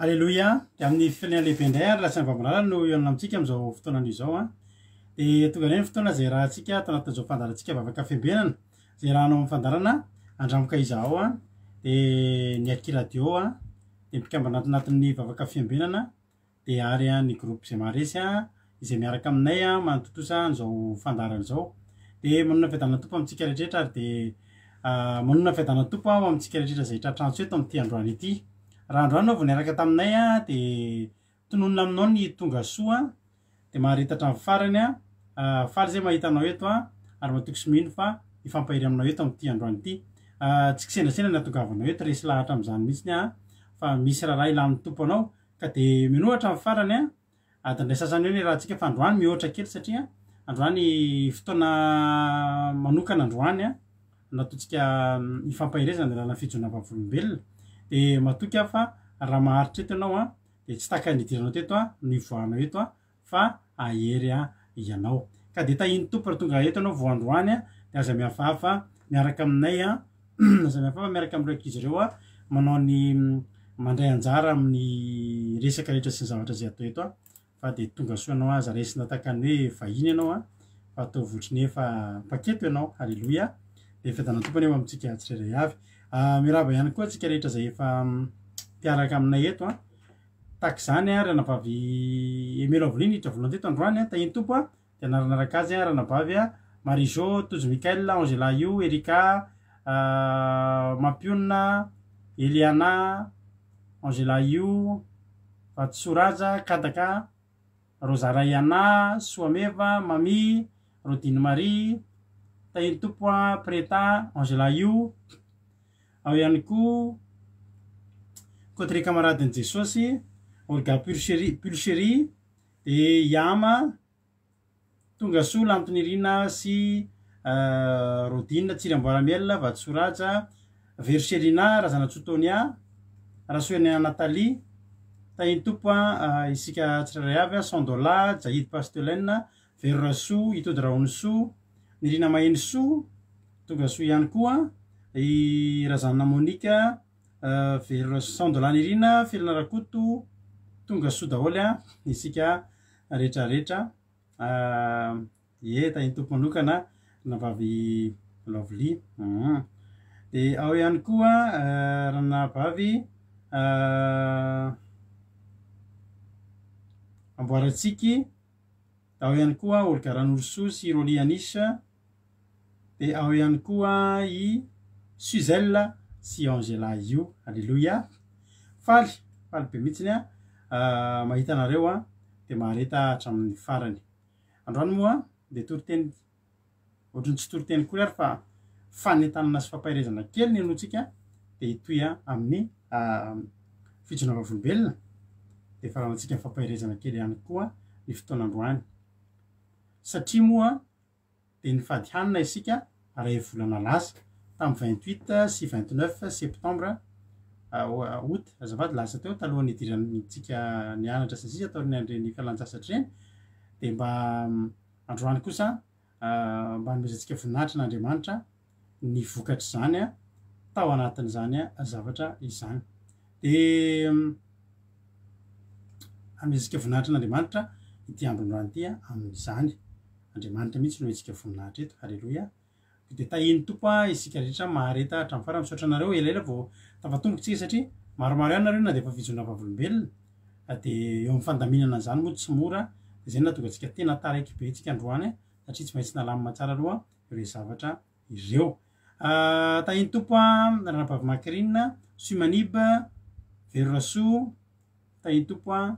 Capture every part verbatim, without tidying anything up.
Alléluia. Amin'ny filian lehibe indray ary lasa nyvavorala no ianona amintsika amin'izao fotoana izao a. Dia tonga indray ny fotoana izay rahantsika atao anatin'izao fandarantsika vavaka fiambenana. Izay rahanao amin'ny fandarana andramoka izao a. Dia ny Aki radio a. Dia mpikambana anatin'ny vavaka fiambenana. Dia ary ny groupe izay maharesy a. Izay miaraka aminay a manototosa an'izao fandarana izao. Dia manona fiadanana tompo amintsika rehetrarehetra ary dia manona fiadanana tompo ao amintsika rehetrarehetra izay tratrantsy eto amin'ity androany ity. Raha androany vao niaraka taminay a dia tononona aminao ny tonga soa dia maharitatra amin'ny farany a faly izay mahita anao eto a ary matoky sy mino fa hifampahiry aminao eto amin'ity androany ity. Tsy kisendrasendra ny atongavanao eto resy lahatra amin'izany mihitsy a fa misy raharaha ilamin'ny tompo anao ka dia minohatra amin'ny farany a dia indray sasany eo ny rahantsika fa androany mihoatra kely satria androany fotoana manokana androany a nataontsika hifampahirezana dia lana fijona vavolombelona. Dia matoky aho fa raha maharitra eto ianao a dia tsy taka ny idiranao teto a ny voanao eto a fa ahery a ianao. Ka dia tahiny tompo raha tonga eto ianao vao androany a dia aza mihafahafa miaraka aminay a aza mihafahafa miaraka amin'ireo ankizy ireo a manao ny mandray anjara amin'ny resaka rehetra sy ny zavatra izay atao eto a. Fa dia tonga soa ianao aza raisina tahaka ny hoe vahiny ianao a fa atao votriny efa paketo ianao. Halleluia. Dia fiadanana tompo eo amintsika tsirairay avy. Miraba ihany koa antsika rehetra izay efa mpiaraka aminay eto a. Tahaka izany a ranabavy Emelo Avoliny hiditra voalohany teto androany a tahiny tompo a dia naranaraka azy a ranabavy a Marijo, Tojo Mikael, Angela Io, Erika, Mampionina, Eliana, Angela Io, Vatsoraja, Kadaka, Rosaraiana, Soameva, Mami, Rodine Marie, tahiny tompo a Preta, Angela Io. Ao ihany koa Côté Camaradin'i Jesosy, Olga Pulcherie, dia Yama, tonga soa Lantonirina sy Rodine Tsiramboaramiel, Vatsoraja, Verserina, Razana Tsotonia, Rasoenia Nathalie, tahiny tompo a isika tsirairay avy a Sandola, Jaïd Pastelaine, Verraso, Itody Raoniso, Nirina Maheniso, tonga soa ihany koa i Razana Monika, Vera Sandola Nirina, Felina Rakoto, tonga soa daholo a isika rehetrarehetra. Ie tahiny tompo manokana ranavavy Lovely. Dia ao ihany koa ranavavy Amboaratsiky, ao ihany koa Olga Ranoroso sy Roly Anisa, dia ao ihany koa i Suzelle sy Angela Io. Alléluia. Faly faly be mihitsiny a mahita anareo a dia mahareta hatramin'ny farany. Androany moa dia toriteny ohatrany tsy toriteny koa ary fa fanentanana sy fampahirezana kely ny anontsika dia hitoy a amin'ny fijona vavolombelona dia farahantsika ny fampahirezana kely ihany koa ny fotoanandroany satria moa dia nifady hanina isika ray volana lasa tamin'ny vingt-huit sy vingt-neuf septembre août azafady lasa teo talohan'ny idirantsika nianatra sy sisa taoriny andreny fialan-tsasatra ireny. Dia mba androany kosa mba nomezantsika voninahitra n'Andriamanitra ny vokatra izany a tao anatin'izany a zavatra izany. Dia nomezantsika voninahitra n'Andriamanitra ity andro androany ity a amin'izany. Andriamanitra mihitsy nomezantsika voninahitra eto. Halleluia. Dia tahiny tompo a isika rehetra mahareta hatramin'ny farany. Misaotra anareo elaela vao tafatombokantsika satria maromaro ihany nareo na dia efa fijona vavolombelona dia eo amin'ny fandaminana izany moa tsy mora. Izay nahatonga antsika tena taraiky be tsika androany satria tsy maintsy nalamina tsara aloha ireo zavatra ireo. Tahiny tompo a ranabavy Macrine, Sumanib, Verraso, tahiny tompo a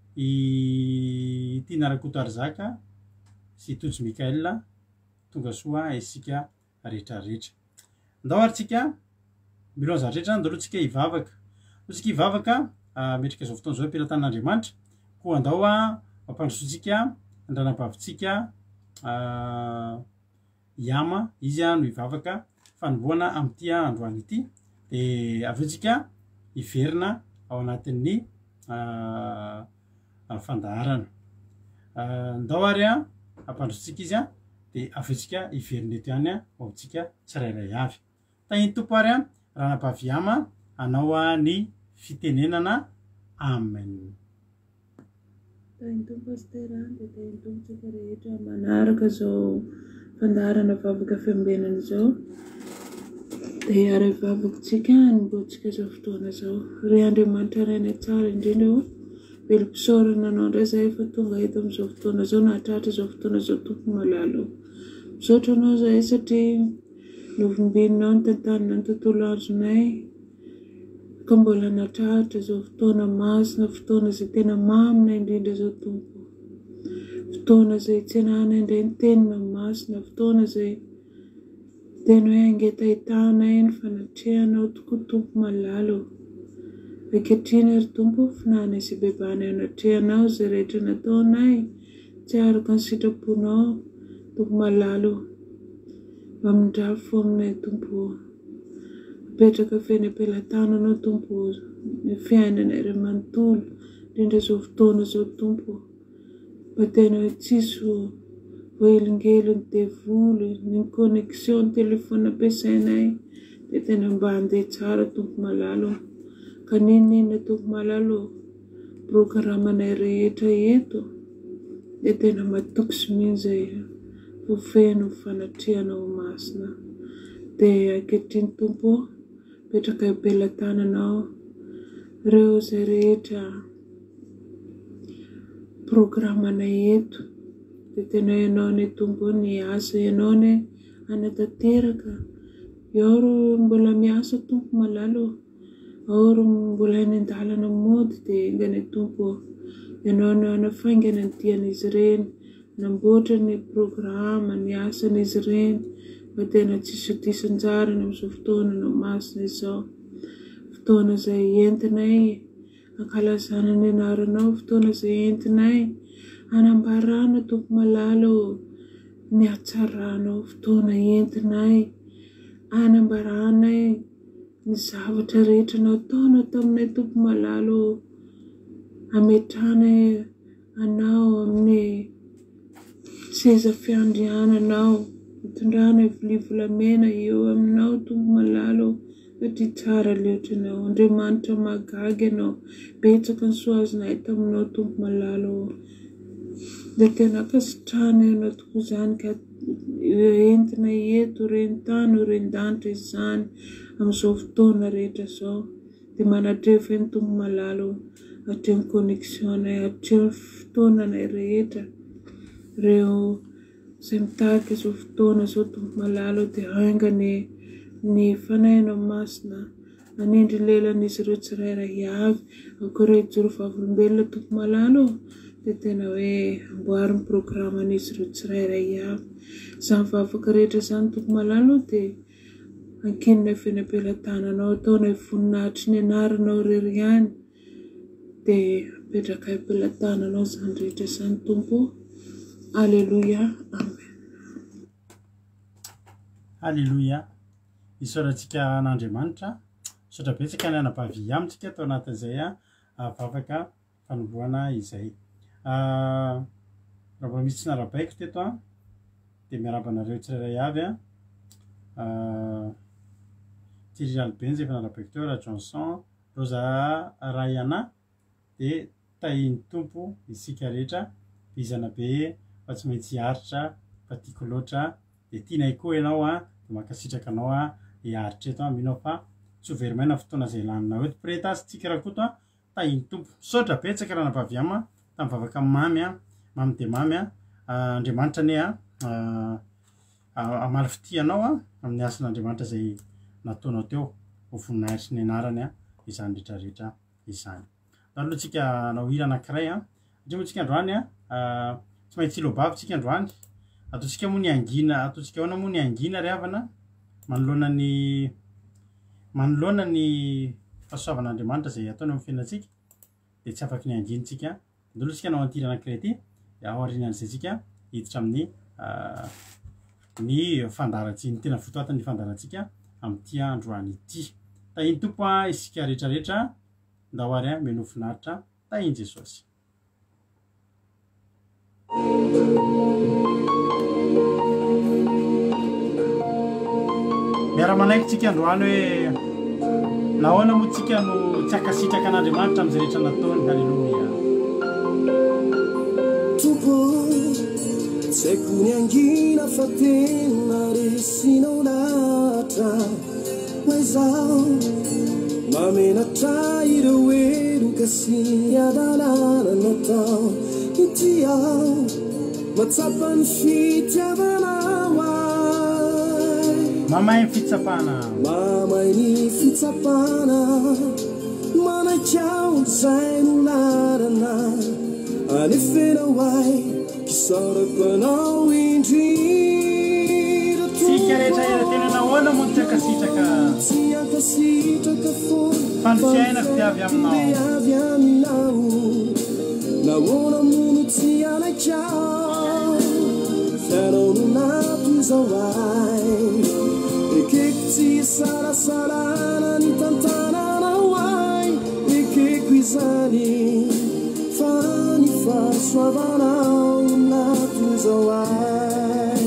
i Tina Rakoto Arzaka sy Tojo Mikael, tonga soa isika rehetrarehetra. Andao ary tsika milao zavatra rehetra andao alohantsika hivavaka. Alohantsika hivavaka metrika izao fotoana izao ampiran-tanin'Andriamanitra koa andao a mampandrosoantsika ny ranabavitsika Yama izy a no hivavaka fanombohana amin'ity androany ity. Dia avy eo tsika hiverina ao anatin'ny fandaharana. Andao ary a ampandrosoantsika izy a dia avy eo tsika hiverina eto ihany a ao amintsika tsirairay avy. Tahiny tompo ary a ranabavy Yama hanao a ny fitenenana amen. Tainto pasterante, tainto tsikarehetra manaraka zao fandarana vavaka fiambenana zao dia ary vavakantsika nimboantsika zao fotoana zao. Ry Andriamanitra raina tsara indrindra ho velom-pisaorana anao indray zahay efa tonga eto amin'izao fotoana zao nahatratra izao fotoana zao tompo malalo. Misaotra anao zahay satria novombinao ny tantanina ny tontolo andronay ka mbola nahatratra izao fotoana masina, fotoana izay tena mamina indrindra zao tompo. Fotoana izay tsy anahana indray ny tenina masina, fotoana izay tena hoe angeta hitanay ny fanatrehanao tokoa tompo malalo. Ankehitriny ary tompo finanana izay bebanay anatrehanao izay rehetra nataonay tsy araka ny sitraponao tompo malalo. Mamindrafo aminay tompo, mipetraka feny am-pelantananao tompo ny fiainanay iray manontolo indrindra izao fotoana izao tompo. Mba tena hoe tsisy voahelingeliny devoly ny connexion telefona ampiasainay dia tena mba handeha tsara tompo malalo. Ka ninona tompo malalo programanay rehetra eto dia tena matoky mihitsy izay ho feno fanatrehanao masina. Dia ankehitriny tompo mipetraka eo am-pelantananao ireo izay rehetra programanay eto dia tena ianao ny tompo ny asa ianao ny hanatanteraka. Ao ro mbola miasa tompo malalo, ao ro mbola any an-dalana mody dia ingany tompo ianao no hanafaingana ny dian'izy ireny, namboatra ny programa ny asan'izy ireny mba tena tsisy disan-jarany amin'izao fotoana no masina izao. Fotoana izay entinay ankalazana ny anaranao, fotoana izay entinay hanambarana tompo malalo ny hatsaranao, fotoana entinay hanambaranay ny zavatra rehetra nataonao taminay tompo malalo, hametranay anao amin'ny seza fiandriananao, hitondranay vilia volamena eo aminao tompo malalo satria tsara loatranao. Andriamanitra mahagaga ianao, betsaka ny soazonay taminao tompo malalo. Dia tena ankasitrahana ianao tokoa izany ka entinay eto reni-tany ho ren-danitra izany amin'izao fotoana rehetra izao. Dia manadrefy ny tompo malalo hatreho ny connexionnay, hatreho ny fotoananay rehetra. Ireo izay mitahaka izao fotoana izao tompo malalo dia haingany ny fanahinao masina hanindry lelan'izy ireo tsirairay avy akory hijoro vavolombelona tompo malalo dia tena hoe amboary ny programan'izy ireo tsirairay avy. Izany vavaka rehetra izany tompo malalo dia ankinina feny am-pelantananao, ataonay voninahitry ny anaranao irery ihany dia mipetraka eo am-pelantananao izany rehetra izany tompo. Alleluia, amen. Alleluia. Isaorantsika an'Andriamanitra, misaotra betsaka ny anabavy amintsika tao anatin'izay vavaka fanombohana izay. Raha mbola misy tsy narabaiko teto a dia miarabanareo tsirairay avy a Thierry Albin izay efa narabaiko teo, Ra Johnson, Rosa Rayana dia tahiny tompo isika rehetra izana be fa tsy maintsy hiaritra fa tiako loatra dia tianay koa ianao a dia mankasitraka anao a hiaritra eto a minao fa tsy ho verimaina fotoana izay laninao eto. Pretasy tsika rakoto a tahiny tompo. Misaotra betsaka raha nabavy ama tamin'ny vavaka mamy a mamy dia mamy a Andriamanitra ane a amaly fitianao a amin'ny asan'Andriamanitra izay nataonao teo ho voninahitry ny anarany a izany rehetrarehetra izany. Aloha tsika nao hira anankiray a satria moa tsika androany a tsy maintsy ilobavy tsika androany, ataontsika moa ny angina, ataontsika ahoana moa ny angina ry havana manoloana ny manoloana ny fahasoavan'Andriamanitra izay ataony amin'ny fiainantsika dia tsy afaky ny anginitsika. Andolo tsika nao antira anankiray ty dia ao aorianan'izay tsika hiditra amin'ny ny fandarantsika, ny tena votoatin'ny fandarantsika amin'ity androany ity. Tahiny tompo a isika rehetrarehetra ndahoary a meno finaritra tahiny Jesosy. Miara-manaiky tsika androany hoe nahoana moa tsika no tsy akasitraka an'Andriamanitra amin'izay rehetra nataony. Halleluia. Tompo tsy haiko ny angina fa tena resinao lahatra ho izaho mamenatra ireo eloka sy adalana natao ity aho matsapa ny fitiavanao ay mamay ny fitsapana mamay ny fitsapana manaikao zay no larana anefenao ay kisarako anao indrindra tsika rehetra ela tena nahoana moa tsy akasitraka tsy akasitraka foana fanotsiaina fitiavy aminao avy aminao nahoana mono tsy anaikao fianao no natozao ay ekeko tsy sarasalana ny tantananao ay ekeko izany fa ny fahasoavanao no natozao ay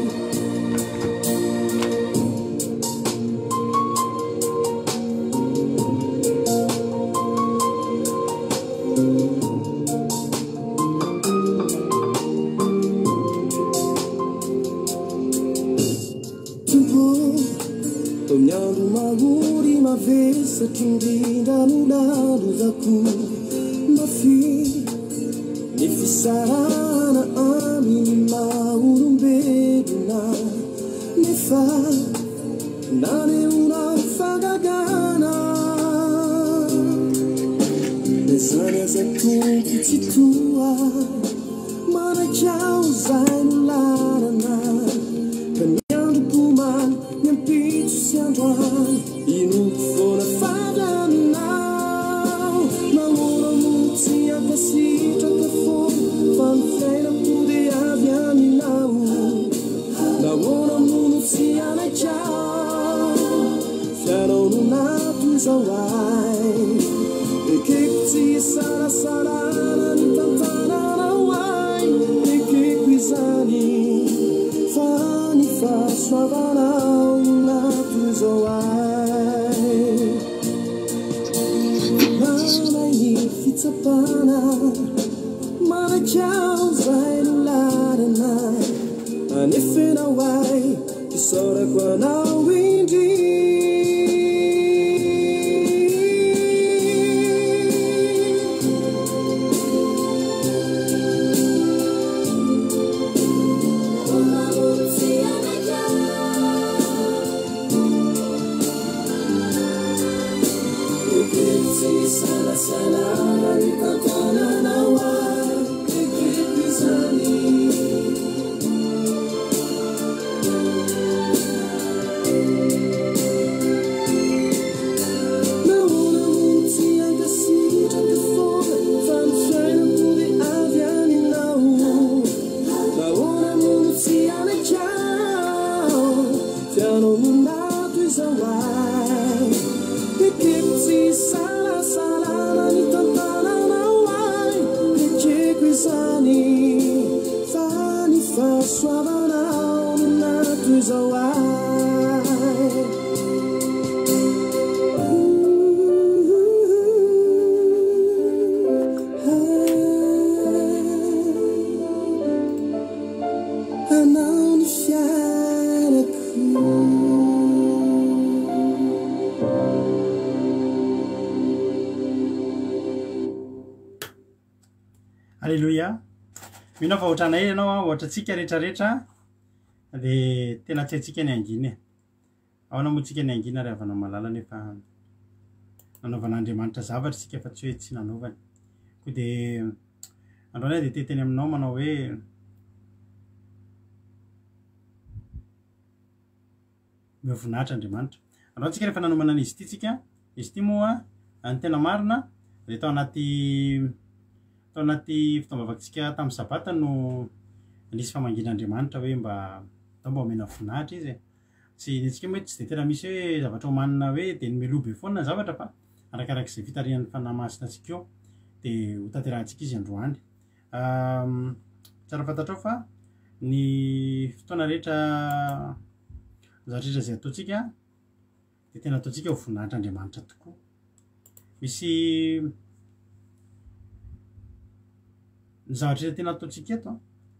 Tomiando maguri mavesa kindrinda nulaluzako mafi nifisarana amini maurumbeduna nefa nane una fagagana nesane zakukichitua mana chao zanularana kanyando kuman nyampitu siandran inu fona fadanao namora mutsi akasitra kafon fanfena pude aviaminao namora mutsi anachao fianao no natozao ay ekeko tsy sarasalana ny tantananao ay ekeko izany fa ny fahasoavanao no natozao ay manay ny fitsapana manakao zay no larana anefenao ay kisaorako anao indri Halleluia. Mina fa ohatranay ianao ohatra tsika rehetrarehetra dia tena tsy haitsika ny angina e. Ahoana moa tsika ny angina ry havana malala nefa nanaovan'Andriamanitra zavatra tsika fa tsy hoe tsy nanaovany. Koa dia androany dia teteny aminao manao hoe mivoninahitra Andriamanitra. Androany tsika rehefa nanomana an'izy ity tsika, izy ity moa ny tena marina dia tao anaty tao anaty fitaovam-bavantsika tamin'ny sabata no nisy famangin'Andriamanitra hoe mba atao mba omena voninahitra izy e. Tsy nitsika moa tsy dia tena misy hoe zavatra homanina hoe dia nomeloa be foana ny zavatra fa arakarak'izay fitarihan'ny fanahy masina antsika eo dia ho tanterahantsika izy androany. Tsara fantatrao fa ny fotoana rehetra zavatra rehetra izay ataontsika de tena ataontsika ho voninahitran'Andriamanitra tokoa misy ny zavatra tena ataontsika eto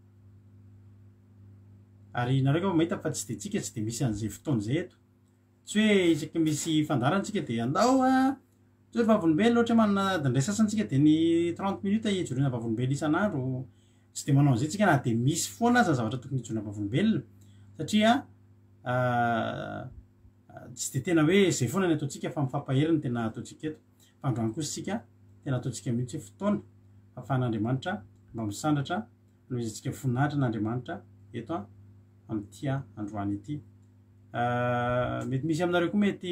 ary nareo koa mahita fa tsy de tsika tsy de misy an'izay fotoana zay eto tsy hoe isaky misy fandarantsika de andao a tsy hoe vavolombelona ohatra manana adiny ray sasantsika de ny trente minutes ijoroana vavolombelona isan'andro tsy de manao an'izay tsika na de misy foana aza zavatra tokony ijoroana vavolombelona satria tsy de tena hoe zay foana ny ataontsika fa mifampaheriny tena ataontsika eto fa androany kosa tsika tena ataontsika mihitsy hoe fotoana ahafahan'Andriamanitra mba misandratra no izy tsika voninahitra n'Andriamanitra eto a amin'ity androany ity mety misy aminareo koa mety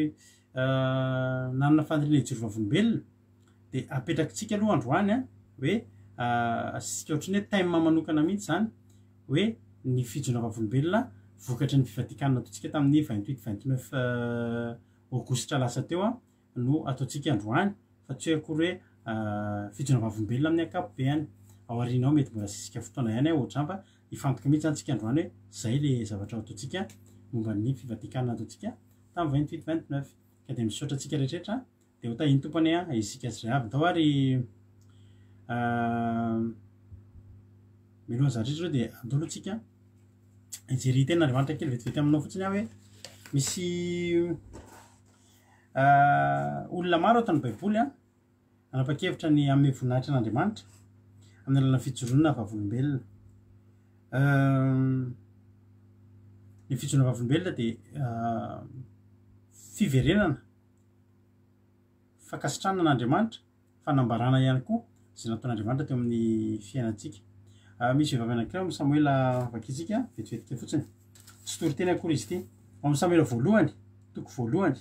nanana fandriana ijoro vavolombelona de apetrakintsika aloha androany a hoe sika ohatrany hoe time manokana mihitsy zany hoe ny fijoroana vavolombelona vokatry ny fivadikanana ataontsika tamin'ny vingt-huit vingt-neuf aogositra lasa teo a no ataontsika androany fa tsy hoe akory hoe fijoroana vavolombelona amin'ny ankapobeny ao aorianao mety mbola sisika fotoana ihany ohatra zany fa ifantoka mihitsy zany tsika androany hoe zay le zavatra ataontsika momba ny fivadikanana ataontsika tamin'ny vingt-huit vingt-neuf ka de misaotra atsika rehetrarehetra de ho tahiny tompany a isika zay avy dao ary miloha zavatra rehetra de andolo atsika ijery tena Andriamanitra kely vetivety aminao fotsiny aho hoe misy olona maro ato ny baiboly a anapa-kevitra ny amin'ny voninahitra n'Andriamanitra amin'ny alalany fijoroana vavolombelona ny fijoroana vavolombelona de fiverenana fakasitranana n'Andriamanitra fanambarana ihany koa zay nataon'Andriamanitra teo amin'ny fiainantsika misy vehivavy anankiray amin'ny Samuela vakitsika vetivetika fotsiny tsy tory teny akory izy ity amin'ny Samuela voalohany toko voalohany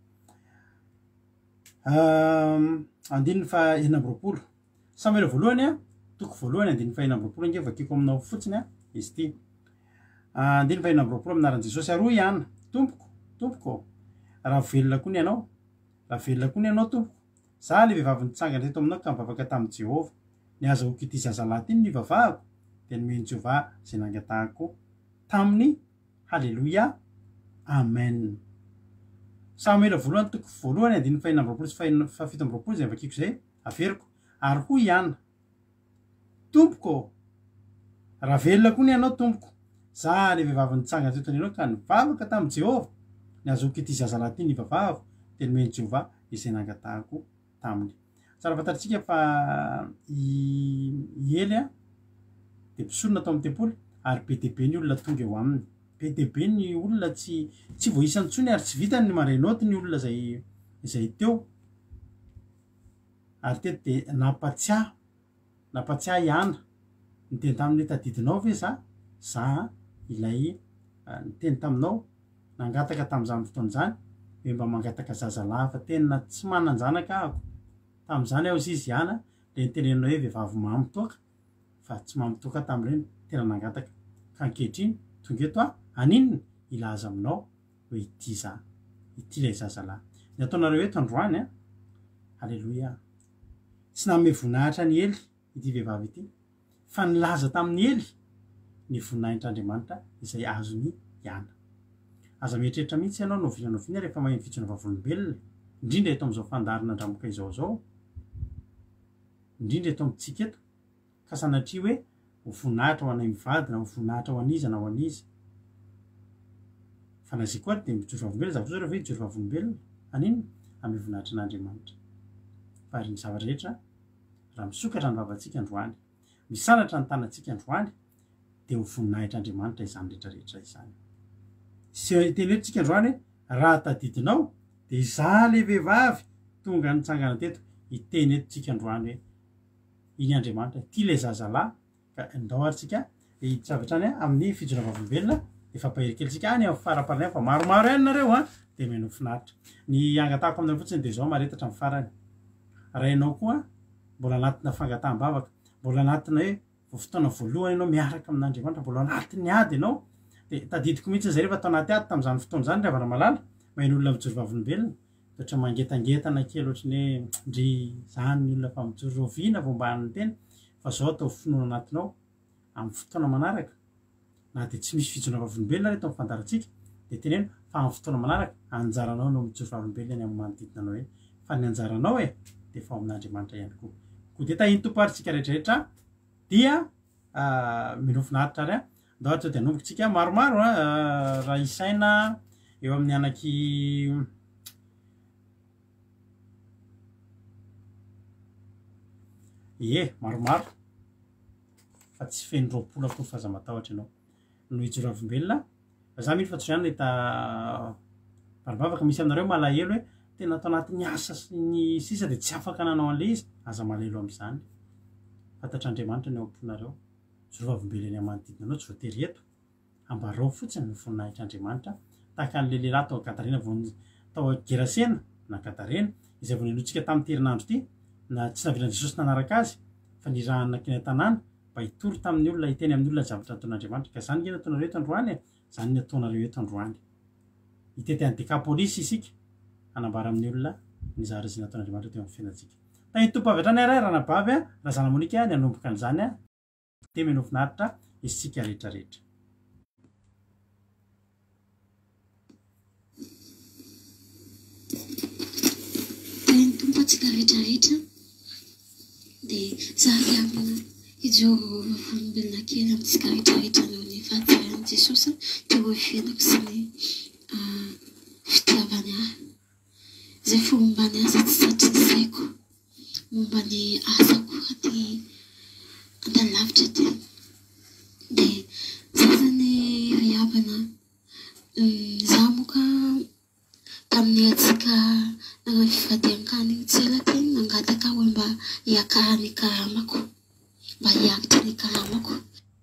andininy fa enina amby roapolo Samuela voalohany a toko voalohany andininy fa enina amby roapolo nge vakiko aminao fotsiny a izy ity andininy fa enina amby roapolo aminaran'i Jesosy aroa ihany tompoko tompoko raha velona koa ny ianao raha velona koa ny ianao tompoko za le vehivavy nitsangana teto aminao ka mivavaka tamin'i Jehovah ny azahoako ity zazalahy ity ny vavahako de nomeny Jehovah zay nangatahako taminy halleluia amen Samuela voalohany toko voalohany andininy fa enina amby roapolo sy fa fito amby roapolo zay vakiko zay averiko ary hoy ihany tompoko raha velona koa ny ianao tompoko za le vehivavy nitsangana teto anao ka nivavaka tamin'i Jehovah ny azahoako ity zazalahy ity ny vavahako de nomeny Jehovah izay nangatahako taminy tsara fantatritsika fa i Ely a de mpisorona tao amin'ny tempoly ary be deabe ny olona tonga eo aminy be deabe ny olona tsy tsy voaisany ntsony ary tsy vitany ny marainaoty ny olona zay zay teo ary teto de nampatsiahy nampatsiahy ihana niteny tamin'ny tadidinao ve za za ilay niteny taminao nangataka tamin'izany fotoana zany hoe mba mangataka zazalahy fa tena tsy manan-janaka ahako tamin'izany aho izy ihana le nitenenao hoe vehivavy mamitoaka fa tsy mamitoaka tamin'ireny tena nangataka ka ankehitriny tonga eto a aninona ilaza aminao hoe ity za ity lay zazalahy ny ataonareo eto androany a halleloia tsy nanome voninahitra ny Ely ity vehivavy ity fa nilaza tamin'ny Ely ny voninahitran'Andriamanitra izay azony ihana aza mieritreritra mihitsy ianao novina novina rehefa maheno fijoroana vavolombelona indrindra eto amin'izao fandarina andramoka izao zao indrindra eto amintsika eto ka sanatria hoe ho voninahitra ho anay mivady na ho voninahitra ho aniza na ho aniza fa nazay koa de mijoro vavolombelona zavatra zao rehefa hoe mijoro vavolombelona aninona amy voninahitra n'Andriamanitra fa ary ny zavatra rehetra raha misokatra ny vavantsika androany misanatra ny tanantsika androany de ho voninahitran'Andriamanitra izany rehetrarehetra izany sy teny hoe tsika androany raha tadidinao de za le vehivavy tonga nitsangana teto iteny eto tsika androany hoe iny Andriamanitra ty le zazalahy ka ndao ary tsika hitsavitrany amin'ny fijoroana vavolombelona de fampahery kely tsika any amin'ny faraparany fa maromaro ihany nareo a de meno finaritra ny angatahako aminay fotsiny de zao maretatra amin'ny farany raha ianao koa mbola anatina fangataham-bavaka mbola anatina hoe fotoana voalohany ianao miaraka amin'Andriamanitra mbola anatiny ady ianao de tadidiko mihitsy zay rehefa atao anaty ady tamin'izany fotoana zany ravana malala maheno olona mijoro vavolombelona ohatra mangetangetana kely ohatrany hoe ndry zany ny olona fa mijoro roviana vo mban'ny tena fa zao atao finoana anatinao amin'ny fotoana manaraka na de tsy misy fijoroana vavolombelona reto amin'ny fandarantsika de teneno fa amin'ny fotoana manaraka anjaranao no mijoro vavolombelona amin'ny manodidina anao eny fa ny anjaranao e dia fa amin'Andriamanitra ihany koa koa dia tahiny toparintsika rehetrarehetra dia mino finaritra ary a da ohatra dia anombokantsika maromaro a raha isaina eo amin'ny anaky ie maromaro fa tsy feno roapolo akory fa aza matahotra ianao no hijoro vavolombelona za mily fa tsy zany hita mbaribavaka misy aminareo malahelo hoe tena atao anatin'ny asa sy ny sisa dia tsy afaka nanao an'ilay izy aza malahelo amin'izany fantatr'Andriamanitra ny ao am-ponareo joro vavolombelona ny manodidina anao tsy voatery eto ambarao fotsiny ny voninahitr'Andriamanitra tahaka an'ilay lehilahy tao Katarina vao tao Gerasena na Katarina izay vao nilotsika tamin'ny herinandro ity na tsy navilan'i Jesosy nanaraka azy fa nirahana kina tanàna mba hitory tamin'ny olona hiteny amin'ny olona zavatra nataon'Andriamanitra ka zany ny nataonareo eto androany e zany ny ataonareo eto androany hitety an'ny Dekapolisy isika anambara amin'ny olona ny zavatra izay nataon'Andriamanitra teo amin'ny fiainantsika tahiny tompo avy hatrany aray raha nabavy a raha zana Monika ny anomboka an'izany a te mino finaritra isika rehetrarehetra tahiny tompo atsika rehetrarehetra dia zahay amina hijoro vavolombelona kely amintsika rehetrarehetra noho ny fahatsarany Jesosy teo fiainako sy ny fitiavany ahy izay fombany asa tsy satrisaiko momba ny asako aty andalavitra ty dia zazany riavana za moka tamin'ny atsika nagnano fifadian-kany igny tsela teny nangataka hoe mba hiakara ny karamako mba hiakitra ny karamako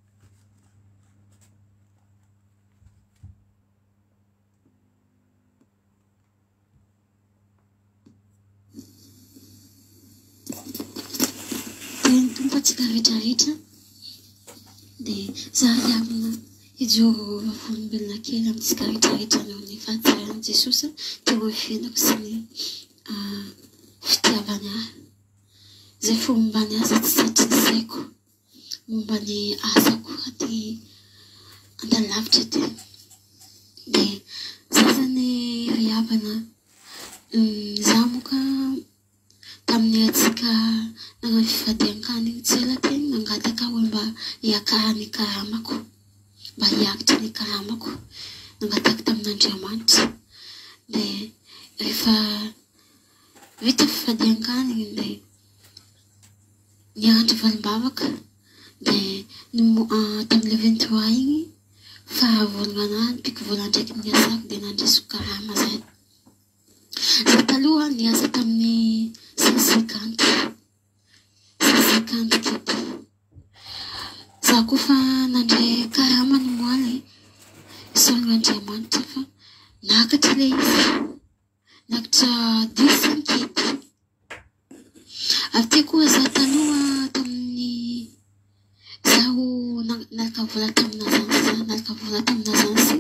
teny tompo atsika rehetrarehetra dia zahay amina hijoro vavolombelona kely amintsika rehetrarehetra noho ny fahatsarany Jesosy teo fiainako sy ny fitiavany ahy izay fombany asa tsy satrisaiko momba ny asako aty andalavitra ty dia zazany riavana za moka tamin'ny atsika nagnano fifadian-kany igny tsela teny nangataka hoe mba hiakara ny karamako mba hiakitra ny karamako nangataka tamin'Andriamanitra dia rehefa vita fifadian-kany igny dia niandry valimbavaka dia tamin'ilay vingt-trois igny faravolana anahy nipiko vola ndraiky ny asako dia nandresiko karama zay za taloha niasa tamin'ny cent cinquante cent cinquante keto za koa fa nandray karama ny moaly isoran'Andriamanitra fa nakatra ilay izy nakatra dix keto avy teo koa za taloha tamin'ny zaho nalaka vola tamin'azansy za nalaka vola tamin'azansy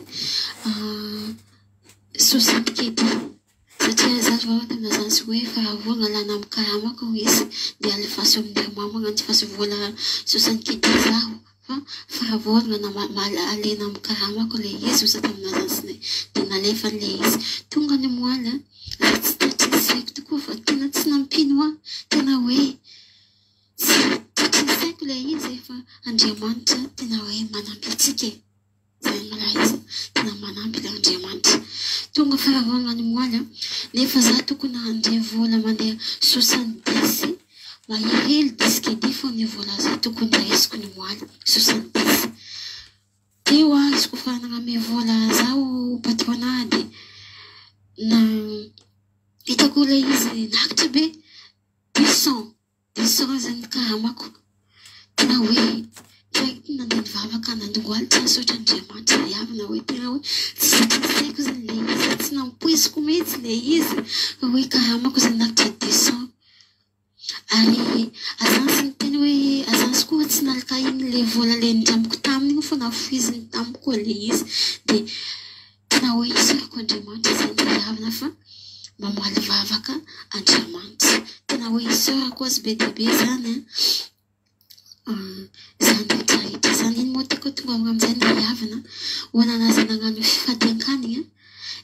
soixante keto satria za vao tamin'azansy hoe faravolana lana amin'ny karamako izy dia alefaso amin'ny mamana ny faso vola soixante keto zaho fa faravolana alena amin'ny karamako ilay izy oza tamin'azansy dia nalefa an'ilay izy tonga ny moaly a tsy tatrisaiko tokoa fa tena tsy nampino aho tena hoe tsy tatrisaiko ilay izy fa Andriamanitra tena hoe manampy atsika zay malahy izy tena manampy ilay Andriamanitra tonga faravolana ny moaly a nefa za tokony handray vola mandeha soixante-dix mahirely diskedy fo ny vola za tokony raisiko ny moaly soixante-dix teo a izy koa fa nagname vola zaho patronady na hitako ilay izy nakitra be dix cent dix cent zany karamako tena hoe direct nandeha nivavaka nandongoaly tsy nasaotra Andriamanitra riavana hoe tena hoe tsy satrisaiko zany ilay izy tsy nampoiziko mihitsy ilay izy fa hoe karamako zany nakitra dix cent ary azansy ny teny hoe azansy koa tsy nalaka iny ilay vola ilay nindramiko taminy igny fa nafoiziny tamiko ilay izy dia tena hoe isorako Andriamanitra zany riavana fa mamoaly vavaka Andriamanitra tena hoe isorako azy be dia be zany a zany rehetrarehetra zany iny moa tiako tonga amin'izay ny riavana ho ananazy nagnano fifadian-kany igny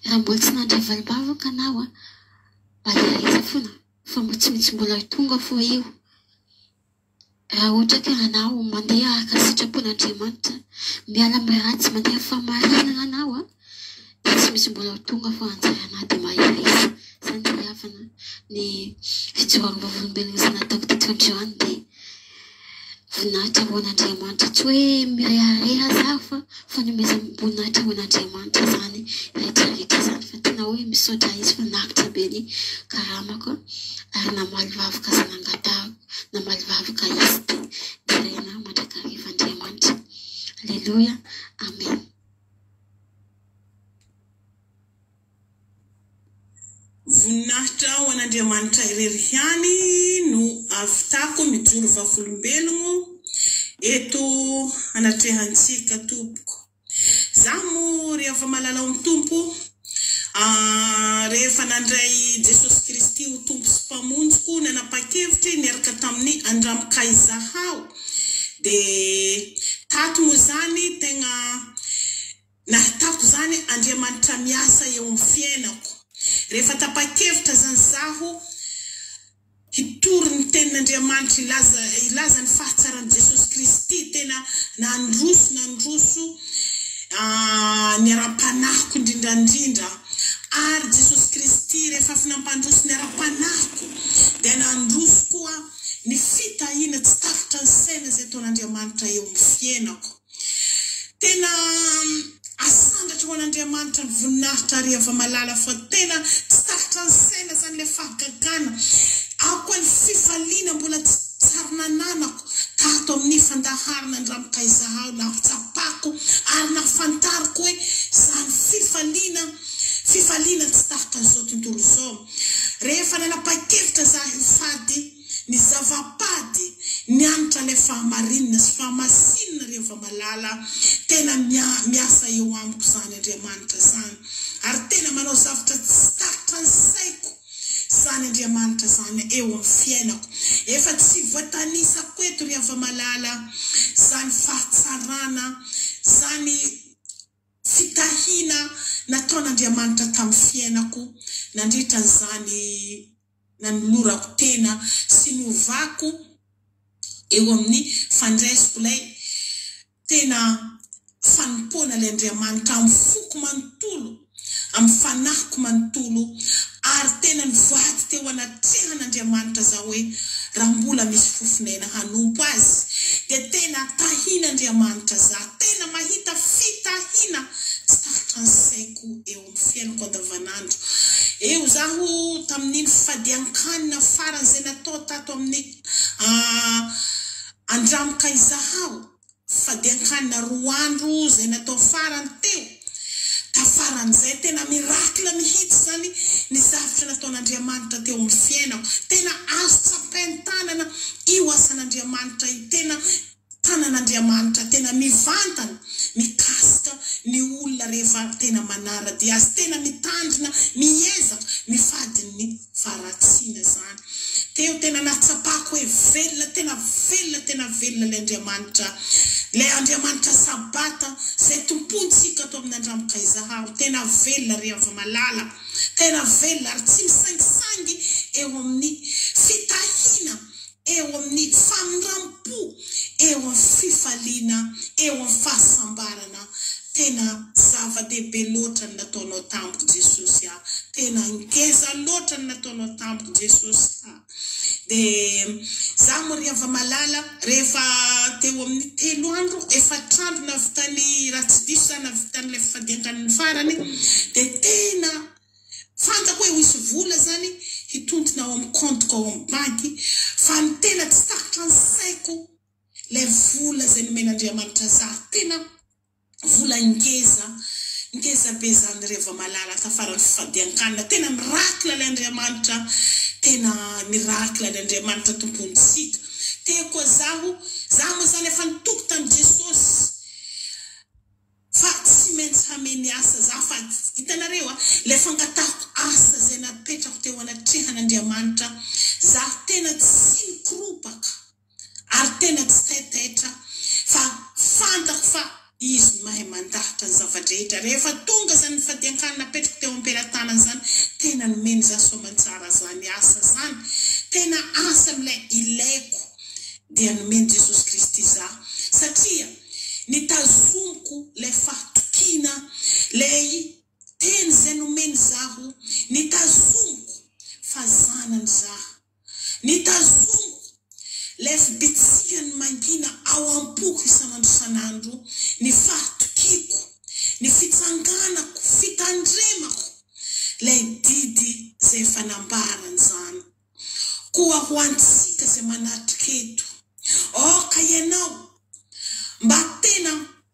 raha mbola tsy nandray valibavaka anao a baleriza foana fa mbo tsy maintsy mbola tonga fo io raha ohatra ka anao mandeha araka sitrapon'Andriamanitra miala amin'ny ratsy mandeha famarinana anao a dia tsy misy mbola tonga fo anjarana dia mahera izy zany dia havana ny fijoroana vavolombelona izay nataoko teto androany dia voninahitra ho an'Andriamanitra tsy hoe mirehareha zaho fa fa nomeza voninahitra ho an'Andriamanitra zany rehetrarehetra zany fa tena hoe misaotra izy fa nakitra be ny karamako ary namaly vavaka za nangatahako namaly vavaka izy dia dia rena mandrakariva Andriamanitra. Alleluia, amen. Voninahitra ho an'Andriamanitra irery ihany no avitako mijoro vavolombelogno eto anatrehantsika tompoko. Zaho mo rehefa malala amin'ny tompo rehefa nandray Jesosy Kristy ho tompo sy mpamonjiko nanapa-kevitra niaraka tamin'ny andramokay Zahao dia tato mo zany tegna nahatako zany Andriamanitra miasa eo amin'ny fiainako. Rehefa tapa-kevitra zany zaho hitory ny tenin'Andriamanitra ilaza ilaza ny fahatsaran'i Jesosy Kristy tena nandroso nandroso ny ara-panahiko indrindrandrindra ary Jesosy Kristy rehefa avy nampandroso ny ara-panahiko dia nandroso koa ny fitahina tsy takitra ny saina izay ataon'Andriamanitra eo amin'ny fiainako. Tena asangatra ho an'Andriamanitra ny voninahitra ary ava malala fa tena tsy takitra ny saina zany le fahagagana ako ny fifaliana mbola tsy tsary nananako tato amin'ny fandaharana andramokay Zahao nahatsapako ary nahafantariko hoe zany fifaliana fifaliana tsy takitra zao tontolo zao. Rehefa nanapa-kevitra za hifady ny zavapady nianatra le fahamarinana sy fahamasinana rehefa malala tena miasa eo amiko zany Andriamanitra zany ary tena manao zavatra tsy takitra ny saiko zany Andriamanitra zany eo amin'ny fiainako. Efa tsy voatanisako eto rehefa malala zany fahatsarana zany fitahina nataon'Andriamanitra tamin'ny fiainako nandritra n'izany nanolorako tena sy novako eo amin'ny fandraisiko ilay tena fanompoana ilay Andriamanitra amin'ny foko manontolo amin'ny fanahiko manontolo ary tena nivoady teo anatrehan'Andriamanitra za hoe raha mbola misy fofonaina hanompo azy dia tena tahin'Andriamanitra za tena mahita fitahina tsy takitra ny saiko eo amin'ny fiainako andavanandro. Eo zaho tamin'iny fifadian-kanina farany izay natao tato amin'ny andramokay Zahao fifadian-kanina roa andro izay natao farany teo tafaran'izay tena mirakla mihitsy zany ny zavatra nataon'Andriamanitra teo amin'ny fiainako. Tena azo tsapain-tanana io asan'Andriamanitra io tena tanan'Andriamanitra tena mivantana mikasika ny olona rehefa tena manara-dia azy tena mitandrina miezaka mifady ny faratsiana zany. Teo tena natsapako hoe velona tena velona tena velona le Andriamanitra le Andriamanitra sabata izay tompontsika ato amin'ny andramokay Zahao tena velona rehefa malala tena velona ary tsy misangisangy eo amin'ny fitahina eo amin'ny famindram-po eo amin'ny fifaliana eo amin'ny fahasambarana tena zava-dehibe loatra ny nataonao tamiko Jesosy a tena ngeza loatra ny nataonao tamiko Jesosy a dia za mo rehefa malala rehefa teo amin'ny telo andro efatrandro navitany raha tsy diso za navitan'ilay fifadian-kaniny farany dia tena fantako hoe misy vola zany hitontona ao amin'ny compteko ao amin'ny banky fa ny tena tsy takitra ny saiko ilay vola izay nomen'Andriamanitra za tena vola ngeza ngeza be zany rehefa malala tafarany fifadian-kanina tena mirakla ilay Andriamanitra tena mirakla ilay Andriamanitra tompontsika. Teo koa zaho zaho moa zany efa nitoko tamin'i Jesosy fa tsy maintsy hameny asa za fa hitanareo a ilay fangatahako asa izay napetrako teo anatrehan'Andriamanitra za tena tsy nikoropaka ary tena tsy taitaitra fa fantako fa izy mahay mandahatra ny zavadrehetra rehefa tonga zany fifadian-kanina napetrako teo amin'ny nomeny za soamantsara zany asa zany tena asa amilay ilaiko dia nomeny Jesosy Kristy za satria nitazomiko lay fahatokina lay teny zay nomeny zaho nitazomiko fazanany zaho nitazomiko lay fibetsihany mangina ao am-poko isanandro isanandro ny fahatokiko ny fitsanganako fitandremako lay didy zay fanambarany zany koa ho antsika zay manatrika eto oka ianao mba tena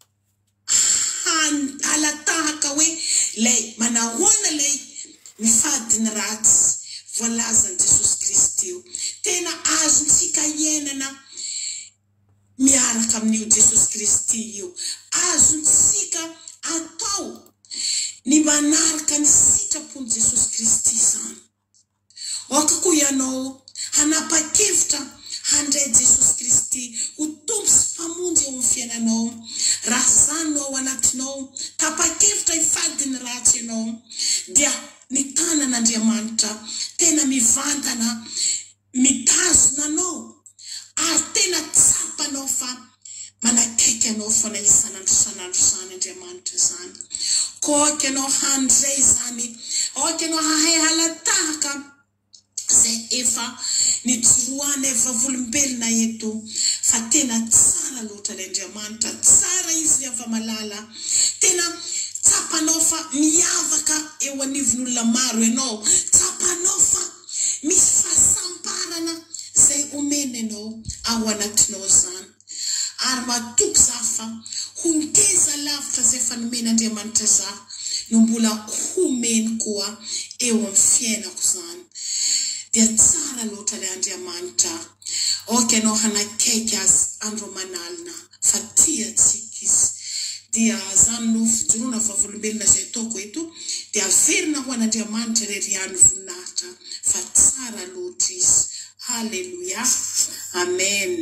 alatahaka hoe lay manahoana lay mifadiny ratsy voalazany Jesosy Kristy io tena azontsika ienana miaraka amin'io Jesosy Kristy io azontsika atao ny manaraka ny sitrapony Jesosy Kristy zany oka koa ianao hanapa-kevitra handray Jesosy Kristy ho tompo sy mpamonjy eo amin'ny fiainanao raha zany ao anatinao tapa-kevitra hifadiny ratsy ianao dia ny tanan'Andriamanitra tena mivantana mitazona anao ary tena tsapanao fa manakaiky anao foana isanandro isanandro zany Andriamanitra zany koa oka ianao handray zany oka ianao hahay halatahaka zay efa nijoroany efa volombelona eto fa tena tsara loatra l'Andriamanitra tsara izy ny ava malala tena tsapanao fa miavaka eo anivon'olona maro ianao tsapanao fa misy fahasambarana zay omeny ianao ao anatinao zany ary matoky za fa honteza lavitra zay fa nomen'Andriamanitra za no mbola homeny koa eo amin'ny fiainako zany dia tsara loatra le Andriamanitra oka ianao hanakaiky azy andro manalina fa tiatsika izy dia zany no fijoroana fa volombelona zay ataoko eto dia averina ho an'Andriamanitra reriany voninahitra fa tsara loatra izy halleluja amen.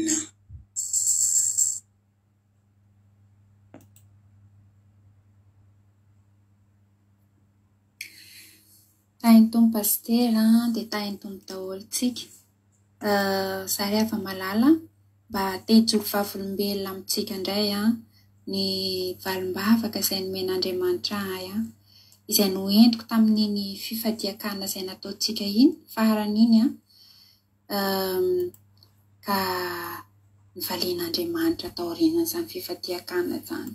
Tainy tompo pastera dia tainy tompo daholo tsika zary ava malala mba te-hijoro vavolombelona amintsika indray ny valim-bavaka izay nomen'Andriamanitra ahy izay no entiko tamin'iny fifadiakana izay nataontsika iny faran'iny ka nivalian'Andriamanitra tao aorianany izany fifadiakana izany.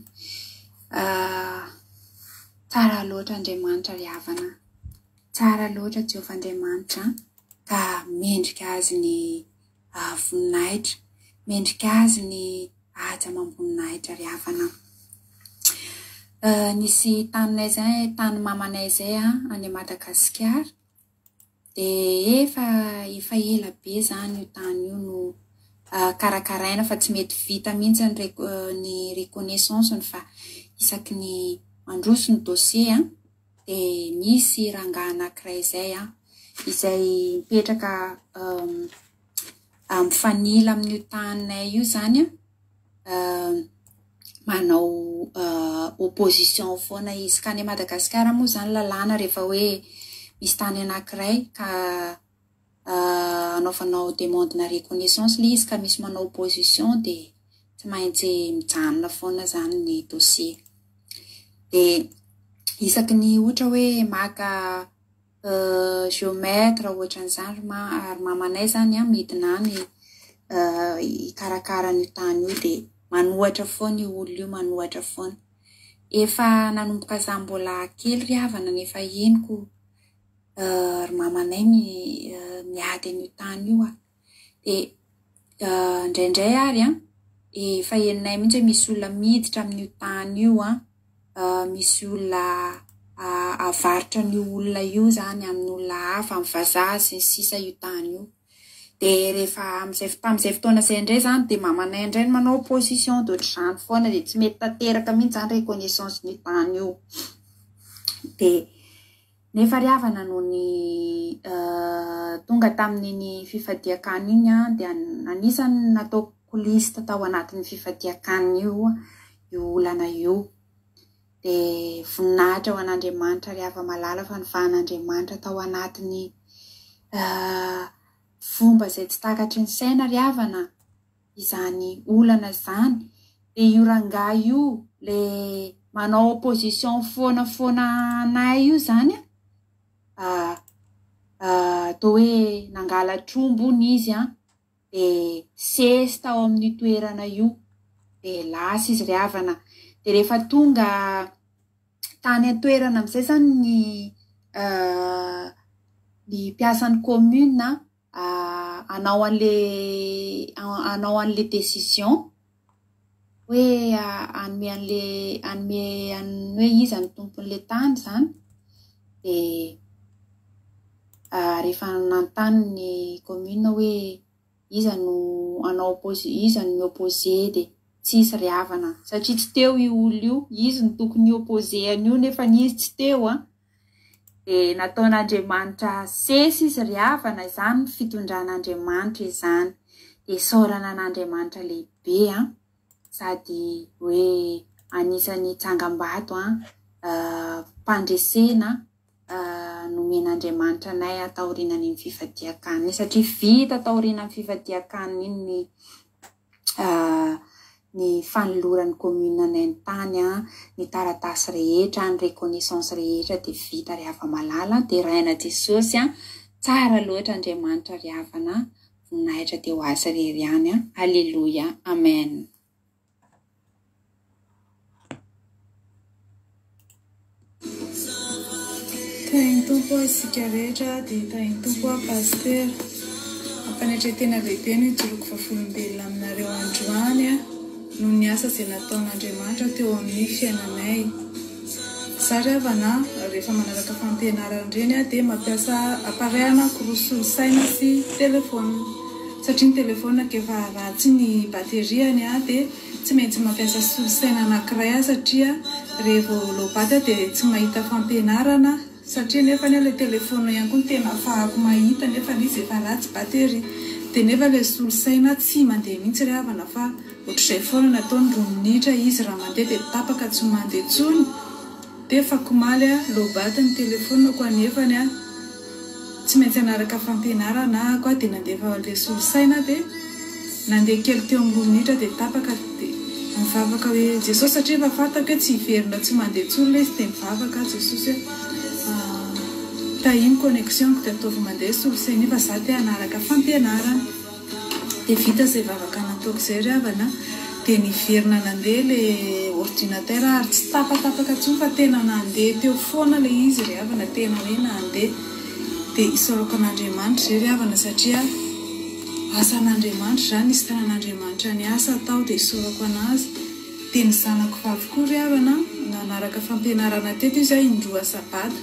Tsara loatra Andriamanitra ry havana, tsara loatra Jehovah Andriamanitra ka mendrika azy ny voninahitra, mendrika azy ny aja amam-boninahitra ry havana. Nisy taninay zay, tany mamanay zay any Madagasikara dia efa efa ela be zany io tany io no karakaraina fa tsy mety vita mihitsy ny reconnaissance fa isaky ny mandroso ny dossier dia misy rangahy anankiray zay izay mipetraka mifanila amin'io taninay io zany manao opposition foana izy ka ny Madagasikara moa zany lalàna rehefa hoe misy tany anankiray ka anaovanao demande na reconnaissance le izy ka misy manao opposition dia tsy maintsy mijanona foana zany ny dossier. Dia isaky ny ohatra hoe maka géomètre ohatran'izany ary mamanay zany midina any hikarakara ny tany io dia manohatra foana io olona io manohatra foana. Efa nanomboka za mbola kely ry havana nefa henoko ry mamanay miady an'io tany io dia indraindray ary efa heninay mihitsy hoe misy olona miditra amin'io tany io misy olona avaritra ny olona io zany amin'ny olona hafa amin'ny vazaha sy ny sisa io tany io. Dia rehefa tamin'izay fotoana izay indray zany dia mamanay indray manao opposition d'ohatr'izany foana dia tsy mety tanteraka mihitsy zany reconnaissance ny tany io. Dia nefa ry havana noho ny tonga tamin'iny fifadiakana iny dia anisany nataoko lista tao anatin'ny fifadiakana io io olana io. dia voninahitra ho an'Andriamanitra ry hava malala fa ny vahan'Andriamanitra tao anatiny fomba izay tsy takatry ny saina ry havana izany olana izany. Dia io rangahy io le manao opposition foana foana anay io zany a toa hoe nangala trombony izy a dia sesy tao amin'ny toerana io dia lasa izy ry havana. Dia rehefa tonga tany atoerana amin'izay zany ny ny mpiasan'ny commune anao an'le anao an'le décision hoe anome an'le anome an'ny hoe iza ny tompon'le tany zany. Dia rehefa nanontany ny commune hoe iza no anao opposé iza no opposé dia tsisy ry havana satria tsy teo io olo io, izy no tokony opposé an'io nefa izy tsy teo a. Dia nataon'Andriamanitra sesy izy ry havana, izany ny fitondran'Andriamanitra izany. Dia saorana an'Andriamanitra lehibe a sady hoe anisany tsangam-bato a mpandresena nomen'Andriamanitra anay atahorinany ny fifadian-kaniny satria vita atahorinany fifadian-kaniny iny ny ny fanoloran'ny commune anay ny tany a, ny taratasy rehetra, ny reconnaissance rehetra dia vita ry hava malala. Dia raina Jesosy a tsara loatra Andriamanitra ry havana, voninahitra dia ho azy irery ihany a. Alleluia, amen. Tainy tompo isika rehetra dia tainy tompo a paster ampanetretena lehibe ny joloko vavolombelona aminareo androany a no ny asa izay nataon'Andriamanitra teo amin'ny fiainanay. Izaho ry havana rehefa manaraka fampianarana ireny a dia mampiasa aparehana korosolosaina sy telefona satria ny telefona efa ratsy ny bateriany a dia tsy maintsy mampiasa solosaina anankiray a satria rehefa lobata dia tsy mahita fampianarana satria nefa ny ilay telefona ihany koa tena ahafahako mahita nefa izy efa ratsy bateri. Dia nefa ilay solosaina tsy mandeha mihitsy ry havana fa ohatr'izay foana nataony roa minitra izy raha mandeha dia tapaka tsy mandeha tsony. Dia fakomaly a lobata ny telefona koa nefany a tsy maintsy anaraka fampianarana koa dia nandefa ilay solosaina dia nandeha kely teo amin'ny roa minitra dia tapaka. Dia mivavaka hoe Jesosy satria efa fantako hoe tsy hiverina tsy mandeha tsony ilay izy dia mivavaka Jesosy tahiny connexion ko dia ataovy mandeha solosaina fa za dia anaraka fampianarana. Dia vita izay vavaka nataoko izay ry havana dia niverina nandeha ilay ordinateur ary tsy tapatapaka tsony fa tena nandeha teo foana ilay izy ry havana, tena hoe nandeha. Dia isaorako an'Andriamanitra izay ry havana satria asan'Andriamanitra izany, nisy tanan'Andriamanitra ny asa atao dia isaorako anazy. Dia ny zanako vavy koa ry havana nanaraka fampianarana teto izy indroa sabata.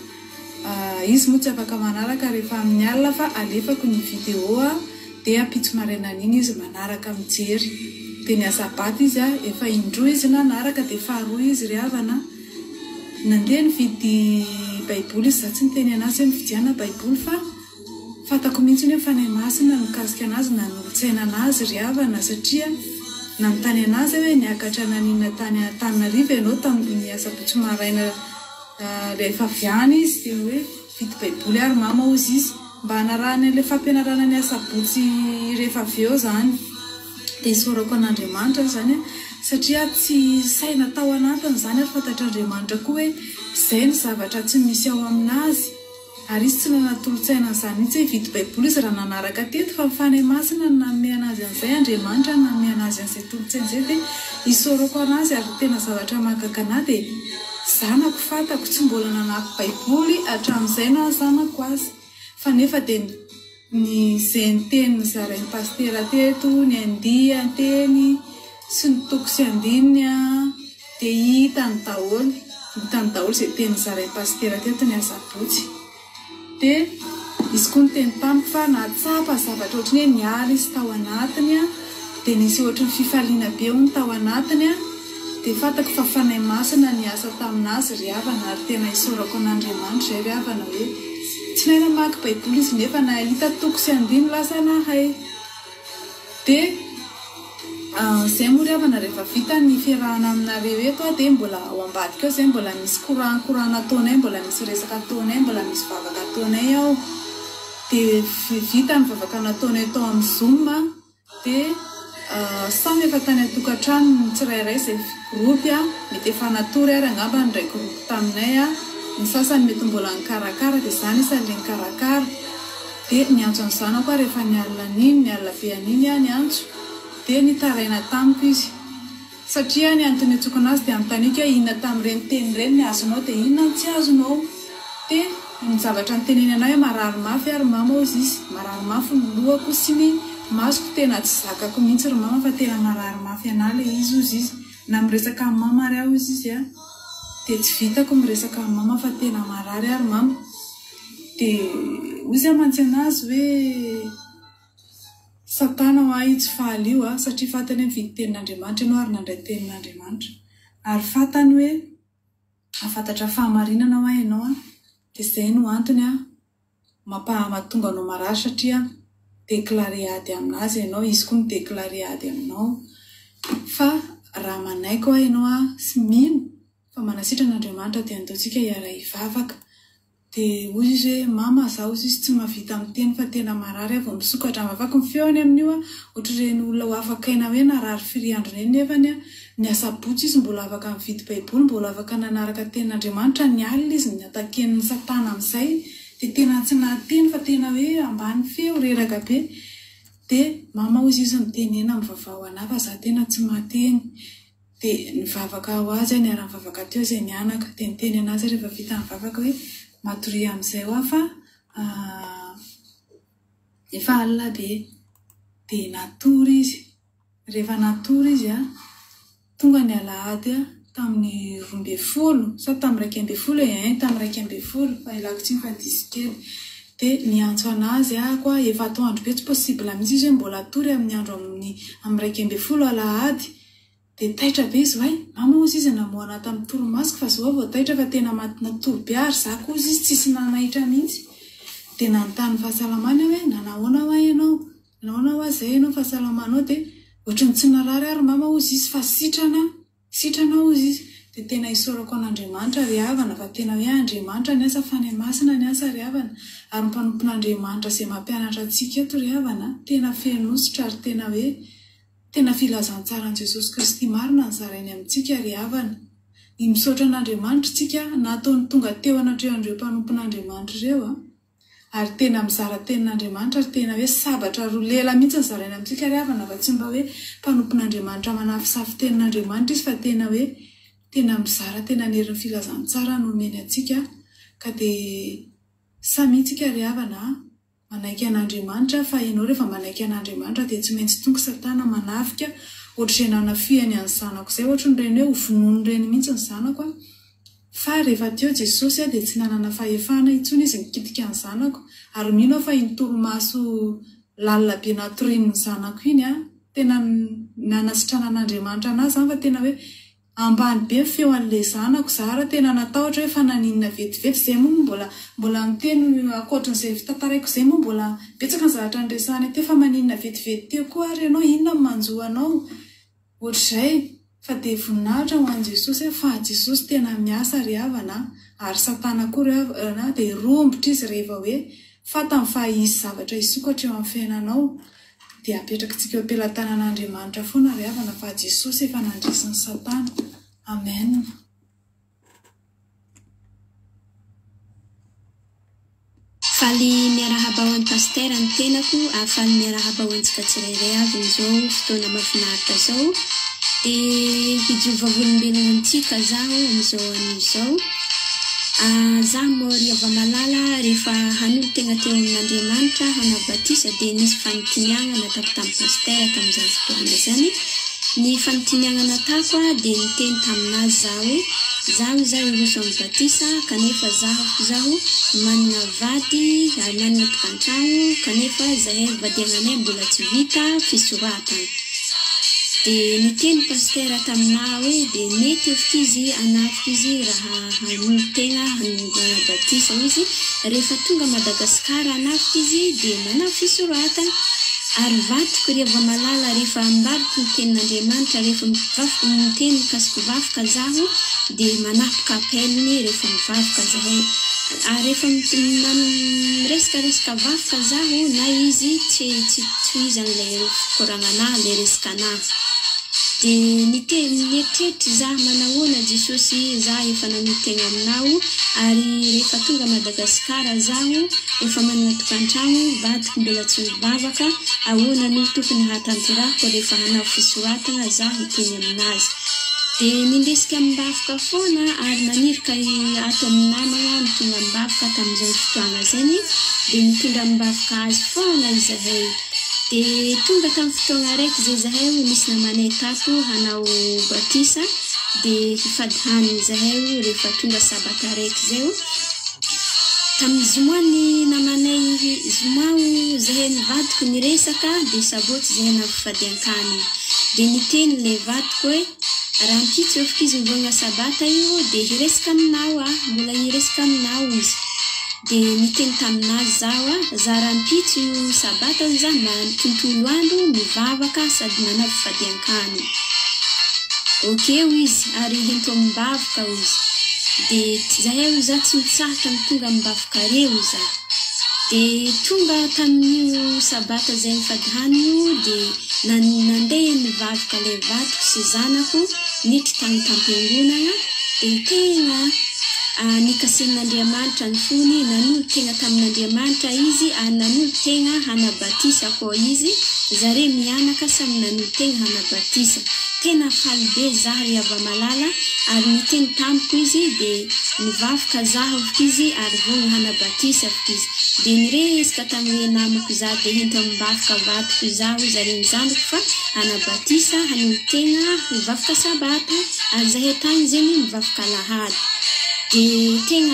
Izy moa tsy afaka manaraka rehefa amin'ny alina fa alefako ny vidéo a dia apitso marainana iny izy manaraka mijery. Dia ny asabata izy a efa indroa izy nanaraka dia faharoa izy ry havana nandeha nividy baiboly izy. Za tsy niteny anazy hoe mividiana baiboly fa fantako mihitsy hoe fanahy masina mikasika anazy na nolotsaina anazy ry havana satria nanontany anazy hoe niakatra nanina tany Antananarivo ianao tamin'ny asabotsy maraina rehefa viany izy dia hoe vidy baiboly ary mama ozy izy mba hanarahany an'ilay fampianarana ny asabotsy rehefa avy eo zany. Dia isaorako an'Andriamanitra zany satria tsy saina tao anatiny zany ary fantatr'Andriamanitra koa hoe izay ny zavatra tsy misy ao aminazy ary izy tsy nanatolotsaina an'izany mihitsy hoe vidy baiboly izy raha nanaraka teto fa mifanahy masina no nanome anazy an'izay Andriamanitra no nanome anazy an'izay tolotsaina izay. Dia isaorako anazy ary tena zavatra mahagaga anahy dia zanako fantako tsy mbola nanako baiboly hatramin'izay na zanako azy fa nefa dia ny izay niteny zarain'ny pastera teto ny andiany teny sy ny toko sy andininy a dia hitany daholo hitany daholo izay teny zarain'ny pastera teto ny asabotsy. Dia izy koa ny teny tamiko fa natsapa zavatra ohatrany hoe niala izy tao anatiny a dia nisy ohatrany fifaliana be ho ny tao anatiny a dia fantako fa fanahy masina ny asa taminazy ry havana ary tena isaorako an'Andriamanitra izay ry havana hoe tsy nahay namaky baiboly izy nefa nahita toko sy andiny lasa nahay. Dia Zay moa ry havana rehefa vita ny fiarahana aminareo eto dia mbola ao ambadika ao zay mbola misy courant-courant ataonay, mbola misy resaka ataonay, mbola misy vavaka ataonay ao. Dia vita ny vavaka nataonay tao amin'ny Zoom dia samy efa tany atokantrano ny tsirairay izay gropy mety efa natory ary angamba ny ray gropy taminay ny sasany mety mbola nikarakara dia izany isan'ilay nikarakara. Dia niantso ny zanako rehefa nialina an'iny nialina be an'iny ny antso dia nitaraina tamiko izy satria ny antony atsokana azy dia anontaniako hoe inona tamin'ireny teny ireny ny azonao dia inona ny tsy azonao. Dia ny zavatra nyteneny anay hoe marary mafy ary mama ozy izy, marary mafy ny lohako sy ny masoko, tena tsy zakako mihitsy ry mama fa tena marary mafy anay ilay izy ozy izy na miresaka amin'ny mama ary aho izy izy a dia tsy vitako miresaka amin'ny mama fa tena marary ary mama. Dia ozy amantsy anazy hoe satana ho ahy tsy faly io satria fantany hoe mividy tenin'Andriamanitra ianao ary nandray tenin'Andriamanitra ary fantany hoe afantatra fahamarinana ho ahy ianao dia izay no antony mampahatonga anao marary satria déclaré ady aminazy ianao, izy koa midéclaré ady aminao. Fa raha manaiko ahy ianao sy mino fa manasitrana an'Andriamanitra dia andaontsika hiara hivavaka. Dia hoy izy hoe mama zaho izy tsy mahavita miteny fa tena marary avy misokatra mavaka ny feony amin'io ohatra ireny olona ho afaka aina hoe narary firiandro ireny nefany ny asabotsy izy mbola afaka mividy baiboly, mbola afaka nanaraka tenin'Andriamanitra ny alina izy ny ataken'ny satana amin'izay dia tena tsy nahateny fa tena hoe ambany feo reraka be. Dia mama hoy izy mitenena mivavao anahy fa za tena tsy mahateny. Dia nivavaka ho azy ny ara mivavaka teo izay nianaka dia niteny anazy rehefa vita nivavaka hoe matory amin'izay ho fa efa alina be. Dia natory izy, rehefa natory izy tonga ny alahady tamin'ny roa ambin'ny folo sa tamin'ny raika ambin'ny folo e tamin'ny raika ambin'ny folo fa ilako tsy fa disy kely. Dia niantso anazy ako efa atoandro be tsy possible mihitsy izy hoe mbola atory amin'ny andro amin'ny amin'ny raika ambin'ny folo alahady. Dia taitra be izy hoe mama ozy izy namoana tamin'ny toromasika fa zao vao taitra fa tena natory be ary za koa izy tsisy nanahitra mihitsy. Dia nanontany fahasalamana hoe nanahoana ho ahy ianao, nanahoana ho ahy izay ianao fahasalamanao. Dia ohatrany tsy narary ary mama ozy izy fa sitrana sitrana ozy izy. Dia tena isorako an'Andriamanitra ry havana fa tena hoe Andriamanitra ny asa fa ny masina ny asa ry havana ary mpanompon'Andriamanitra izay mampianatra antsika eto ry havana tena fenosotra ary tena hoe tena filazantsara an' Jesosy Kristy marina ny zarainy amintsika ry havana. Ny misaotra an'Andriamanitra tsika nataony tonga teo anatrehon'ireo mpanompon'Andriamanitra ireo ary tena mizara tenin'Andriamanitra ary tena hoe sabatra roa lela mihitsy ny zarainy amintsika ry havana fa tsy mba hoe mpanompon'Andriamanitra manafisafy tenin'Andriamanitra izy fa tena hoe tena mizara tena nerin'ny filazantsara no omeny antsika. Ka dia samy itsika ry havana manaiky an'Andriamanitra fa ianao rehefa manaiky an'Andriamanitra dia tsy maintsy tonga satana manafika ohatra izay nanafihany any zanako izay ohatra nyreny hoe hovonono reny mihitsy ny zanako fa rehefa teo Jesosy dia tsy nanana fahefana intsony izy mikitika ny zanako ary mino aho fa iny toromaso lalina be natorian'ny zanako iny tena nanasitrana an'Andriamanitra anazy zany fa tena hoe ambany be feo an'ilay zanako zara tena natahotra hoe fananinana vetivety izay moa mbola mbola miteny akoatran'izay tantaraiko izay moa mbola betsaka ny zavatra nresahany teo fa maninana vetivety teo koa ary ianao inona manjo anao ohatr'izay. Fa dia voninahitra ho an'i Jesosy fa Jesosy tena miasa ry havana ary satana koa ry havana dia rombotra izy rehefa hoe fantany fa izy zavatra isokatra eo amin'ny fiainanao dia apetrakantsika eo am-pelatanan'Andriamanitra foana ry havana fa Jesosy efa nandresy ny satana. Amen. Faly miarahaba ho an'ny pasteur ny tenako afaly miarahaba ho antsika tsirairay avy izao fotoana mahafinaritra zao. Dia hidiova olombelona antsika zaho amin'izao an'izao. Zaho Moriava Malala rehefa hanolo tena teo amin'Andriamanitra hanabatisa dia nisy fanotiniana natako tamin'ny pasteur tamin'izany fotoana izany. Ny fanotiniana natako dia niteny taminazy zaho hoe zaho zaho iroso amin'ny batisa kanefa zaho zaho manana vady ary manana tokantrano kanefa zahay vadiananay mbola tsy vita fisoratana. Dia niteny pasteur taminahy hoe dia mety efika izy anafika izy raha hanolo tena hanabatisa izy rehefa tonga Madagasikara anafika izy dia manao fisoratana. ary vatiko rehefa malala rehefa ambaviko ny tenin'Andriamanitra rehefa mivavaka miteny mikasika vafoka zaho dia manapika apeliny rehefa mivavaka zahay ary rehefa miresakaresaka vafoka zaho na izy tsy tsy tohizan'ilay fikoragnanahy ilay resakanahy dia niteny nieritreritry zaho manahoana Jesosy zaho efa namitena aminao ary rehefa tonga Madagasikara zaho efa manana tokantrano vadiko mbola tsy mivavaka ahoana no tokony hatanterahako rehefa hanao fisoratana zaho hiteny aminazy dia nindesika mibavaka foana ary nanirika ato amin'ny namana nitonga mibavaka tamin'izay fotoana zany dia nitondra mibavaka azy foana izahay dia tonga tamin'ny fotoana raiky zay zahay misy namanay tato hanao batisa dia hifady haniny zahay rehefa tonga sabata raiky zay tamin'ny zoma ny namanay zoma zahay nivadiko niresaka dia sabotsy zahay navifady an-kany dia niteny ilay vadiko hoe raha mpitsy eo foka izy mivona sabata io dia hiresaka aminao ah mbola hiresaka aminao izy dia niteny taminazy zaho ah za raha mpitsy io sabata io za mba tontolo andro mivavaka sady manavy fady an-kany okeo izy ary hento mibavaka izy dia zahay za tsy mitsahatra mitonga mibavaka reo za dia tonga tamin'io sabata zay mifady hanio dia nandeha nivavaka ilay vadiko sy zanako niditra tamin'ny tampingonana dia tena nikasen'Andriamanitra ny fony nanolo tena tamin'Andriamanitra izy ary nanolo tena hanabatisa koa izy zare mianaka samy nanolo tena hanabatisa tena faly be zaho ry Avamalala ary niteny tamiko izy dia nivavaka zaho avy izy ary vao hanabatisa avy izy dia niresaka tamin'ilay namako za dia hento mibavaka vadiko zaho zare mizanoko fa hanabatisa hanolo tena mivavaka sabata ary zahay tany zany mivavaka lahady dia tena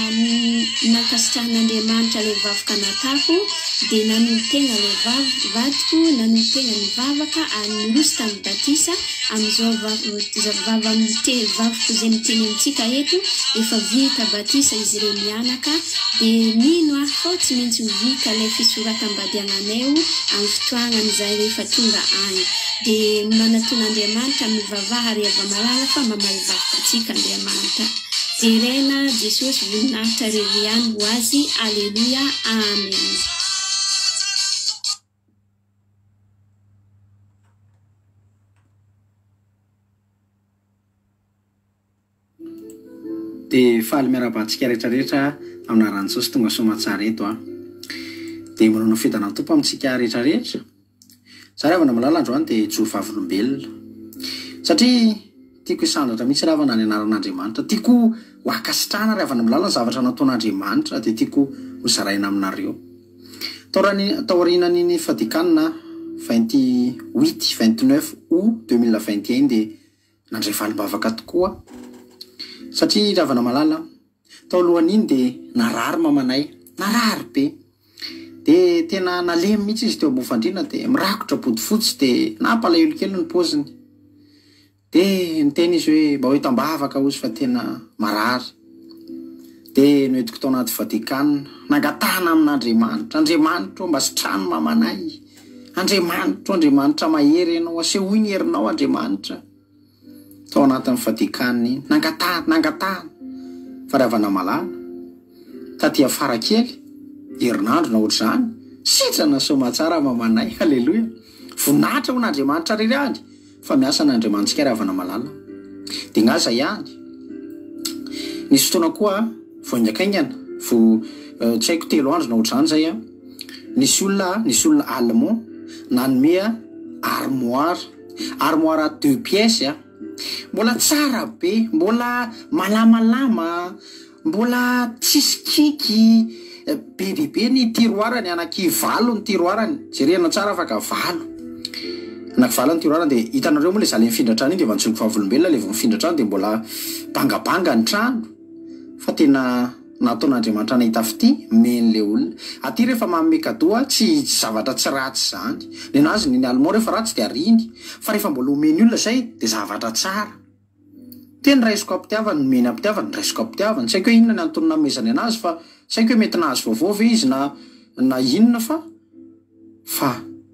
nankasitrahan'Andriamanitra ilay vavaka natako dia nanolo tena ilay vadiko nanolo tena mivavaka ary niroso tamin'ny batisa amin'izao vava miteny vaviko zay miteny amintsika eto efa vita batisa izy ireo mianaka dia mino aho fao tsy maintsy mivika ilay fisoratam-badiananay amin'ny fotoanany zay rehefa tonga any dia manatoan'Andriamanitra mivavaha ry Avamalala fa mamaly vavaka antsika Andriamanitra Irena Jesosy voninahitra reriany ho azy alleluia amen. Dia faly miara-batsika rehetrarehetra amin'aran'i Jesosy tonga somatsara eto a dia manao fedana tompo amintsika rehetrarehetra zary avana malala androany dia joro vavolombelona satria tiako isandatra mihitsy raha avana ny anaran'Andriamanitra tiako ho akasitrahana raha avana malala ny zavatra nataon'Andriamanitra dia tiako ho zaraina aminareo taorianan'ny fadikanina vingt-huit vingt-neuf août deux mille vingt et un dia nandray valom-bavaka tokoa satria raha avana malala tao alohan'iny dia narary mamanay narary be dia tena nalemy mihitsy izy teo ambofandrina dia mirakotra body fotsy dia nampalahelo kely ny poziny dia niteny izy hoe mba hoe tambavaka ozy fa tena marary dia noentiko tao anaty vatikanina nangatana amin'Andriamanitra Andriamanitra mba sitrano mamanay Andriamanitra Andriamanitra mahery ianao asehoy ny herinao Andriamanitra tao anatin'ny vatikanina iny nangatana nangatana fa raha avana malala taty afara kely herinandro na ohatr'izany sitrana somatsara mamanay halleloia voninahitra ho n'Andriamanitra rerany fa miasa n'Andriamanitsika raha avana malala dia ngaza ihany nisy fotoana koa vao niakaingana vao tsy haiko telo andro na ohatr'izany zay a nisy olona nisy olona allemand nanome armoire armoire à deux pièces a mbola tsara be mbola malamalama mbola tsisy kiky be bebe ny tiroirany anaky valo ny tiroirany jerena tsara afaka valo anaky ny tiroirany dia hitanareo moa le za le mifindra trano iny dia vantsoko vavolombelona le vao mifindra trano dia mbola bangabanga ny trano fa tena nataon'Andriamanitra nahitafity men'le olona aty rehefa manome kadoa tsy zavatra tsy ratsy zany ny anazy ny allemand rehefa ratsy dia ariny fa rehefa mbola omeny olona zay dia zavatra tsara teny raisiko ampitiavany nomeny ampitiavany raisiko ampitiavany tsy haiko hoe inona ny antonona nomezany anazy fa tsy haiko hoe mety nahazo vaovao ve izy na na inona fa fa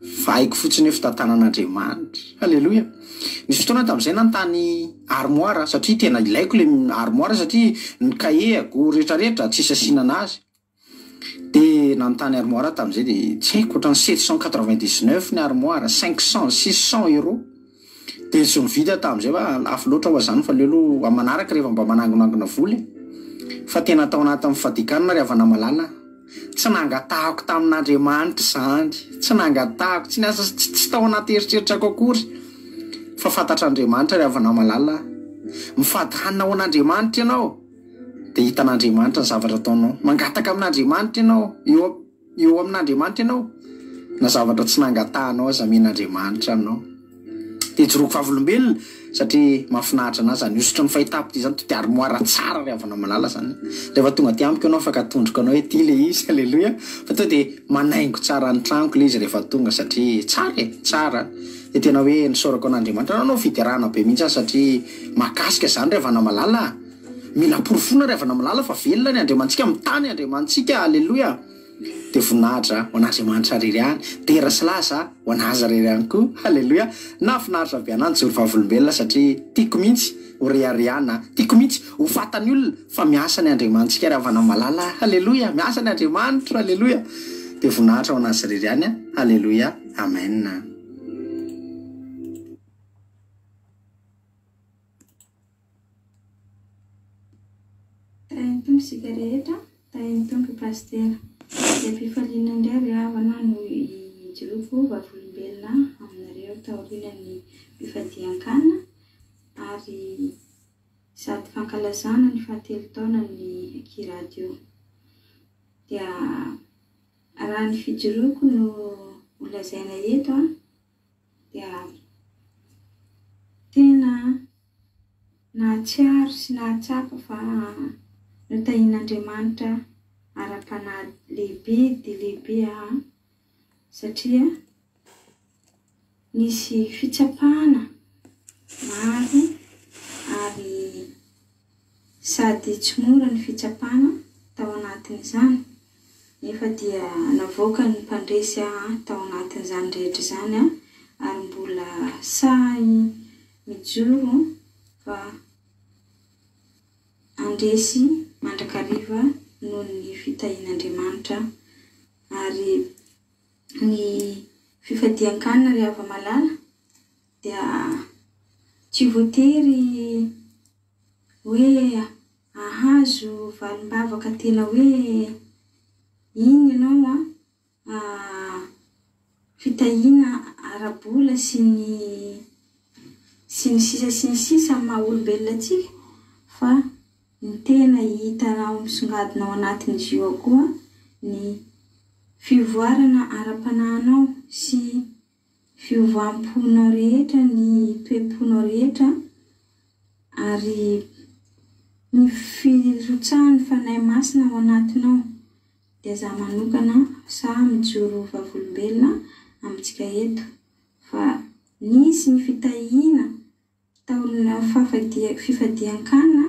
vaiko fotsiny hoe fitantanan'Andriamanitra. Halleloia. Nisy fotoana tamin'izay nantany armoire satria tena ilaiko le armoire satria ny kaheko rehetrarehetra tsy asianana azy. De nantany armoire tamin'izay de tsy haiko ohatrany sept cent quatre-vingt-dix-neuf ny armoire, cinq cents, six cents euros. De tsy mividy tamin'izay fa lafo loatra ho azany fa leo aloha amanaraka rehefa mba manangonangona voly. Fa tena tao anatin'ny fadikanana ry havana malala. Tsy nangatahako tamin'Andriamanitra zany, tsy nangatahako, tsy niasa tsy tao anaty eritreritrako akory. Fa fantatr'Andriamanitra ry havana malala. Mifady hanina ho an'Andriamanitra ianao de hitan'Andriamanitra ny zavatra ataonao. Mangataka amin'Andriamanitra ianao, eo eo amin'Andriamanitra ianao na zavatra tsy nangatahanao aza amin'Andriamanitra anao. De joroko vavolombelona satria mahafinaritra anazy zany usotry ny fahitako ty zany de armoire tsara ry havana malala zany. Rehefa tonga ty amiko ianao afaka atondroko anao hoe ty le izy. Halleloia. Fa to de manaingo tsara ny tragnoko le izy rehefa tonga satria tsara e, tsara. De tena hoe nisaorako an'Andriamanitra anao fiderana be mihitsy satria makasika zany ry havana malala. Mila porofona ry havana malala fa velona ny Andriamantsika mitany Andriamantsika. Halleloia. De voninahitra ho an'Andriamanitra rery any, tera sy lasa ho anazy rery any koa. Halleloia. Nafinaritra be anany joro vavolombelona satria tiako mihitsy ho rehareana, tiako mihitsy ho fatany olona fa miasa ny Andriamantsika ry havana malala. Halleloia. Miasa ny Andriamanitra. Halleloia. De voninahitra ho anazy rery any. Halleloia. Amen. Taintompo sika rehetra, taintompo pastera. De mpifaliana indray ry havana no ijoroko vavolombelona aminareo taorian'ny mpifadian-kanina ary sady fankalazana ny fahatelo taona ny kiradio. Dia raha ny fijoroko no holazaina eto a dia tena nahatsiaro sy nahatsapa fa notahin'Andriamanitra ara-panahy lehibe dia lehibe a satria nisy fitsapana maro ary sady tsy mora ny fitsapana tao anatin'izany nefa dia navoaka ny mpandresy tao anatin'izany rehetra izany a ary mbola sahy mijoro fa andresy mandrakariva noho ny fitahin'Andriamanitra ary ny fifadian-kanina ry hava malala dia tsy voatery hoe ahazo valim-bavaka tena hoe iny ianao a fitahina ara-bola sy ny sy ny sisa sy ny sisa maha olombelona antsika fa ny tena hitanao misongadinao anatin'izy io koa ny fivoarana ara-panahinao sy fiovam-ponao rehetra, ny toe-ponao rehetra ary ny firotsahan'ny fanahy masina ao anatinao. Dia za manokana sa mijoro vavolombelona amintsika eto fa nisy ny fitahina taolina fifadian-kanina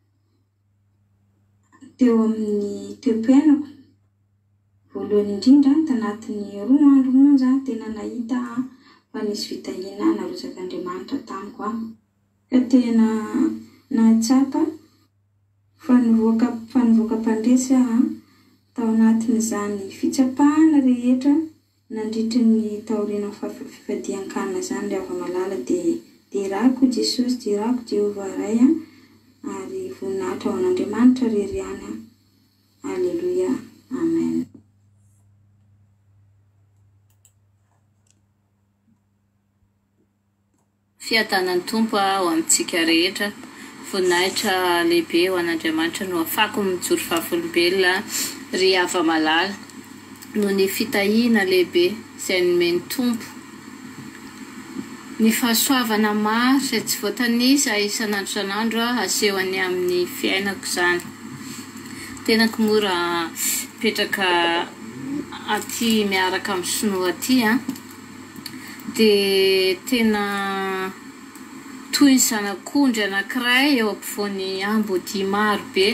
teo amin'ny toe-piainako voalohany indrindra tanatin'ny roa andro monja tena nahita fa nisy fitahina narosak'Andriamanitra tamiko ka tena nahatsapa fa nivoaka fa nivoaka mpandresy tao anatin'izany fitsapana rehetra nandritra ny taoriana fifadian-kanina zany ry hava malala dia dirako Jesosy, dirako Jehovah ray ary voninahitra ho an'Andriamanitra rery any. Alleluia. Amen. Fiadanan'ny Tompo ho amintsika rehetra, voninahitra lehibe ho an'Andriamanitra no afako mijoro vavolombelona ry hava malala no ny fitahina lehibe izay nomeny Tompo. Ny fahasoavana maro izay tsy voatanisa isan'andro isan'andro asehony amin'ny fiainako izany. Tena mora petraka aty miaraka amin'ny sinoa aty a dia tena toy ny zanak'ondry anankiray eo ampovoany ambody maro be.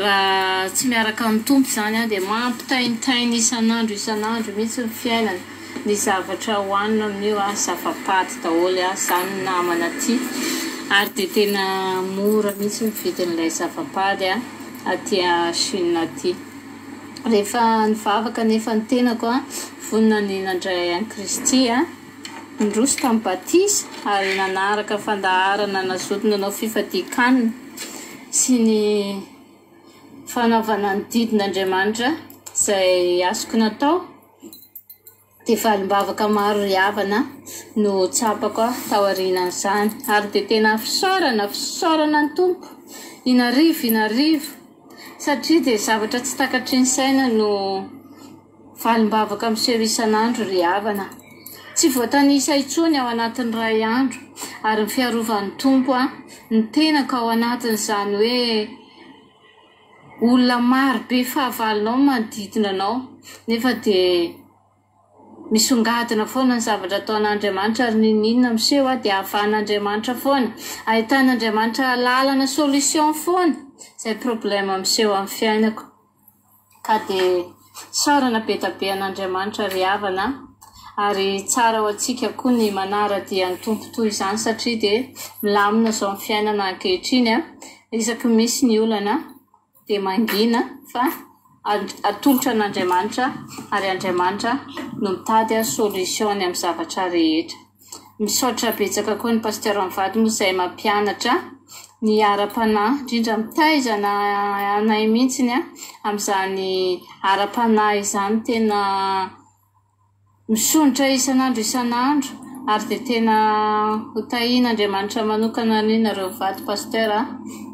Raha tsy miaraka amin'ny Tompo izany a dia mampitaintaina isan'andro isan'andro mihitsy ny fiainana ny zavatra hohanina amin'io a zava-paty daholo a zany namana aty ary dia tena mora mihitsy mividin'ilay zava-pady a aty Chine aty. Rehefa nivavaka nefa ny tenako a vonona ny nandray an'i Kristy a nindroso tamin'ny batisa ary nanaraka fandaharana nazoto nanao fifadikanina sy ny fanaovana ny didin'Andriamanitra izay azoko natao dia valim-bavaka maro ry havana no tsapako tao aorianan'izany ary dia tena fisaorana fisaorana ny tompo inarivo inarivo satria dia zavatra tsy takatry ny saina no valim-bavaka miseho isan'andro ry havana. Tsy voatanisa intsony ao anatin'ny ray andro ary ny fiarovan'ny tompo a ny tenako ao anatin'izany hoe olona maro be fahavalonao manodidina anao nefa dia misongadina foana ny zavatra ataon'Andriamanitra ary ninninona miseho a dia ahafahan'Andriamanitra foana ahitan'Andriamanitra lalana solution foana izay problema miseho amin'ny fiainako ka dia saorana be da be an'Andriamanitra ry havana ary tsara ho antsika koa ny manara-dia ny tompo toy izany satria dia milamina izao amin'ny fiainana ankehitriny a isaky misy ny olana dia mangina fa atolotra an'Andriamanitra ary Andriamanitra no mitady a solution amin'ny zavatra rehetra. Misaotra betsaka koa ny pasteur Mivady moa izay mampianatra ny ara-panahy indrindra mitaizana anay mihitsiny a amin'izany ara-panahy izany tena misonitra isan'andro isan'andro ary dia tena hotahian'Andriamanitra manokana ny nareo mivady pasteur a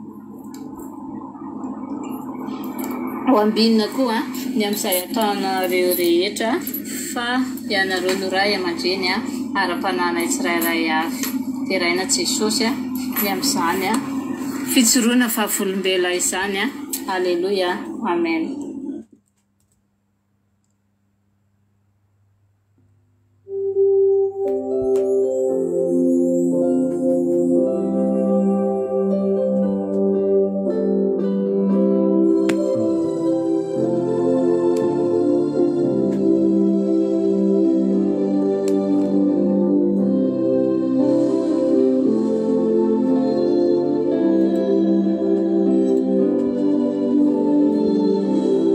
ho ambinina koa ny amin'izay ataonareo rehetra fa ianareo no ray aman-dreny a ara-panahina tsirairay avy dia raina Jesosy a ny amin'izany a fitsoroana fahavolombela izany a. Alleluia, amen. Thank you.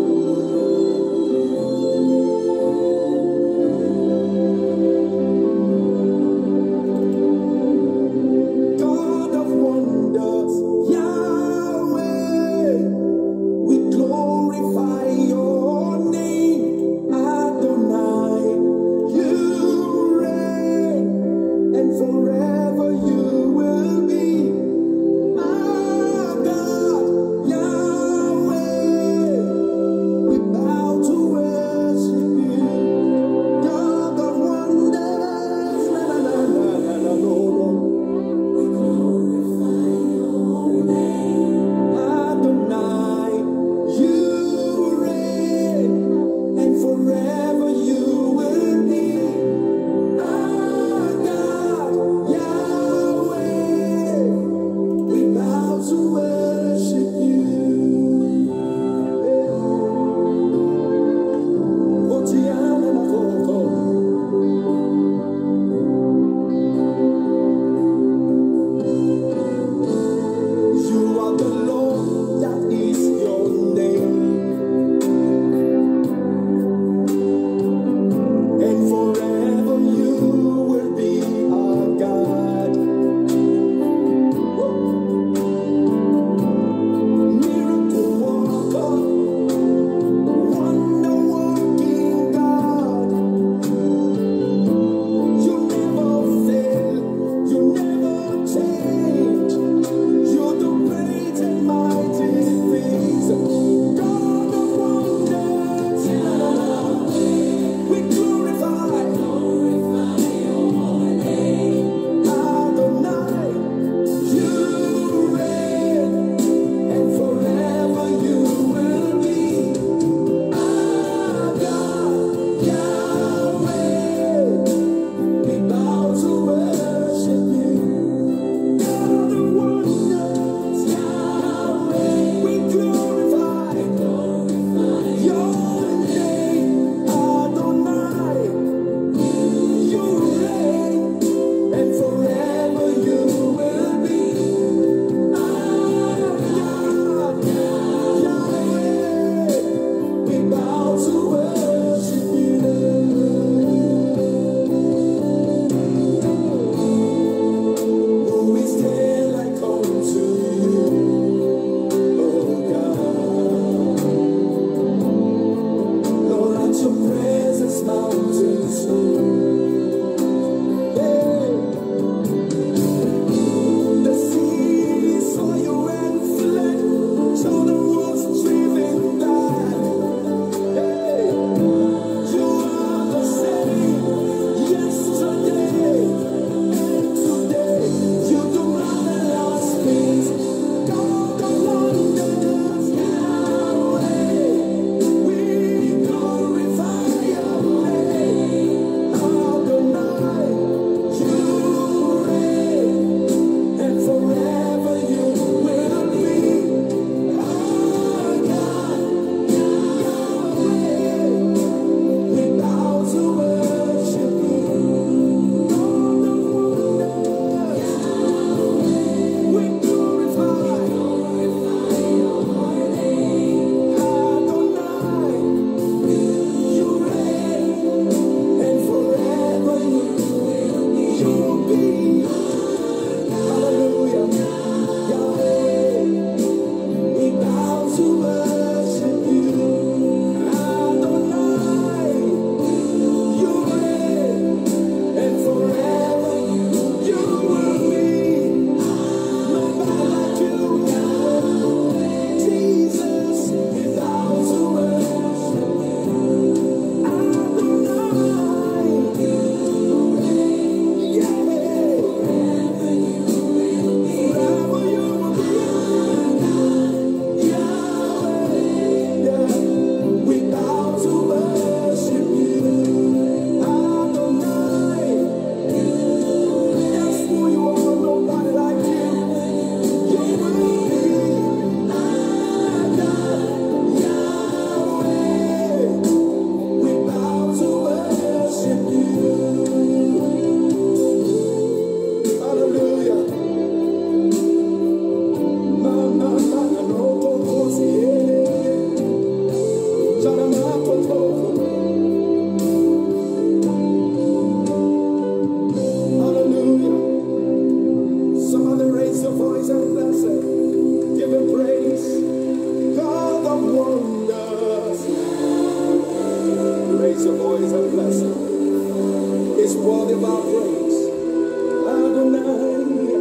Raise your voice and bless him. It's worthy of our praise. Adonai.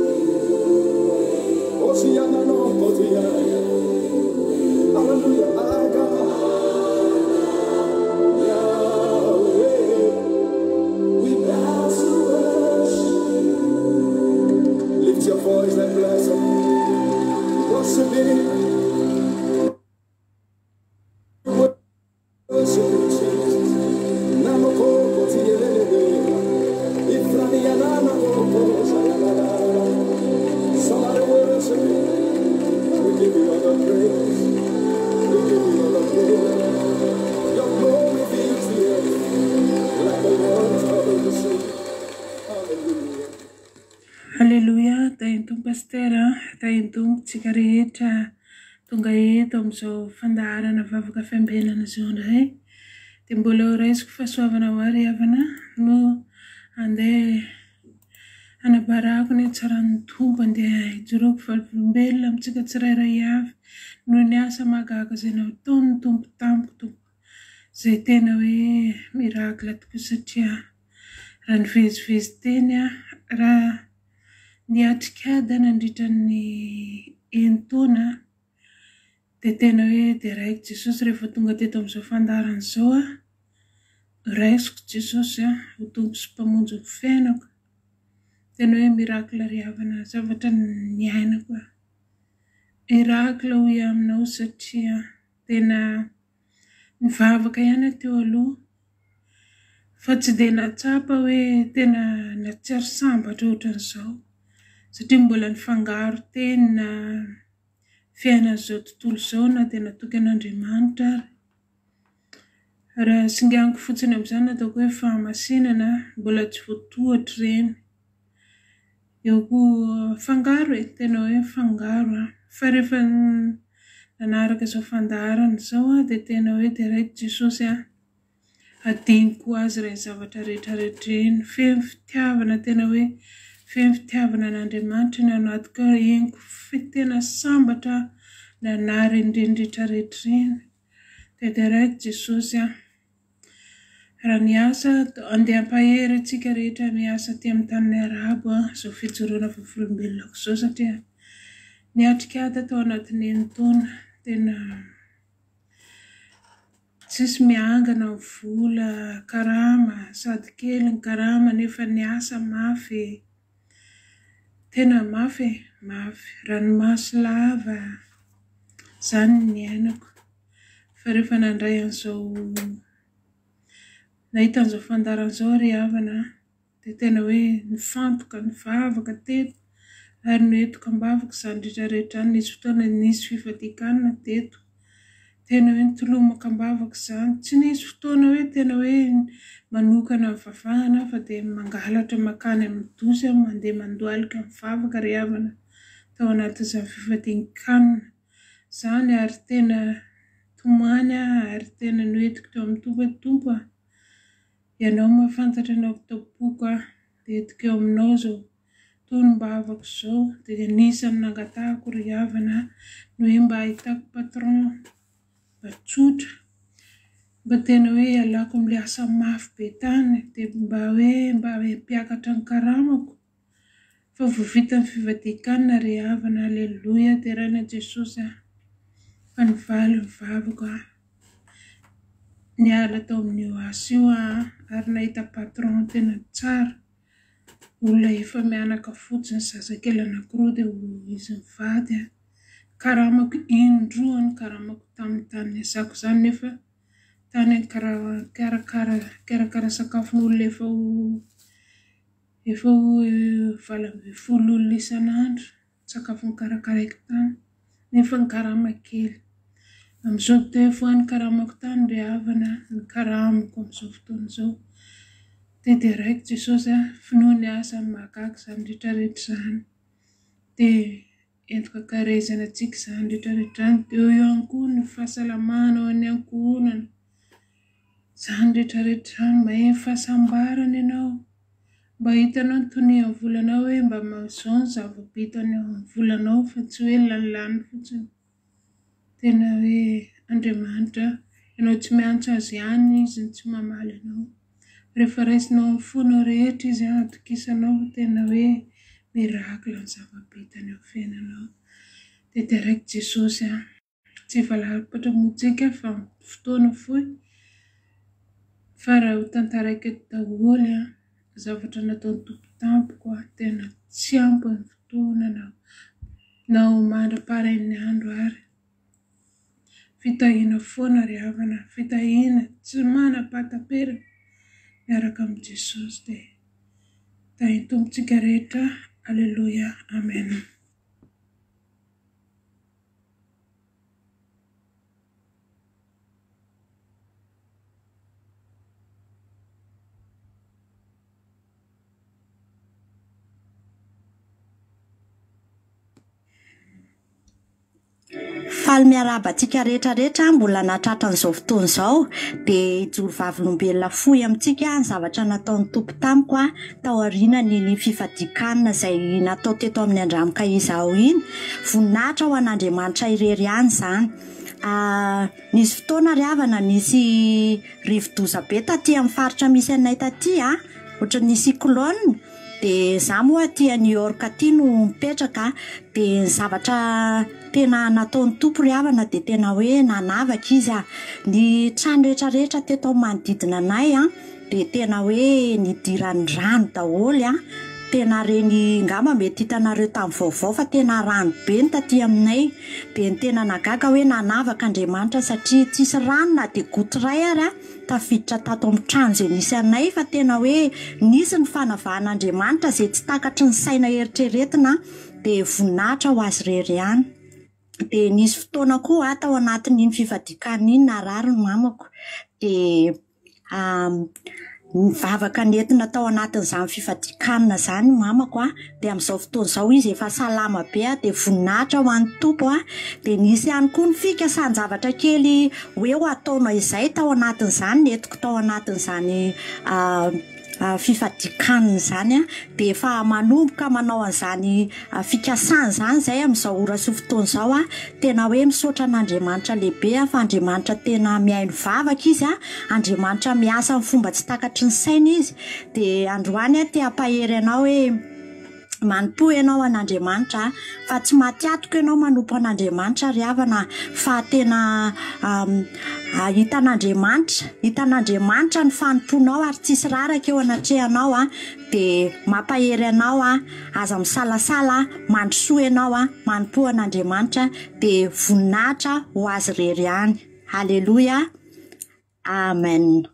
Oceana no Potia. Hallelujah, our God. Yahweh. We bow to worship. Lift your voice and bless him. Worship him. Worship him, Jesus. Namoko Potia. Somebody worship him. We give you all the praise. We give you all the glory. Your glory fills the earth like the waters of the sea. Hallelujah. Hallelujah. Taintum pastera, taintum cigareta, tungaeta om zo vandara na vavaka fembena na zona hai. Timbolo reis kufaswavana wari avana no ande ana barako ni tsaran tumpa nde jurok falfumbela mtsika tsarara yav no nyasa magaga zena ton tump tamp tump zetena we miraklat kusatia ran fiz fiz tenia ra niatkada nanditani entona tetena we direct Jesus refotunga tetom so fandaran soa resk Jesus ya utump spamunzo fenok tena we miracle riavana zavatan nyaina kwa miracle uyam no satia tena nfava kayana teolu fats dena chapa we tena na char samba totan so satimbolan fangar tena fiana zot tulsona tena tukenandrimantar ra singangu futsina mzana toko e farmasina na bola tfutua train yoku fangaro tena e fangaro farefan nanara ke so fandaran so de tena e direct Jesus ya atin kuazre savatare tare train fifth tavana tena we fifth tavana nandrimantina natka yenku fitena sambata na narindindi tare train de direct Jesus ya raniasa ande ampayere cigareta miasa tiam tanneraba so fituruna fufrumbilo so satia niatkata tonat ninton tena sis mianga na fula karama sadkelen karama nefa niasa mafi tena mafi mafi ran maslava san nienok ferifanandrayan so naitan zo fandaran zori avana te tena we nfantoka nivavaka teto ary noeto kambavaka sandritra rehetra nisy fotoana nisy fifatikana teto tena hoe nitolomaka ambavaka zany tsy nisy fotoana hoe tena hoe manokana vavahana fa de mangalatra makany amin'ny dozy mandeha mandoalika mivavaka ry havana tao anatin'izany fifatikana zany ary tena tomany ary tena noetiko teo amin'ny tompo hoe tompo ianao mahafantatra anao tompoko de etiko eo aminao zao tonombavako zao de anisany nangatahako ry havana no hoe mba ahitako patron mba tsotra mba tena hoe alako am'le asa mafy be tany de mba hoe mba mpiakatra ny karamako fa vovita ny fivadikana ry havana alleluia terana Jesosy fa nivaly mivavako niala tao amin'io asa io ary nahita patron tena tsara olona efa mianaka fotsiny zazakely anankiroa de izy mivady karamako indroany karamako tamin'ny tany asako zany nefa tany karakara karakara sakafon'olona efa efa valo ambin'ny folo olona isan'andro sakafo nikarakaraiko tany nefa ny karama kely am'izao teo foany karamako tany ry havana ny karamako am'izao fotoana zao de direct Jesosy finoany asa mahagaga zany rehetrarehetra zany de entiko akarezana antsika zany rehetrarehetra zany de eo ihany koa ny fahasalamana ao any ankohonana zany rehetrarehetra zany mba e fahasambarana ianao mba hitanao ny tonia amin'ny volanao hoe mba mazao ny zava-bitany amin'ny volanao fa tsy hoe lanilany fotsiny tena hoe Andriamanitra ianao tsy miantso azy ihany izy ny tsy mamaly anao. Rehefa raisinao fonao rehetra izy atokisanao tena hoe mirakla ny zava-bitany eo fiainanao. Dia direct Jesosy a tsy valapatra motsika fa fotoana fohy fa raha ho tantaraiko eto daholo a zavatra nataony tompo tampoko a tena tsy ampy ny fotoana na na ho mandra-parain'ny andro ary. Fitahiana foana ry havana, fitahiana tsy manam-pahatapera miaraka amin'ny Jesosy dia tahiny tompontsika rehetra. Alleluia, amen. Faly miarabantsika rehetra rehetra mbola natratra n'izao fotoana izao dia ijoro vavolombelona fohy amintsika ny zavatra nataon'ny tompo tamiko a tao aorianany ny fifadikanana izay natao teto amin'ny andramoka izao iny. Voninahitra ho an'Andriamanitra irery ihany izany. Uh, nisy fotoana ry havana nisy rivo-doza be taty amin'ny faritra misy anay taty a ohatra ny cyclone. Dia za moa aty a New York aty no mipetraka dia ny zavatra tena nataon'ny tompo ry havana dia tena hoe nanavaka izy a. Ny trano rehetra rehetra teto amin'ny manodidina anay a dia tena hoe nidiran'ny rano daholo a. Tena reny ngamba mety hitanareo tamin'ny vaovao fa tena rano be ny taty aminay. Dia ny tena nagaga hoe nanavaka Andriamanitra satria tsisy rano na dia gotiray ary a tafiditra tato amin'ny trano izay nisy anay fa tena hoe nisy ny fanavahan'Andriamanitra izay tsy takatry ny saina eritreretina dia voninahitra ho azy rery ihany. Dia nisy fotoana koa tao anatin'iny fifadikana iny narary ny mamako dia um, nivavaka nentina tao anatin'izany fifadikanana izany mamako a dia amin'izao fotoana izao izy efa salama be a dia voninahitra ho an'ny tompo a. Dia nisy ihany koa ny fikasany zavatra kely hoe ho ataonao izay tao anatin'izany netiko tao anatin'izany uh, uh, fifadikanana izany a dia efa manomboka manao an'izany uh, fikasana izany izay amin'izao ora sy fotoana izao a. Tena hoe misaotra an'Andriamanitra lehibe a fa Andriamanitra tena mihaino vavaka izy a. Andriamanitra miasa amin'ny fomba tsy takatry ny saina izy. Dia androany a te hampahery anao hoe manompo ianao an'Andriamanitra fa tsy matiatoko ianao manompo an'Andriamanitra ry havana fa tena um, uh, hitan'Andriamanitra hitan'Andriamanitra ny fanomponao ary tsisy raraka eo anatrehanao a. Dia mampahery anao a aza misalasala mandrosoa ianao a manompo an'Andriamanitra dia voninahitra ho azy rery ihany. Halleluia, amen.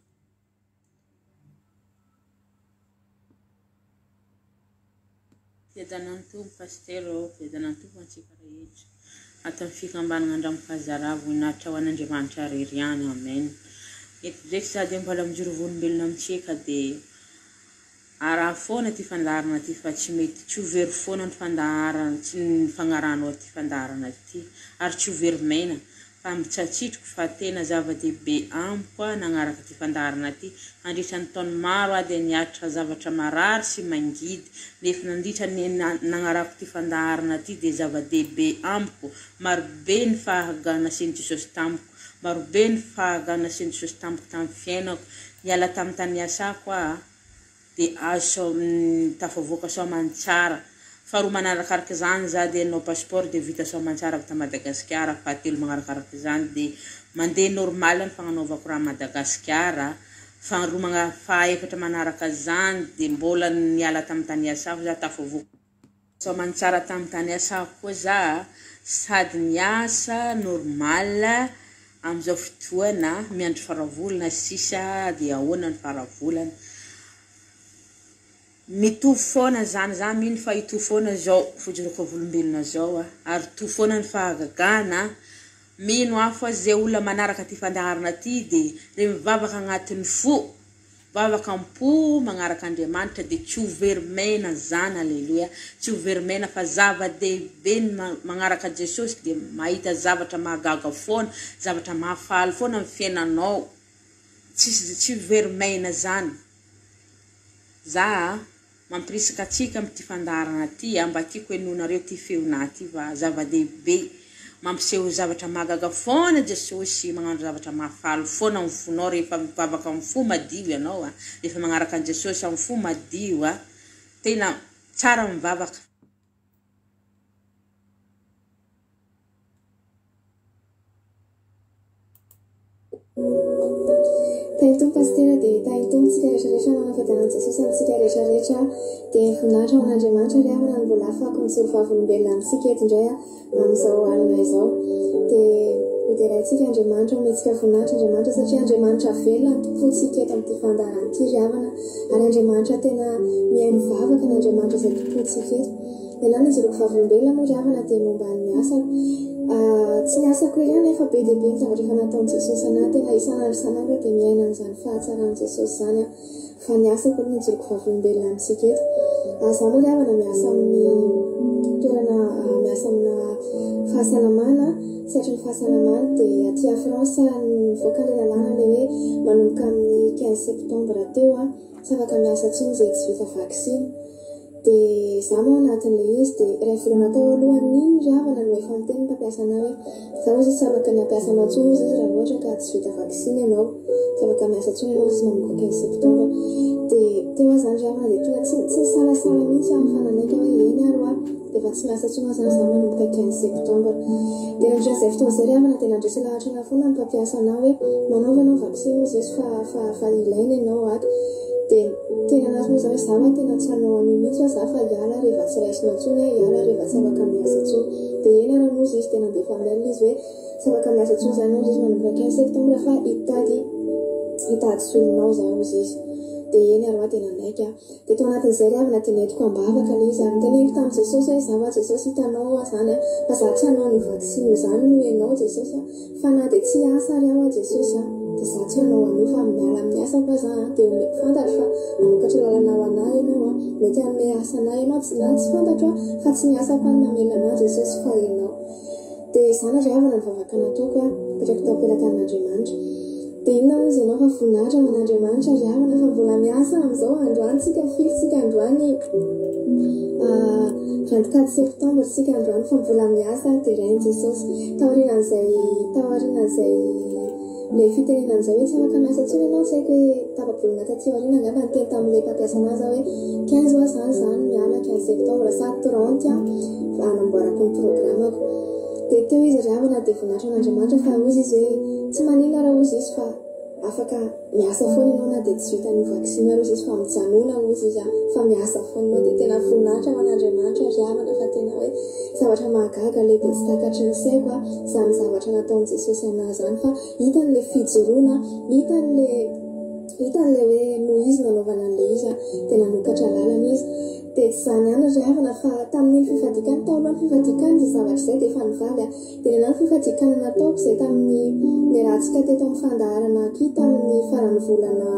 Fiadanan'ny tompo pastero, fiadanan'ny tompo antsika rehetra atao ny fikambanana andramoka zara voninahitra ho an'Andriamanitra rery ihany, amen. Eto ndraiky sady mbola mijoro volombelona amintsika dia araha foana ty fandaharana ty fa tsy mety tsy ho very foana ny fandaharana tsy ny fagnaranao ty fandaharana ty ary tsy ho very mena fa mitsatsitriko fa tena zava-dehibe amiko nagnaraka ty fandaharana ty andritra ny taona maro a dia niatra zavatra marary sy mangidy nefa nandritra nagnarako ty fandaharana ty dia zava-dehibe amiko. Marobe ny fahagana nasian'i Jesosy tamiko, marobe ny fahagana nasian'i Jesosy tamiko tamin'ny fiainako. Niala tamin'ny tany asako a dia azo tafavoaka soamantsara. Faharoa manarakaraka izany za dia anao passeport dia vita soamantsara avy ta Madagasikara. Fahatelo manarakaraka izany dia mandeha normal ny fagnanaovako raha Madagasikara. Faharoa fahaefatra manaraka izany dia mbola niala tamin'ny tany asako za tafavoaka soamantsara tamin'ny tany asako koa za sady niasa normal amin'izao fotoana miandry faravolana sisa dia ahoana ny faravolana. Mitovy foana zany za mino fa hitovy foana zao fojoroko volombelona zao a ary tovy foana ny fahagagana mino aho fa zay olona manaraka ty fandaharana ty dia re mivavaka agnatin'ny fo vavaka ampo magnaraka Andriamanitra dia tsy ho very mena zany. Alleluia, tsy ho very mena fa zava-dehibe ny magnaraka Jesosy dia mahita zavatra mahagaga foana, zavatra mahafaly foana amin'ny fiainanao, tsy tsy very mena zany. Za mampirisaka atsika amin'ny ty fandaharana ty mba tiako henonareo ty feona ty fa zava-dehibe mampiseho zavatra magaga foana Jesosy magnano zavatra mahafaly foana amin'ny fonao rehefa mivavaka amin'ny fo madio ianao a rehefa magnaraka an Jesosy amin'ny fo madio a tena tsara mivavaka. Taito pastera dia taito tsika rehetrarehetra manafadanan Jesosy amintsika rehetrarehetra dia voninahitra ho an'Andriamanitra ry havana ny mbola afaka mitsoro fahavolombelona amintsika eto indray a amin'izao alina izao dia hoderaintsika Andriamanitra ometsika voninahitra Andriamanitra satria Andriamanitra velona ny tompontsika eto amin'ity fandaharan'ity ry havana ary Andriamanitra tena mihay mivavaka ny Andriamanitra izay tompontsika eto dia na ny izoroko fahavolombelona moa ry havana dia momba ny asako tsy ny asako ihany nefa be dia be ny zavatra efa nataon'i Jesosy anahy tena isanandro isanandro dia miaina amin'izany fahatsaran'i Jesosy izany a fa ny asako ny izoroko fahavolombelona amintsika eto zaho moa ry havana miasa amin'ny toerana miasa amina fahasalamana satria ny fahasalamana dia aty a France nivoaka ilay lalàna ilay hoe manomboka amin'ny quinze septembre teo a tsy afaka miasa intsony izay tsy vita vaksiny dia zaho moa anatin'ilay izy dia iray volana tao alohan'iny ry havana no efa miteny ny mpampiasa anahy hoe zaho ozy tsy afaka ny hampiasanao intsony izy izy raha ohatra ka tsy vita vaksiny ianao tsy afaka miasa intsony ianao izy manomboka quinze septembre dia teo aho zany ry havana dia tonga tsy tsy nisalasala mihitsy amin'ny fananaika hoe eny aro a dia efa tsy miasa intsony zany zaho manomboka quinze septembre dia nandritra izay fotoana izay ry havana dia nandresy lahatra ana foana ny mpampiasa anahy hoe manaova ianao vaksiny izy izy fa fa fa ilaina ianao ato dia tena anazy moa zao hoe zaho tena tsy hanao an'io mihitsy fa zaho fa hiala rehefa tsy raisinao intsony hiala rehefa tsy afaka miasa intsony dia eny ara nozy izy tena andefa mail izy hoe tsy afaka miasa intsony zany ao izy manomboka quinze septembre fa hitady hitady solonao zaho izy izy dia eny aroa tena naika dia tao anatin'izay ry havana tena entiko ambavaka ilay izy ary teneniko tamin'i Jesosy hoe zaho a Jesosy hitanao a zany a fa zaho tsy hanao an'io vaksiny zany no ianao Jesosy a fa na dia tsy asa ary aho a Jesosy a dia zaho tsy hanao an'io fa miala amin'ny asa fa zaho dia omeko fantatra fa manokatra lalana ho anahy ianao a mety hanome asa anahy ianao tsy na tsy fantatro a fa tsy niasako any namela anahy Jesosy fa ianao dia zany ry havana ny vavaka nataoko a petrako tao am-pelatan'Andriamanitra dia inona moa izy ianao fa voninahitra ho an'Andriamanitra ry havana fa mbola miasa amin'izao androany tsika filitsika androany vingt-quatre septembre tsika androany fa mbola miasa dia rain' Jesosy taorianan'izay taorianan'izay ilay fitenenan'izay hoe tsy afaka miasa intsony ianao tsy haiko hoe tapabolona taty aoriana angamba ny teny tamin'ilay mpampiasa anazy aho hoe quinze oa zany zany miala quinze septembre sa trente a anamboarako ny programako dia teo izy ry havana dia voninahitra an'Andriamanitra fa ozy izy hoe tsy manina raha ozy izy fa afaka miasa foana ianao na dia tsy vita ny vaksiny ary ozy izy fa mijanona ozy izy a fa miasa foana ianao dia tena voninahitra ho an'Andriamanitra ry havana fa tena hoe zavatra mahagaga lehibe tsy takatry ny saiko a zany zavatra nataon'i Jesosy anahy zany fa hitan'ilay fijoroana hitan'ilay hitan'ilay hoe noho izy nanaovana an'ilay izy a tena nokatra lalana izy dia tsy zany ihany ry havana fa tamin'ny fifadikany tao alohan'ny fifadikany izay zavatra izay dia efa nivavy a dia nena ny fifadikana nataoko izay tamin'ny ny rahantsika teto amin'ny fandaharana aky tamin'ny faran'ny volana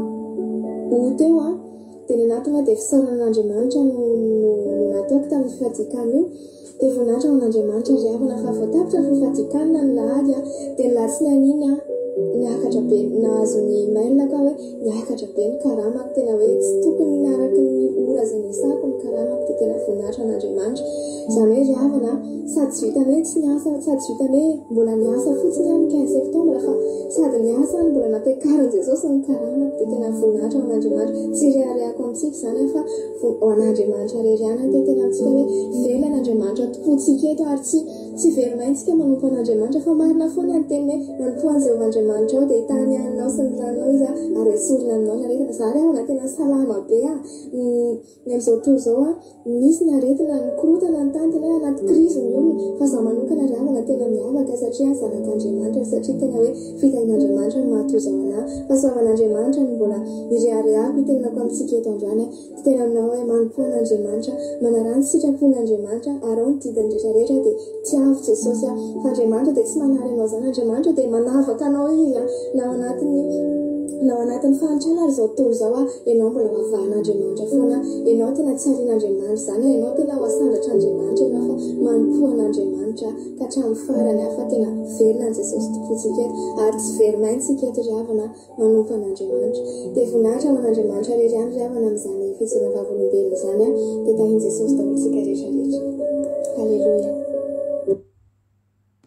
o teo a dia nena tonga dia fisaoran'Andriamanitra no no nataoko tamin'ny fifadikany io dia voninahitra ho an'Andriamanitra ry havana fa voatapitra ny fifadikanina ny lahady a dia ny latsiny aniny a niakatra be nahazo ny mail ka hoe niakatra be ny karamako tena hoe tsy tokony niaraka ny ora izay niasako ny karamako dia tena voninahitra an'Andriamanitra izany hoe ry havana sady tsy vitany hoe tsy niasa sady tsy vitany hoe mbola niasa fotsiny any quinze septembre fa sady niasa ny mbola nampiakarin'i Jesosy ny karamako dia tena voninahitra ho an'Andriamanitra tsy rehareako amintsika izany fa ho an'Andriamanitra reriana dia tena amintsika hoe velona an'Andriamanitra tompontsika eto ary tsy tsy verina intsika manompo an'Andriamanitra fa marina foana ny teniny hoe manompo an'izay Andriamanitra ao dia hitany haninao sy ny ranonao izy a ary esorina aminao ny aretina za ry havana tena salama be a ny amin'izao tontolo izao a misy ny aretina ny korotana ny tany tena hoe anaty krizy ny olona fa zaho manokana ry havana tena miavaka satria zanak'Andriamanitra satria tena hoe fitahin'Andriamanitra no mahatozaho anahy fa soavan'Andriamanitra no mbola nirehareako itenenako amintsika eto androany a tena aminao hoe manompo an'Andriamanitra manarano sitrapon'Andriamanitra ary ao ny didiny rehetrarehetra dia tiavo Jesosy a fa Andriamanitra dia tsy manary anao zany Andriamanitra dia manavaka anao izy a na ao anatin'ny na ao anatin'ny fanitrana ary izao tontolo izao a ianao mbola mavahan'Andriamanitra foana ianao tena tsy arian'Andriamanitra zany hoe ianao tena ho asandratr'Andriamanitra ianao fa manompo an'Andriamanitra ka hatramin'ny farany a fa tena velona an'i Jesosy tompontsika eto ary tsy verimaintsika eto ry havana manompo an'Andriamanitra dia voninahitra ho an'Andriamanitra rery any ry havana amin'izany fijoroana vavolombelona izany a dia tahin' Jesosy daholo tsika rehetrarehetra. Halleluia.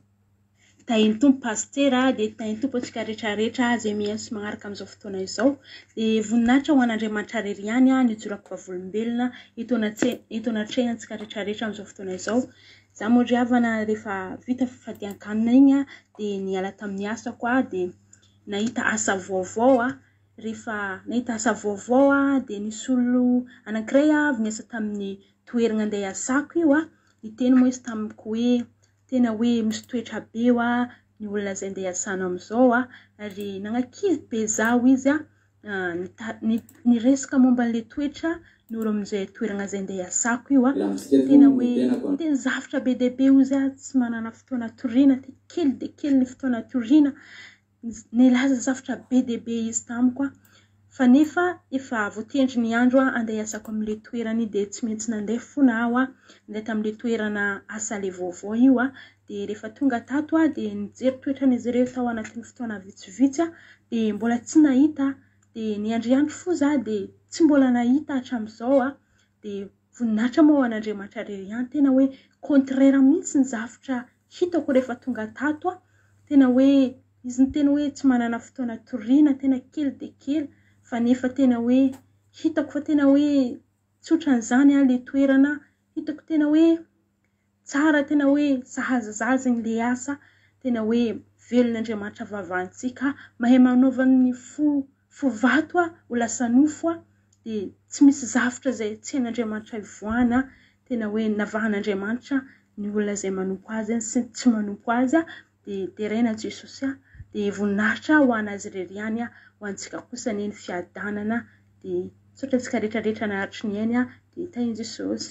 tahin'ny tompo pastera dia tahin'ny tompo antsika rehetrarehetra izay mihaino magnaraka amin'izao fotoana izao. Dia voninahitra ho an'Andriamanitra irery ihany nijorako vavolombelona hitonatreha antsika rehetrarehetra amin'izao fotoana izao. Za moa ry havana rehefa vita fifadian-kanina igny dia niala tamin'ny asa koa dia nahita asa vaovao a. Rehefa nahita asa vaovao dia nisy olo anankiray avy niasa tamin'ny toerana andeha iasako io a. Niteny moa izy tamiko hoe tena hoe misy toetra be eo a ny olona izay andeha iasana amin'izao a, ary nagnakizy be zaho izy a. Niresaka momba an'ilay toetra noro amin'izay toerana izay andeha iasako io a. Tena hoe tena zavatra be dia be izy a, tsy manana fotoana toriana, kely dia kely ny fotoana toriana. Nilaza zavatra be dia be izy tamiko a. Fa nefa efa voatendry ny andro andeha iasako amin'ilay toerana dia tsy maintsy nandeha fona aho a, nandeha tamin'ilay toerana asa ilay vaovao io a. Dia rehefa tonga tato a dia nijery toetran'izy ireo tao anatin'ny fotoana vitsivitsy a, dia mbola tsy nahita. Dia ny andriandro fo za dia tsy mbola nahita hatramin'izao a. Dia voninahitra moa an'Andriamanitra irery ihany, tena hoe contraire mihitsy ny zavatra hitako rehefa tonga tato a. Tena hoe izy ny tena hoe tsy manana fotoana toriana, tena kely dia kely. Fa nefa tena hoe hitako fa tena hoe tsotran'izany a ilay toerana. Hitako tena hoe tsara, tena hoe sahazazaza ilay asa. Tena hoe velon'Andriamanitra vavantsika, mahay manaova ny fo fo vato a ho lasa nofo a. Dia tsy misy zavatra izay tsy hain'Andriamanitra ivoahana. Tena hoe navahan'Andriamanitra ny olona izay manompo azy sy tsy manompo azy a. Dia terena Jesosy a. Dia voninahitra ho an'azy irery ihany a, ho antsika kosa ny fiadanana. Dia saotra antsika rehetrarehetra nahatry ny ainy a, dia tahin'i Jesosy.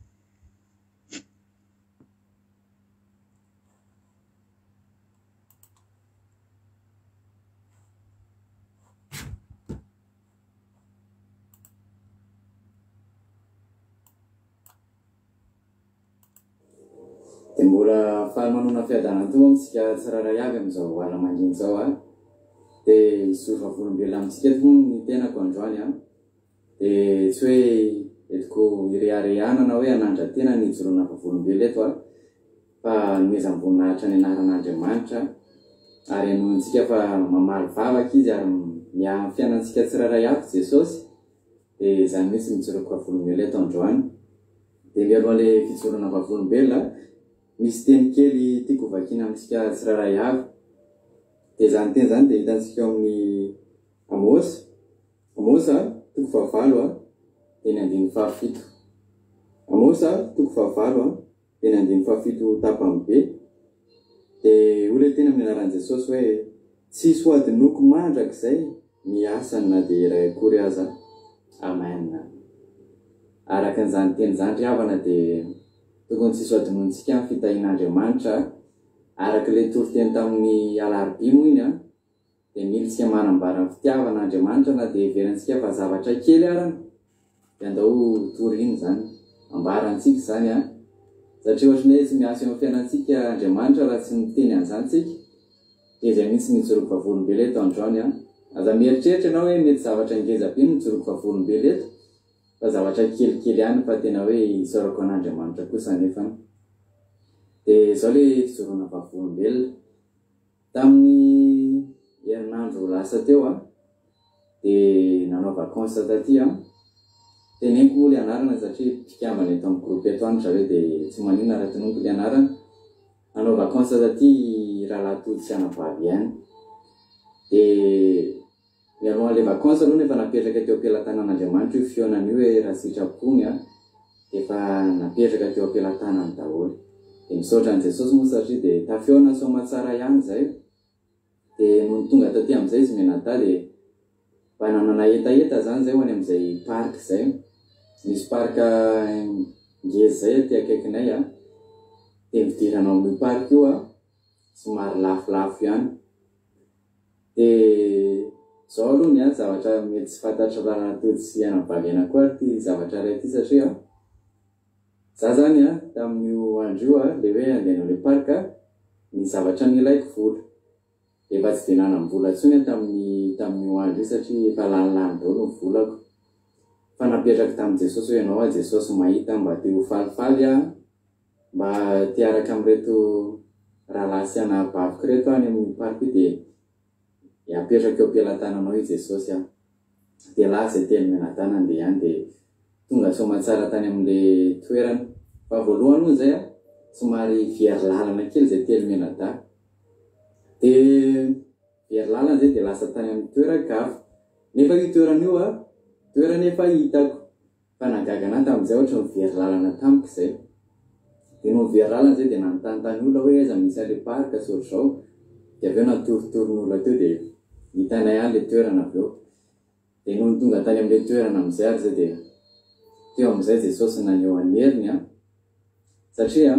Dia mbola faly manona fiadanana toa amintsika tsiraray avy amin'izao ala mangina izao a. Dia hisoro vavolombelona amintsika toa ny tenako androany a. Dia tsy hoe entiko ireharehana na hoe hanandra tena ny hijoroana vavolombelona eto a, fa nomeza voninahitra ny anaran'Andriamanitra ary hanohintsika fa mamaly vavaka izy ary miaha amin'ny fiainantsika tsiraray avy Jesosy. Dia izany mihitsy mijoroako vavolombelona eto androany. Dia mialoha ilay fijoroana vavolombelona, misy teny kely tiako vakiana amintsika tsiraray avy. Dia izany teny izany dia hitantsika amin'ny Amosy. Amosy a toko fahavalo a dia ny andininy fahafito. Amosy a toko fahavalo a dia ny andininy fahafito tapany be. Dia olona teny amin'ny anaran'i Jesosy hoe tsisy ho ady noko mandraka izay miasany na dia iray akory aza. Amen. Araka an'izany teny izany ry havana dia tokony tsisy ho adinontsika amin'ny fitahian'Andriamanitra. Araka ilay toriteny tamin'ny alarobia moa iny a, dia mila tsika manambara ny fitiavan'Andriamanitra na dia heverantsika fa zavatra kely arany. Dia andao toriana izany, ambarantsika izany a. Satria ohatran'ny hoe tsy miasa eo amin'ny fiainantsika Andriamanitra raha tsy miteny an'izany tsika. Dia izay mihitsy mijoroako vavolombelona eto androany a. Aza mieritreritra ianao hoe mety zavatra ngeza be ny mijoroako vavolombelona eto, fa zavatra kelikely ihany fa tena hoe isaorako an'Andriamanitra kosa nefany. Dia izao ilay fijoroana vavolombelona. Tamin'ny herinandro lasa teo a, dia nanao vakansa taty a. Teneniko ilay anarana satria mpikambana eto amin'ny groupe eto any zareo dia tsy maninona raha teneniko ilay anarana. Nanao vakansa taty rahalahy tody sy anavavy ihany. Dia mialoha ilay vakansa aloha nefa napetraka teo am-pelantanan'Andriamanitra io fionan'io hoe raha sitrapony a, efa napetraka teo am-pelantanany daholo. Dia misaotra an'i Jesosy moa satria dia tafeona soma tsara ihany izay. Dia noho ny tonga taty amin'izay izy menata dia mba nanana etaeta izany izay ho any amin'izay parka izay. Misy parka ngeza izay aty akaikinay a. Dia midirana amin'io parka io a, somary lafolafo ihany. Dia izao aloha ny a zavatra mety tsy fantatro rahalahy sy anavavy anakory ity zavatra iray ity satria za zany a tamin'io andro io a ilay hoe andeha an'ilay parka ny zavatra nilaiko vola. Efa tsy dia nanam-bola intsony tamin'ny tamin'io andro io satria efa lanilany daholo ny volako. Fa napetraka tamin'i Jesosy hoe ianao a Jesosy mahita mba te ho falifaly a, mba te araka amin'ireto raha lasy anabaviko reto any amin'ny parko dia apetraka eo am-pelantananao i Jesosy a. Dia lahy zay teny menatana andeha ihany dia tonga soamantsara tany amin'ilay toerana. Fa voalohany moa zay a somary very lalana kely zay telo menada. Dia very lalana zay dia lasa tany amin'ny toeran-kafa. Nefa io toerana io a toerana efa hitako. Fa nagagana tamin'izay ohatra ny very lalana tamiko izay. Dia no very lalana zay dia nanontanontany olona hoe aiza misy an'ilay parka sy ohatr'izao. Dia avy eo natoritorin'olona teo dia hitanay ihany ilay toerana avy eo. Dia no tonga tany amin'ilay toerana amin'izay ary zay dia teo amin'izay Jesosy naneho an'heriny a. Satria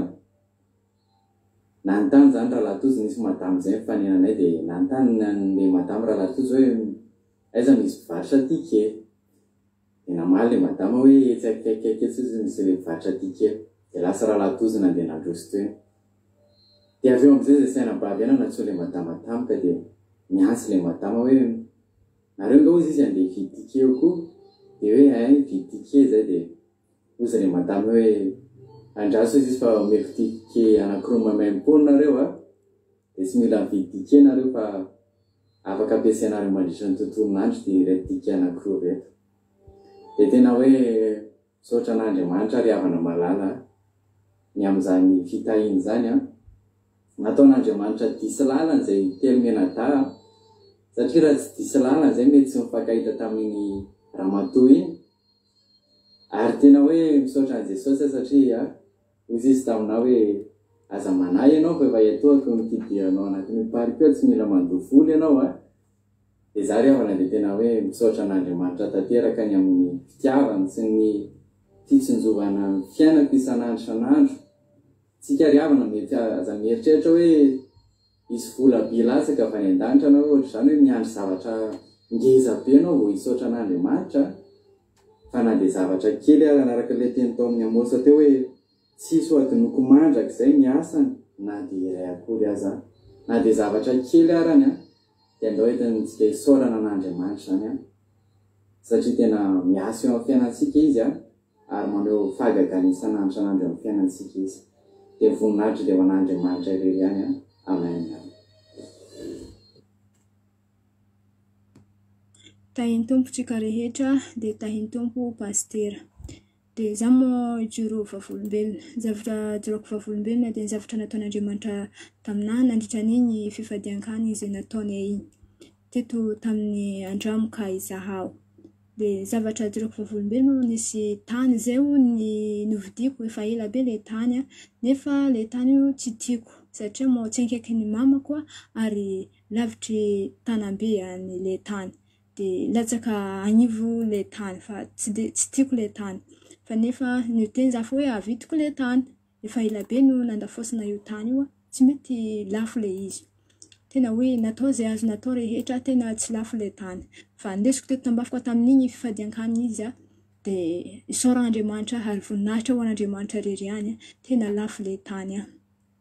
nanontany zany Rahalatozy nisy madamo zay mifanenanay dia nanontany n'ilay madamo Rahalatozy hoe aiza misy mpivarotra aty ke. Dia namaly ilay madamo hoe tsy akaikaiky etsy izy misy ilay mpivarotra aty ke. Dia lasa Rahalatozy nandeha nandroso teo. Dia avy eo amin'izay zay sainam-bavy ihany natsoa ilay madamo tampoka dia miantsy ilay madamo hoe nareo nga hozy izy andeha hividy tike eo koa. Dia hoe ay hividy tike zay dia hozy ilay madamo hoe andraso izy izy fa omeko tike anankiroa mamaim-pony nareo a. Dia tsy mila mividy tike nareo fa afaka ampiasainareo mandritra ny tontolon'andro dia ireto tike anankiroa reto. Dia tena hoe misaotra an'Andriamanitra ary havana malala ny amin'izany fitahiany izany a. Nataon'Andriamanitra disy lalana izay telo menada. Satria raha tsy disy lalana izay mety tsy mifankahita tamin'ny ramatoa iny. Ary tena hoe misaotra an' Jesosy satria hozy izy taminao hoe aza manahy ianao fa efa etoako mikidianao anatin'ny parko eo tsy mila mandoha voly ianao a. Dia za ry havana dia tena hoe misaotra an'Andriamanitra tanteraka ny amin'ny fitiavany sy ny fitsinjovana ny fiainako isan'andro isan'andro. Tsika ry havana mety aza mieritreritra hoe isy vola be lasaka avy any an-danitra anao ohatra izany hoe miandry zavatra ngeza be anao vao hisaotra an'Andriamanitra. Fa na dia zavatra kely ary anaraka ilay teny tao amin'ny Amosa teo hoe tsisy ho adinoko mandraka izay ny asany na dia iray akory aza. Na dia zavatra kely arany a dia andao entintsika hisaorana an'Andriamanitra izany a. Satria tena miasa eo amin'ny fiainantsika izy a ary maneo fahagagana isan'andro isan'andro amin'ny fiainantsika izy. Dia voninahitra dia ho an'Andriamanitra irery ihany a. Amen. Tahiny tompontsika rehetra dia tahiny tompo pastera. Dia za moa joro vavolombelona. Zavatra joroko vavolombelona dia zavatra nataon'Andriamanitra taminahy nandritra n'iny fifadian-kany izay nataonay iny. Teto tamin'ny andramoka izahaho. Dia zavatra joroko vavolombelona nisy tany izay ny novidiko efa ela be ilay tany a. Nefa ilay tany io tsy tiako satria moa tsy ankaiky ny mamako a ary lavitry tanambe an'ilay tany. Dia latsaka anivo ilay tany fa tsy dia tsy tiako ilay tany. Fa nefa niteny za hoe avidiko ilay tany. Efa ela be no nandafosina io tany io a tsy mety lafo ilay izy. Tena hoe natao izay azo natao rehetra tena tsy lafo ilay tany. Fa ndesiko teto tambafika tamin'iny fifadian-kany izy a dia isaoran'Andriamanitra ary voninahitra ho an'Andriamanitra rery ihany a tena lafo ilay tany a.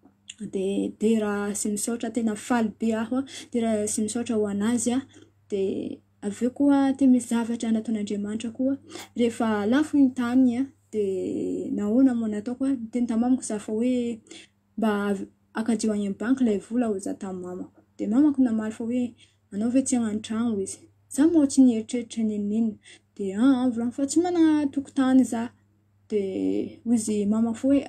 Dia dia raha sy misaotra tena faly be aho a. Dia raha sy misaotra ho anazy a dia avy eo koa te misy zavatra nataon'Andriamanitra koa rehefa lafo ny tany a dia nahoana moa nataoko a teny tamamako za fa hoe mba akajiho any amin'ny banky ilay vola ho za tamin'ny mamako. Dia mamako namaly fa hoe anao ve tsy hagnano trano izy. Za moa tsy nieritreritra ninon'inona. Dia ah volagno fa tsy manana tokotany za. Dia hozy mamako hoe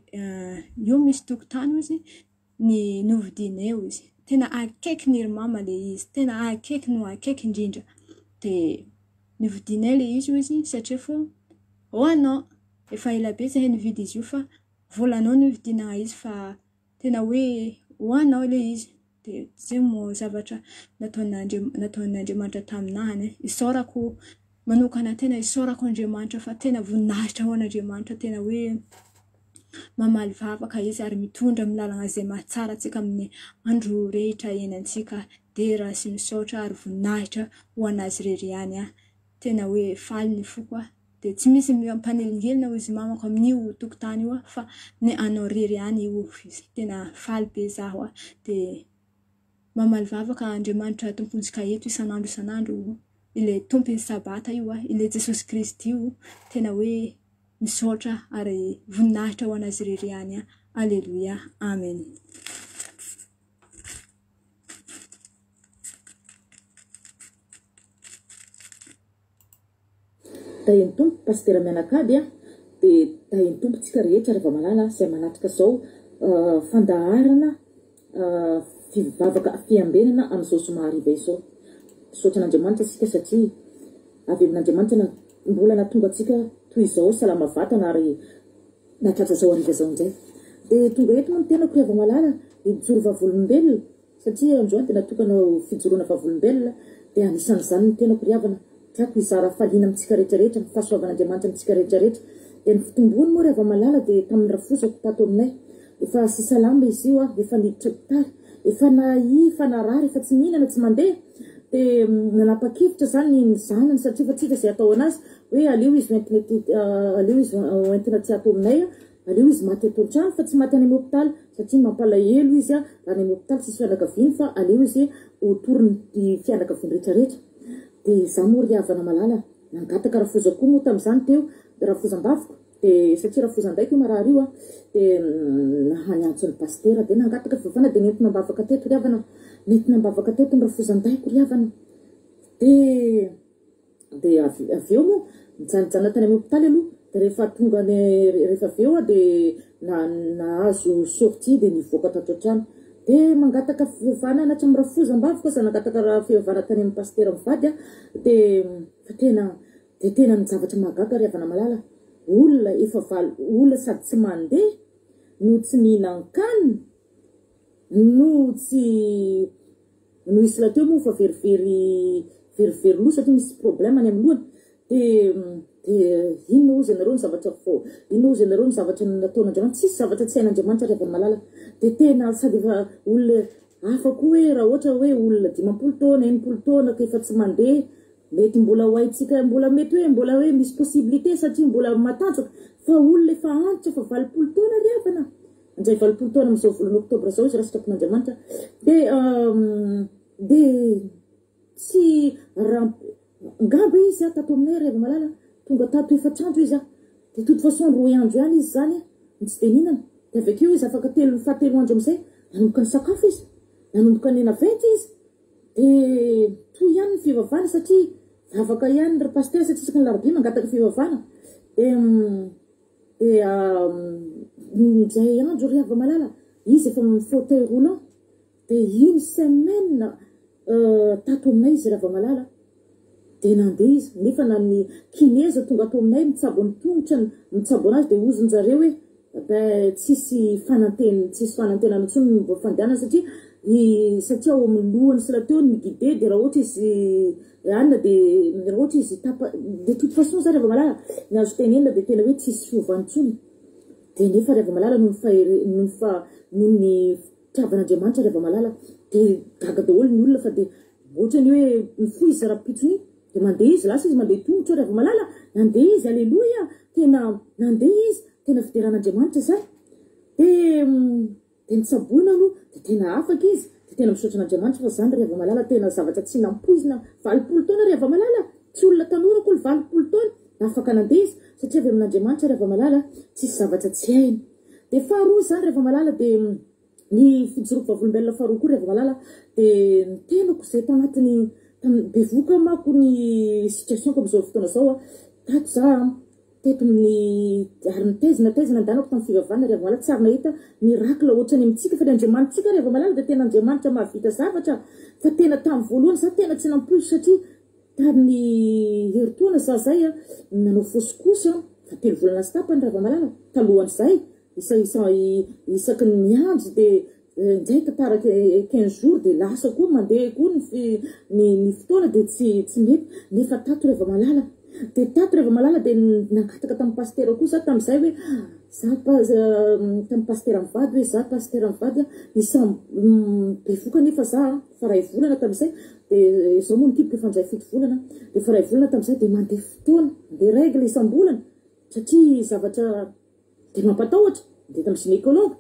io misy tokotany izy ny novidinay izy. Tena akaiky ny ry mama ilay izy. Tena akaiky no akaiky indrindra. Dia novidinay ilay izy izy satria fo ho anao. Efa ela be zahay nividy izy io fa volanao novidina izy fa tena hoe ho anao ilay izy. Dia zay moa zavatra nataon'Andriamanitra taminahy. Isaorako manokana tena isaorako Andriamanitra fa tena voninahitra ho an'Andriamanitra tena hoe mamaly vavaka izy ary mitondra amin'ny lalana izay mahatsara antsika amin'ny andro rehetra iainantsika. Dia raha sy misaotra ary voninahitra ho anazy rery ihany a. Tena hoe faly ny foko a. Dia tsy misy mpanelingelina hozy mamako amin'io tokotany io a fa ny anao rery ihany io izy. Tena faly be zaho a. Dia mamaly vavaka Andriamanitra tompontsika eto isan'andro isan'andro. Ilay tompony sabata io a. Ilay Jesosy Kristy io tena hoe misaotra ary voninahitra ho anazy rery ihany a. Alleluia. Amen. tahin'ny tompo pastera mianakady a dia tahin'ny tompo tsika rehetra rehefa malala izay manatrika zao fandaharana fivavaka fiambenana amin'izao somahariva izao. Sotran'Andriamanitra sika satria avy amin'Andriamanitra na mbola natonga atsika toy izao salama vatana ary natratra zao ariva zao amin'izay. Dia tonga eto moa ny tenako rehefa malala hijoro vavolombelona satria androany dia natokana fijoroana vavolombelona dia anisan'izany ny tenako ry havana tiako hizara faliana amintsika rehetrarehetra ny fahasoavan'Andriamanitra amintsika rehetrarehetra. Dia ny fitombony moa rehefa malala dia tamin'ny rafozako tato aminay efa sy salama izy io a efa niditra hopitaly efa nahi efa narary efa tsy mihinana tsy mandeha dia nanapa-kevitra zany ny zanany satria fa tsika izay atao anazy hoe aleo izy aleo izy entina tsy atao aminay a aleo izy maty atao an-trano fa tsy maty any amin'ny hopitaly satria mampalahelo izy a raha any amin'ny hopitaly tsisy fianakaviany fa aleo izy ho toriny fianakaviany rehetrarehetra. Dia za moa ry havana malala nangataka rafoza koa moa tamin'izany teo rafozam-bavoko dia satria rafozan-daiko io marary io a dia nahany antsony pastera dia nangataka fivavana dia nentina mbavaka teto ry havana nentina mbavaka teto ny rafozan-daiko ry havana dia dia avy eo moa mijanojana tany amin'ny hopitaly aloha dia rehefa tonga ny rehefa avy eo a dia nahazo sortie dia nivoaka tato an-trano dia mangataka fivavana na hatramin'ny rafozam-bavoko za nangataka fivavana tany amin'ny pastera mivady a dia fa tena dia tena ny zavatra mahagaga ry havana malala olona efa valo olona sady tsy mandeha no tsy mihinan-kanina no tsy no isy lahateo moa fa verivery verivery loha satria misy problème any amin'ny lohany dia dia inona ozy ianareo ny zavatra fo inona ozy ianareo ny zavatra nataon'Andriamanitra tsisy zavatra tsy hain'Andriamanitra ry havana malala dia tena sady efa olona afaka hoe raha ohatra hoe olona dimampolo taona enimpolo taona ka efa tsy mandeha mety mbola ho haitsika mbola mety hoe mbola hoe misy possibilité satria mbola matanjaka fa olona efa antitra fa valopolo taona ry havana anjay valopolo taona amin'izao volana oktobra zao izy raha sitrapon'Andriamanitra dia dia tsy raha ngamba izy a tato aminay ry havana malala tonga tato efatrandro izy a dia toute façon roa andro ihany izy zany a tsy dia nihinana dia avy akeo izy afaka telo fahatelo andro amin'izay nanomboka ny sakafo izy nanomboka ny hena vainty izy dia toy ihany ny fivavana satria afaka ihany ry pastera satria isaky ny larobia mangataka fivavana dia dia izay andro ry havana malala izy efa amin'ny fauteuil roulant dia une semaine tato aminay izy ry havana malala dia nandeha izy nefa na ny kineza tonga ato aminay mitsabo ny tongotra mitsabo anazy dia ozon-jareo hoe tsisy fanantena tsisy fanantenana intsony mbo fandehanana satria satria ao amin'ny lohany sy raha teo ny guide dia raha ohatra izy anina dia raha ohatra izy tapa dia toute façon za ry havana malala ny azo tenenina dia tena hoe tsisy fiovantsony dia nefa ry havana malala no ny fahere no ny fa no ny fitiavan'Andriamanitra ry havana malala dia gaga daholo ny olona fa dia ohatrany hoe mifoy izy raha-pitsony dia mandeha izy lasa izy mandeha tongotra ry havana malala nandeha izy alleloia tena nandeha izy tena fideran'Andriamanitra zay dia dia nitsaboina aloha dia tena afaka izy dia tena misaotra an'Andriamanitra fa zany ry havana malala tena zavatra tsy nampoizina valopolo taona ry havana malala tsy olona tanora koa ny valopolo taona afaka nandeha izy satria avy amin'Andriamanitra ry havana malala tsisy zavatra tsy hainy. Dia faharoa zany ry havana malala dia ny fijoroako vavolombelona faharoa koa ry havana malala dia ny tenako izay tanatiny bevoka mako ny situation ko amin'izao fotoana zao a tato za teto amin'ny ary ny tezina tezina andanako tamin'ny fivavana ry havana malala tsy ary nahita miracle ohatrany amintsika fa ny Andriamanitsika ry havana malala dia tena Andriamanitra mahavita zavatra fa tena tamin'ny voalohany za tena tsy nampoizy satria tamin'ny heritaona za zay a nanao fausse couche a fa telo volana sy tapany ry havana malala talohan'izay isa isa isaky ny miandry dia nzay tataraky quinze jours dia lasa koa mandeha koa ny ny fotoana dia tsy tsy mety nefa tato ry havana malala dia tato ry havana malala dia nangataka tamin'ny pastera koa za tamin'izay hoe za tamin'ny pastera mivady hoe za pastera mivady isa bevoka nefa za fa ray volana tamin'izay dia izao moa nikipoka efa fito volana dia fa ray volana tamin'izay dia mandeha fotoana dia règle isam-bolana satria zavatra dia mampatahotra dia tamin'ny gynécologue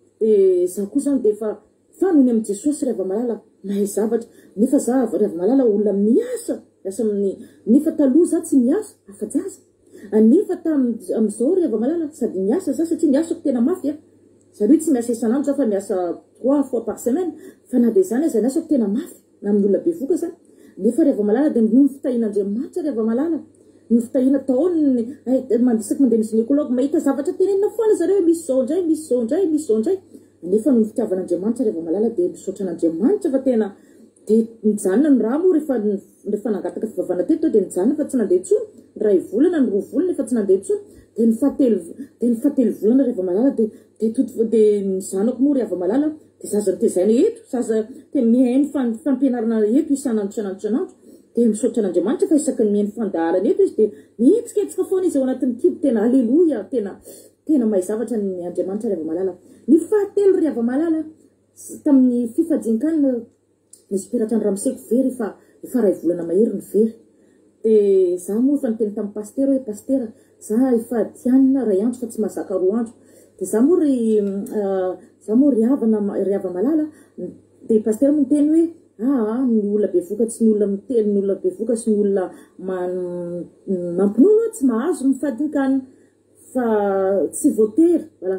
dia za koa zany dia fa fa nohony amin'ny Jesosy ry havana malala mahay zavatra nefa za ry havana malala olona miasa miasa amin'ny nefa taloha za tsy miasa afa-jaza nefa amin'izao ry havana malala sady miasa za satria miasako tena mafy a zany hoe tsy miasa isan'andro za fa miasa trois fois par semaine fa na dia zany aza miasako tena mafy na amin'ny olona bevoka za nefa ry havana malala dia noho ny fitahin'Andriamanitra ry havana malala ny fitahina taony mandisaky mandeha misy gynécologue mahita zavatra tenenina foana zareo misy zao ndray misy zao ndray misy zao ndray nefa no fitiavan'Andriamanitra rehefa malala dia misaotra an'Andriamanitra fa tena dia nijanona ny raha moa rehefa rehefa nangataka fivavahana teto dia nijanona fa tsy nandeha intsony ny ray volana ny roa volana efa tsy nandeha intsony dia ny fahatelo dia ny fahatelo volana rehefa malala dia dia toto dia ny zanako moa rehefa malala dia zaza tezaina eto zaza dia mihaino fampianarana eto isan'andro isan'andro isan'andro dia misaotra an'Andriamanitra fa isaky ny mihaino fandaharana eto izy dia mihetsiketsika foana izy ao anatin'ny kibo tena aleloia tena tena mahay zavatra ny Andriamanitra rehefa malala ny fahatelo rehefa malala tamin'ny fifadian-kanina nisy peratra ny ramoseko very fa efa ray volana mahery ny very dia za moa efa niteny tamin'ny pastera hoe pastera za efa dianina ray andro fa tsy mahazaka roa andro dia za moa ry za moa ry havana ry hava malala dia pastera moa niteny hoe ah ny olona be vokatsy ny olona miteny ny olona be vokatsy ny olona mampinono tsy mahazo mifadian-kanina fa tsy voatery voilà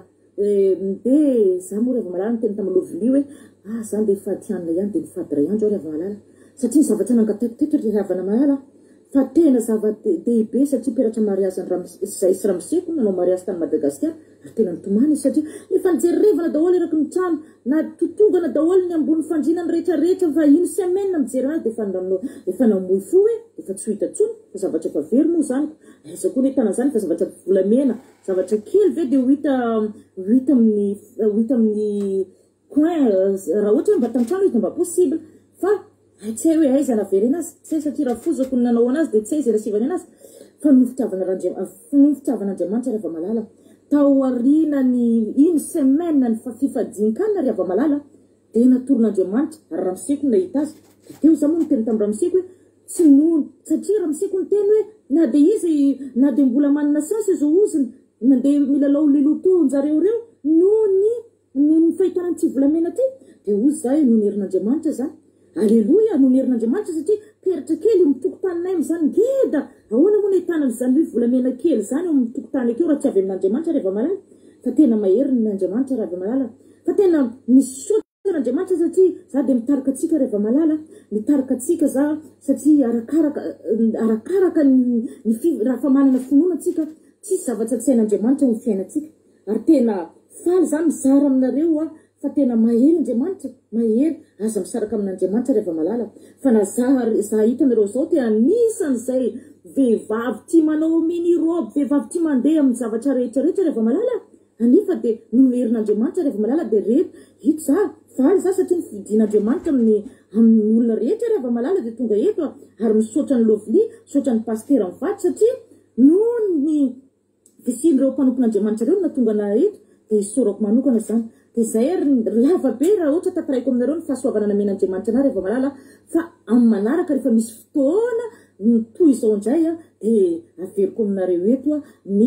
dia za moa ry hava malala niteny tamin'ny lovili hoe ah za ndeha fadianina ihany dia nifady ray andro ry hava malala satria zavatra nangatetiteto ry havana malala fa tena zava-dehibe satria peratra mariazy zay sy ramoseko nanao mariazy tany Madagasikara ary tena nitomany satria efa nijererevana daholo eraky ny trano na totongana daholo ny ambony fandrinany rehetra rehetra fa ino semaine mijery azy dia efa namoy fo hoe efa tsy ho hita tsony fa zavatra efa very moa zany aiza koa ny hitana zany fa zavatra volamena zavatra kely ve dia ho hita ho hita amin'ny ho hita amin'ny coin raha ohatra hoe mba tan-trano izy mba possible fa tsy hay hoe aiza navery anazy tsy hay satria raha fozako ny nanao anazy dia tsy hay izay rasivany anazy fa no fitiavan'Andriamanitra rehefa malala tao arinany ino semaine ny fifadian-kanina rehefa malala dia natoron'Andriamanitra ary ramoseko no nahita azy dia teo za moa niteny tamin'ny ramoseko hoe tsy nono satria ramoseko niteny hoe na dia izy na dia mbola manana sansy izao oziny mandeha milalao lilotonjareo reo noho ny noho ny fahitana tsy volamena ty dia ozy za hoe noho ny herin'Andriamanitra zany aleloia noho ny herin'Andriamanitra satria peratra kely mitokotaninay am'izany ngeda ahoana moa nahitanany zany hoe volamena kely zany eo mitokotany akeo raha tsy avy amin'Andriamanitra rehefa malala fa tena mahery ny Andriamanitra rehefa malala fa tena misaotra n'Andriamanitra satria za dia mitarika atsika rehefa malala mitarika atsika za satria arakaraka arakaraka ny raha fa manana finoana atsika tsisy zavatra tsy hain'Andriamanitra ho fiainantsika ary tena faly za mizara aminareo a fa tena mahery Andriamanitra mahery aza misaraka amin'Andriamanitra rehefa malala fa na za hitanareo zao dia anisan'izay vehivavy tia manao mini robe vehivavy tia mandeha amin'ny zavatra rehetra rehetra rehefa malala anefa dia noho herin'Andriamanitra rehefa malala dia rehefa hito za faly za satria ny fidian'Andriamanitra amin'ny amin'ny olona rehetra rehefa malala dia tonga eto ary misaotra ny lovili misaotra ny pastera mivaty satria noho ny fisian'ireo mpanompon'Andriamanitra reo natonga na eto dia isaorako manokana zany dia zay ary lava be raha ohatra tantaraiko aminareo ny fahasoavana namen'Andriamanitra ana rehefa malala fa amin'ny manaraka rehefa misy fotoana toy izao indray a dia averiko aminareo eto a ny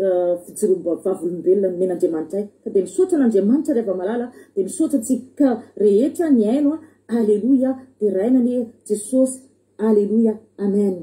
fijoroam-bavolombelona namen'Andriamanitra ay fa dia misaotra an'Andriamanitra rehefa malala dia misaotra antsika rehetra ny aino a aleloia dia rainany Jesosy aleloia amen.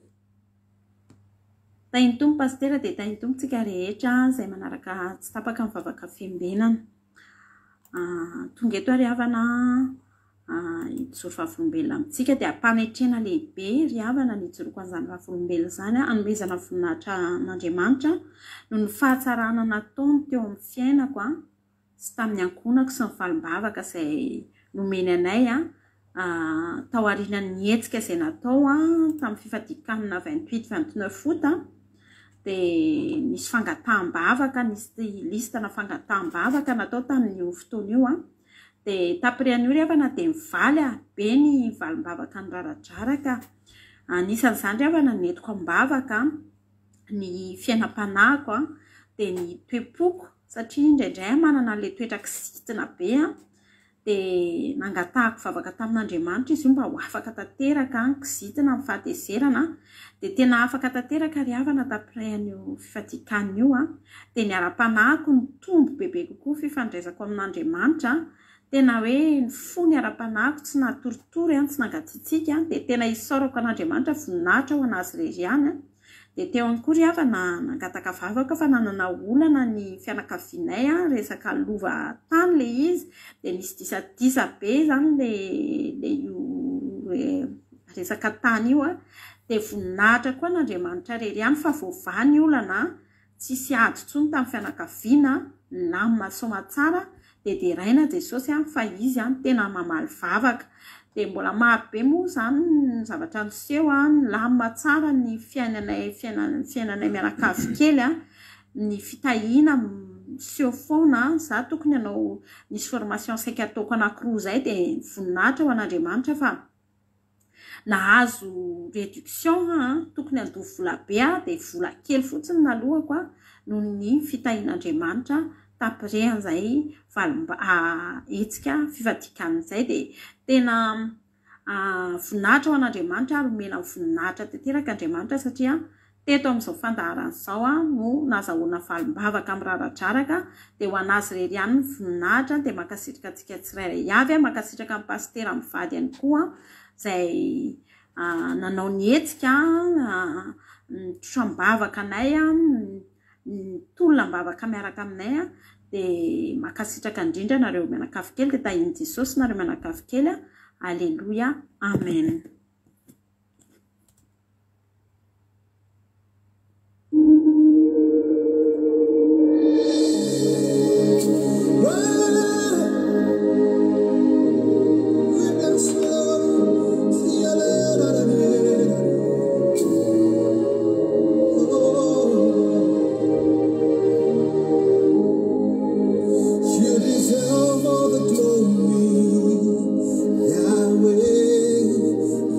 Tainy tompo pastera dia tainy tompo tsika rehetra izay manaraka tsy tapaka mivavaka fiombenana tonga eto ary havana hijoro vavolombelona amintsika dia ampanetrena lehibe ry havana ny hijoroko an'izany vavolombelona izany anomezana voninahitra n'Andriamanitra noho ny fahatsarana nataony teo amin'ny fiainako sy tamin'ny ankonako sy ny valim-bavaka izay nomeny anay tao aorianan'ny hetsika izay natao tamin'ny fifadian-kanina vingt-huit vingt-neuf août dia nisy fangataham-bavaka nisy listana fangataham-bavaka natao tamin'io fotoana io dia tapirian'io ry havana dia mivaly be ny valim-bavaka ny raradraraka anisan'izany ry havana netiko am-bavaka ny fiainam-panahiko dia ny toe-poko satria indraindray manana an'ilay toetra kisitina be dia nangatahako vavaka tamin'Andriamanitra izy io mba ho afaka tanteraka kisitina amin'ny fahatezerana dia tena afaka tanteraka ry havana tapirehan'io fifadian-kanina io dia ny ara-panahiko ny tombo bebe kokoa fifandraisako amin'Andriamanitra tena hoe ny fo ny ara-panahiko tsy natoritory tsy nangatitsika dia tena isaorako an'Andriamanitra voninahitra ho anazy irery ihany dia teo ihany koa ry havana nangataka vavaka fa nanana olana ny fianakavianay resaka lova tany ilay izy dia nisy disadisa be zany ilay io resaka tany io dia voninahitra koa n'Andriamanitra rery ihany fa voavany olana tsisy ady ntsony tamin'ny fianakaviana lamina soma tsara dia deraina Jesosy a fa izy a tena mamaly vavaka dia mbola marobe moa zany ny zavatra niseho a ny lamina tsara ny fiainanay fiainanay fiainanay mianakavy kely a ny fitahiana seho foana za tokony anao nisy formation saika ataoko anankiroa zay dia voninahitra ho an'Andriamanitra fa nahazo réduction a tokony andoha vola be a dia vola kely fotsiny nalohako a noho ny fitahian'Andriamanitra tapirehan'izay etsika fivadikan'izay dia tena voninahitra ho an'Andriamanitra ary omena voninahitra tanteraka Andriamanitra satria teto amin'izao fandaharan'izao a no nazahoana valimbavaka amin'ny raradraraka dia ho anazy rery ihany ny voninahitra dia makasitraka antsika tsirairay avy a makasitraka amin'ny pastera amin'ny vady ihany koa izay nanao ny etsika ny totram-bavaka anay a ny tolona-bavaka miaraka aminay a dia makasitraka indrindra nareo mianakavy kely dia tahiny Jesosy nareo mianakavy kely a alleluia amen. Yahweh,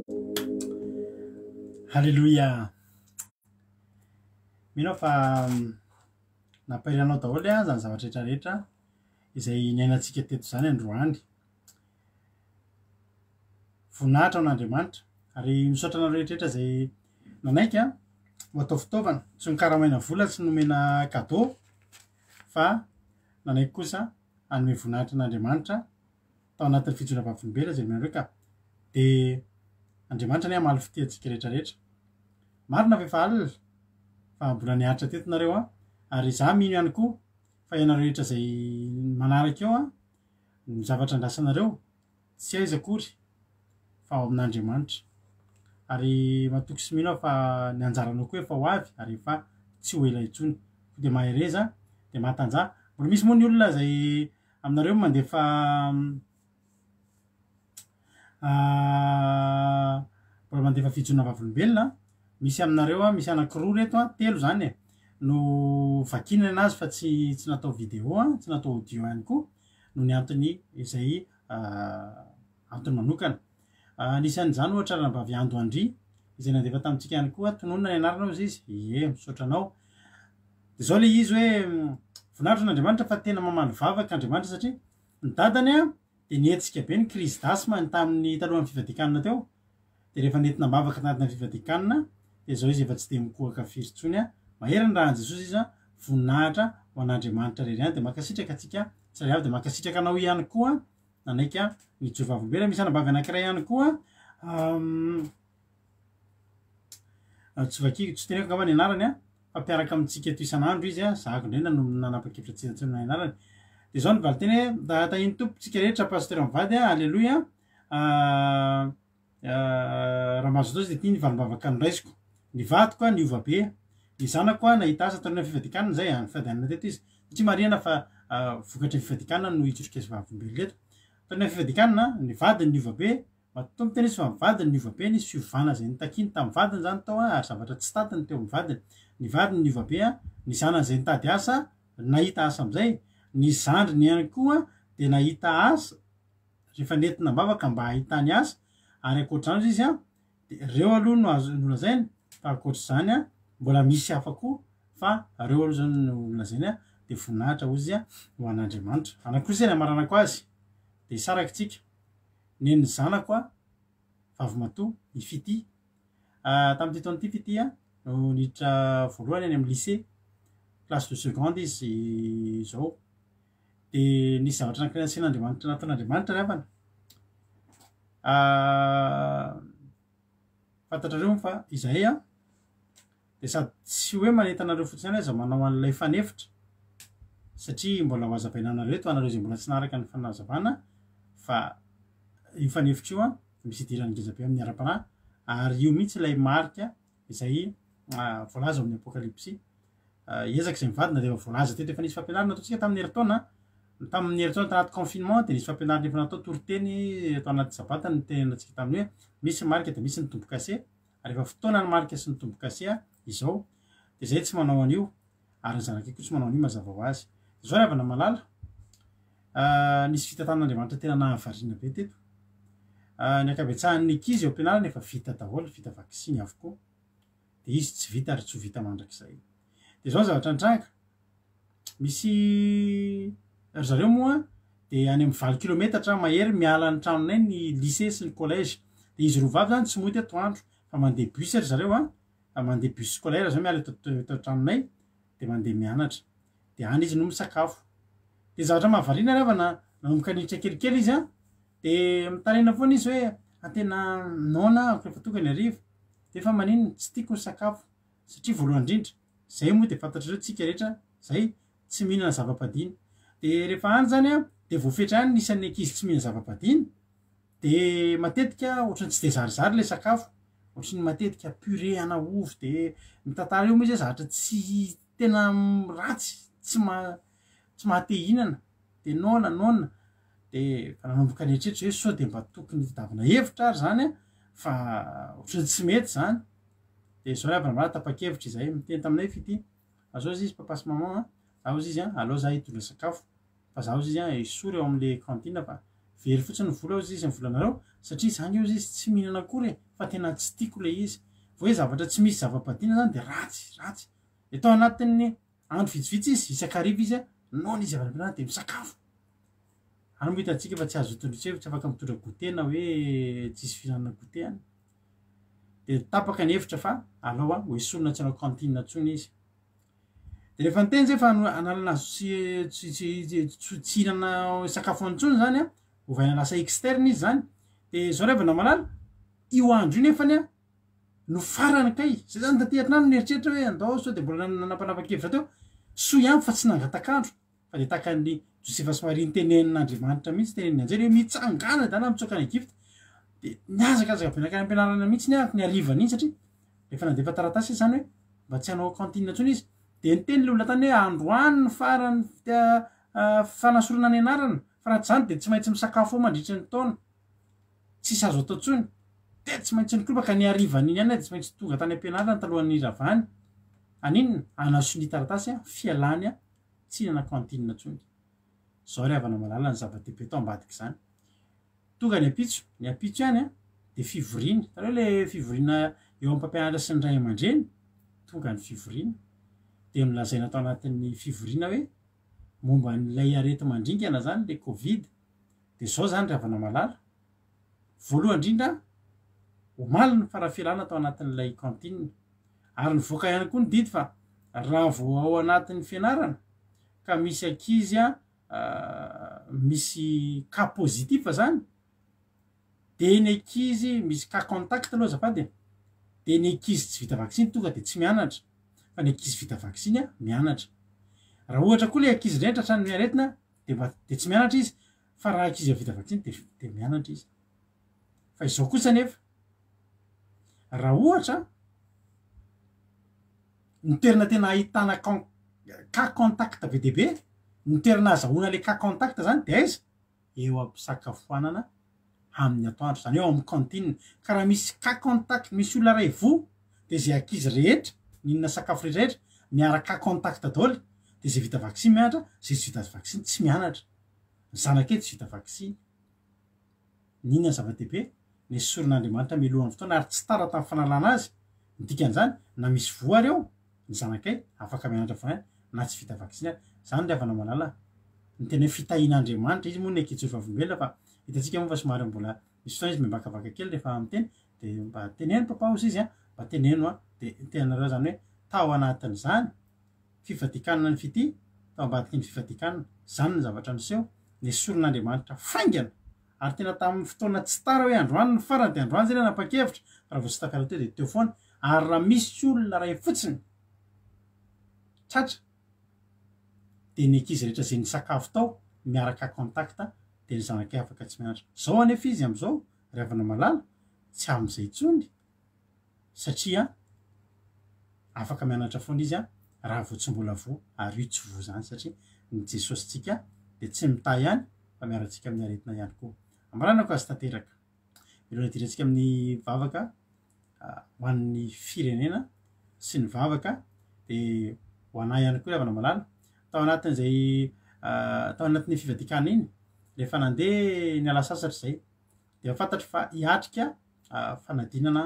Halleluja. Mino fa napairanao daholo a zany zavatra rehetra rehetra izay niainantsika teto zany androany. Voninahitra amin'Andriamanitra ary misaotra anao rehetra rehetra zay nanaiky a ho atao fitaovana, tsy nikaramaina vola, tsy nomena cadeau fa nanaiky kosa anome voninahitra an'Andriamanitra tao anatin'ny fijona vavolombelona zay menareo ka dia Andriamanitra ny amaly fitehantsika rehetra rehetra. Marina fa efa alina fa mbola niaritra teto nareo a ary za mino ihany koa fa ianareo rehetra zay manaraka eo a ny zavatra andrasanareo tsy aiza akory fa ao amin'Andriamanitra ary matoky sy mino fa ny anjaranao koa efa ho avy ary efa tsy ho ela intsony dia mahereza dia mahatanja. Mbola misy moa ny olona zay aminareo mandefa mbola mandefa fijona vavolombelona. Misy aminareo a misy anankiroa reto a telo zany e no vakinana anazy fa tsy tsy natao video a tsy natao audio ihany koa no ny antony izay antony manokana. Anisan'izany ohatra ranavavy Ando Andry izay nandefa tamintsika ihany koa tononona ny anarana izy izy ie misaotra anao. Dia zao le izy hoe voninahitra n'Andriamanitra fa tena mamaly vavaka Andriamanitra satria ny dadany a dia nietsika be ny crise d'asthme ny tamin'ny talohan'ny fivadikanana teo dia rehefa nentina mavaka tanatina fivadikanana dia zao izy efa tsy dia mikohaka firy intsony a mahery ny rahan'i Jesosy izy a voninahitra ho an'Andriamanitra rery ihany dia makasitraka atsika tsara avy dia makasitraka anao ihany koa nanaiky a ny Jehova vavolombelona. Misy anabavy anankiray ihany koa tsy vakiko tsy teneko angamba ny anarany a fa mpiaraka amintsika eto isan'andro izy a zahako indrindra no nanapa-kevitra tsinantsina ny anarany. Dia zao ny valiteny hoe tahiny tompontsika rehetra pasteur mivady a alleluia raha mahazo atao izy dia tia ny valimbavaka noraisiko ny vadiko a niova be ny zanako a nahita asa taona fivadikanana zay any fadianana teto izy satria marihana fa vokatra fivadikanana no hitsotrika sy vavolombelona eto taona fivadikanana ny vadiny niova be matombo tena izy fa mivadiny niova be nisy fiovana zay nitakiny tamin'ny vadiny zany tao a ary zavatra tsy tatiny teo amin'ny vadiny. Ny vadiny niova be a ny zanany zay nitady asa nahita asa amizay ny zandriny ihany koa dia nahita asa rehefa nentina mavaka mba ahitany asa ary akoatr'izany izy a dia reo aloha no azo nolazainy fa akoatr'izany a mbola misy hafa koa fa reo aloha zany no nolazainy a dia voninahitra ozy a ho an'Andriamanitra. Anankiroa zay ny amaranako azy dia sarakitsika neny zanako a vavimatoa ny fity tamin'ity taon'ity fity a no niditra voalohany any amin'ny lycée classe de seconde izy zao dia nisy zavatra anankiray nasian'Andriamanitra nataon'Andriamanitra ry havana. Fantatrareo fa izahay a dia sady tsy hoe manentanareo fotsiny aza manao an'ilay fanefitra satria mbola ho azavainanareo to anareo izay mbola tsy naraka ny fanazavana fa io fanefitra io a misy idirany ngezabe amin'ny ara-panahy ary io mihitsy ilay marika izay voalaza amin'ny apokalypsy. Ezaka izay mivadina dia efa voalaza teto efa nisy fampianarana ataontsika tamin'ny herintaona tamin'ny herintaona tanaty confinement dia nisy fampianarana efa natao toriteny atao anaty sabata ny tenantsika tamin'ny hoe misy marika dia misy ny tombo-kase ary efa fotoana ny marika sy ny tombo-kase a izao dia zay tsy manao an'io ary ny zanakay koa tsy manao an'io mazava ho azy. Zao ravana malala nisy fitantan'Andriamanitra tena nahavariana be teto. Ny ankabetsahan'ny ankizy eo ampianarana efa vita daholo vita vaksiny avokoa dia izy tsy vita ary tsy ho vita mandrakizay. Dia zao zavatra nitranga misy ry zareo moa dia any amin'ny valo kilometatra mahery miala ny tranonay ny lycée sy ny collège dia izy roa vavy zany tsy moa teto andro fa mandeha bus ry zareo a mandeha bus scolaire zao miala eto tranonay dia mandeha mianatra dia any izy no misakafo. Dia zavatra mahavariana ry havana nanomboka niditra kelikely izy a dia mitanena foana izy hoe antena nona efa tonga ny hariva dia efa maninona tsy tiako ny sakafo satria voalohany indrindra zay moa dia fantatrareo tsika rehetra zay tsy mihinana zava-padiny. Dia rehefa any zany a dia voafetra any nisan'ny ankizy tsy mihinana zava-padiny dia matetika ohatrany tsy dia zarizary ilay sakafo ohatrany matetika purée ana ovy dia mitantara eo moa izy zavatra tsy tena ratsy tsy ma tsy mahate hinana dia nona nona dia fa nanomboka nieritreritra hoe sao dia mba tokony tadavina hevitra ary zany a fa ohatrany tsy mety zany. Dia zao ravana mala tapa-kevitra izay miteny taminay fity azao izy izy papa sy maman a zaho izy a alao za hitondra sakafo fa zaho izy a esory eo amin'ilay cantine fa very fotsiny vola izy izy ny volanareo satria zany io izy tsy mihinana akory fa tena tsy tiako le izy vo hoe zavatra tsy misy zava-padina zany de ratsy ratsy etao anatin'ny andro vitsivitsy izy isakariva izy nony izy avana de misakafo ary mo hitantsika fa tsy azo tondrotsy tsy afaka mitondra goûté na hoe tsisy fihinanana goûté any de tapaka ny hevitra fa alao a hoe solona tsy anao cantine ntsony izy de rehefa nyteny zay fa analana azy tsy hinana sakafo antsony zany a ovaina lasa externe izy zany de zao revana malala io andro io nefany a no farany kay zay zany tateatrany mieritreritra hoe andao so de mbola nampanapakevitra teo so ihany fa tsy nangatakandro fa de takan'ny Josefa Somariny tenenin'Andriamanitra mihitsy teneniny anjely hoe mitsangana dana mitsoka ny Egypte de niazakazaka benakany ampianarana mihitsy ny ny arivany iny satria rehefa nandefa taratasy izy zany hoe mba tsy hanao cantine ntsony izy de niteny le olona tany hoe androany ny farany fanasorana ny anarana fa raha tsy zany de tsy maintsy misakafo ao mandritry ny taona tsisy azo atao ntsony de tsy maintsy nikobaka ny arivany iny ihany de tsy maintsy tonga tany ampianarana talohan'ny ravany aninona anaso ny taratasy a fialany a tsy hinana cantine ntsony zao ry havana malala ny zava-dehibe tao ambadiky zany tonga ny apitso ny apitso ihany a de fivoriana tareo le fivoriana eo amin'ny mpampianatra sy ny ray aman-dreny tonga ny fivoriana de milazaina tao anatin'ny fivoriana hoe momba n'ilay arety mandringana zany le covid de zao zany ry havana malala voalohany indrindra omaly ny farafialana tao anatin'ilay cantine ary nyvoaka ihany koa ny didy fa raha vo ao anatin'ny fianarana ka misy ankizy a misy cas positif zany de ny ankizy misy cas contact aloha azafady de ny ankizy tsy vita vaksiny tonga de tsy mianatra fa ny ankizy vita vaksiny a mianatra raha ohatra koa le ankizy ndray tratrany miaretina de mba de tsy mianatra izy fa raha ankizy vita vaksiny de de mianatra izy fa izao kosa nefa raha ohatra ny toerana tena ahitana cas contact be de be ny toerana azahoana le cas contact zany de aiza eo am-pisakafoanana amin'ny atoandro zany eo amin'ny cantine ka raha misy cas contact misy olona ray vo de zay ankizy rehetra ninona sakafo rehetrarehetra miara cas contact daholo de zay vita vaksiny mianatra zay tsy vita vaksiny tsy mianatra ny zanakety tsy vita vaksiny ninona zava-dehibe ny soron'Andriamanitra milohan'ny fotoana ary tsy tara tamin'ny fanalana azy nidikan'izany na misy voary eo ny zanakay afaka mianatra foana na tsy vita vaksiny ary zany ry havana malala ny tena hoe fitahin'Andriamanitra izy moa ny akitsy vavolombelona fa hitantsika moa fa somary mbola misy fotoana izy mimbakabaka kely rehefa miteny de mba teneno papaosy izy a mba teneno a de tenanareo zany hoe tao anatin'izany fifadikanana ny fity tao ambadiky ny fifadikanana zany ny zavatra niseho ny soron'Andriamanitra faingana ary tena tamin'ny fotoana tsy tara hoe androany ny farany de androany zany nanapa-kevitra raha vo tsy tafela teo de teo foana ary raha misy olona ray fotsiny tratra de ny ankizy rehetra zay ny sakafo tao miaraka contacta de ny zanakay afaka tsy mianatra zao anefa izy am'izao ry havana malala tsy am'izay intsony satria afaka mianatra foana izy a raha vo tsy mbola vo ary io tsy vo zany satria ny jesosyntsika de tsy mitay ihany fa miarantsika amin'ny aretina ihany koa amaranako azy tanteraka miloana idirantsika amin'ny vavaka ho an'ny firenena sy ny vavaka de ho anay ihany koa ry havana malala tao anatin'izay tao anatin'ny fivadikana iny rehefa nandeha ny ala sasatra zay de fantatry fa hiatrika fanadinana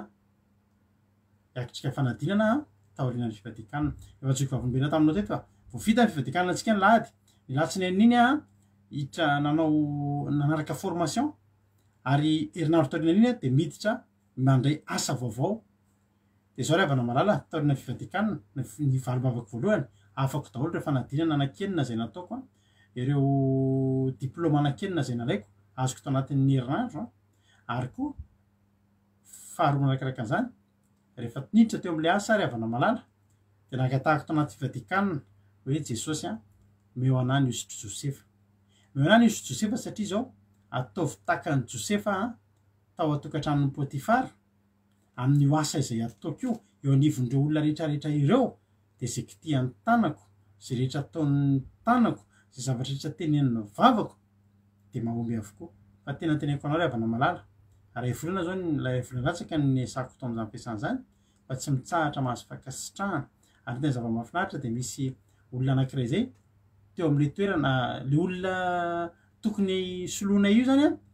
hiatrika fanadinana taorianany fivadikana efa tsoky vavolombelona taminao teto fa vo vita ny fivadikanana antsika ny lahady ny latsiny an'iny a hitra nanao nanaraka formation ary herinandro taorianan'iny a de miditra mandray asa vaovao de zao ry havana malala taoriana fivadikanana ny valobavaka voalohany afako daholo rehefa nadinana anakenina zay nataoko a ireo diplôma anakenina zay nalaiko azoko tao anatin'ny herinandro a ary koa faharoa manarakaraka an'izany rehefa niditra teo am'le asa ry havana malala de nangatahako tao anaty fivadikanana hoe jesosy a meo anany iositry josefa meo anany iositry josefa satria zao ataovy takan'ny josefa a tao atokantranon'ny potifara amin'io asa izay ataoko io eo anivondreo olona rehetrarehetra ireo de zay kitian'ny tanako zay rehetra ataon'ny tanako zay zavatra rehetra teneniny vavako de mahomby avokoa fa tena teneko anao ry havana malala ray volana zao lay volanatsaka ny sako tao am'izany ampiasana zany fa tsy mitsahatra mahazo fakasitrahana ary tena zava-mahafinaritra de misy olona anankiray zay teo am'le toerana le olona tokony soloana io zany a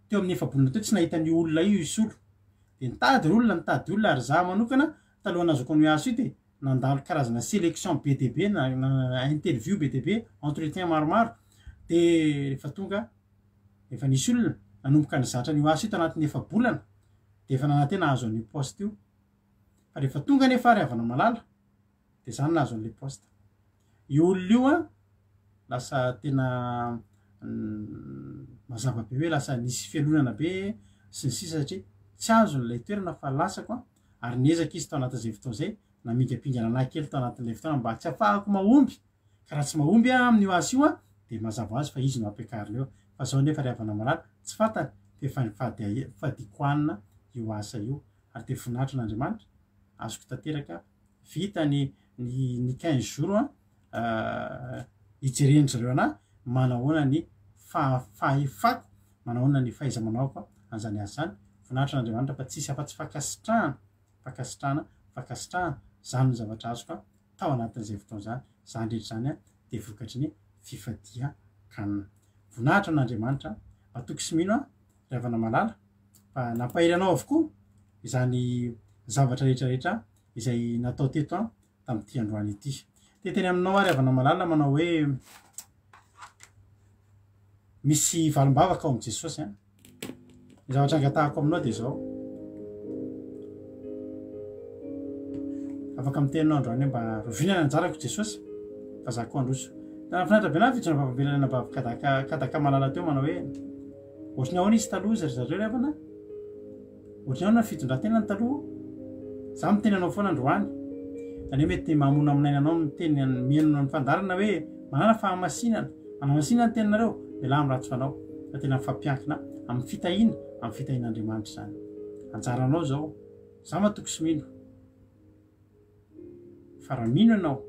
teo amin'ny efabolana teo tsy nahita ny olona io isolo de nitady olona nitady olona ary za manokana talohana azoko ny aso io de nandalo karazana sélection B D B na, na interview B D B entretien maromaro de rehefa tonga efa nisy olona nanomboka nizatra ny aso io tanatin'ny efabolana de efa nanatena nahazo an'io poste io fa rehefa tonga nefa ary avana malala de zany nahazo an'le poste io olona io a lasa tena mazava be hoe lasa nisy fialonana be sy ny sisa satria tsy azo n'lay toerana fa lasako a ary niezaka izy tao anatin'izay fotoana zay namingapingana anahy kely tao anatin'ilay fotoana mba tsy afahako mahomby ka raha tsy mahomby a amin'io asa io a de mazava azy fa izy no ampiakarina eo fa zao nefa ry havana malala tsy fantany de fa fady fadikoanina io asa io ary de voninahitra n'Andriamanitra azoko tanteraka vita ny ny ny quinze jours a ijereny zareo anahy manahoana ny fahefako manahoana ny fahaiza manaoko an'izany asa zany voninahitra n'Andriamanitra fa tsisy afa-tsy fakasitrahana fakasitrahana fakasitrahana zany ny zavatra azoko tao anatin'izay fotoana zany zany rehetra zany a de vokatry ny fifadia kanina voninahitra n'Andriamanitra matoky sy mino a ry havana malala fa nampahiranao avokoa izany zavatra rehetra rehetra izay natao teto a tamin'ity androany ity de teny aminao ary havana malala manao hoe misy valim-bavaka ao am' Jesosy a ny zavatra angatahako aminao de zao afaka mitenao androany hoe mba rovinana anjarako Jesosy fa za koa androso tena finaritra be na fitsona fampabelana mba kadaka kadaka malala teo manao hoe ohatriny ahoana izy taloha zary zareo ry havana ohatriny ahoana fitondratena ny taloha za miteny anao foana androany zany hoe mety mamono aminaina anao miteny mienona ny fandarana hoe manana fahamasinana manamasinana ny teninareo de la am'ratsy fanao fa tena mifampiankina amin'ny fitahina amin'ny fitahin'Andriamanitra zany anjaranao zao za matoky sy mino fa raha mino ianao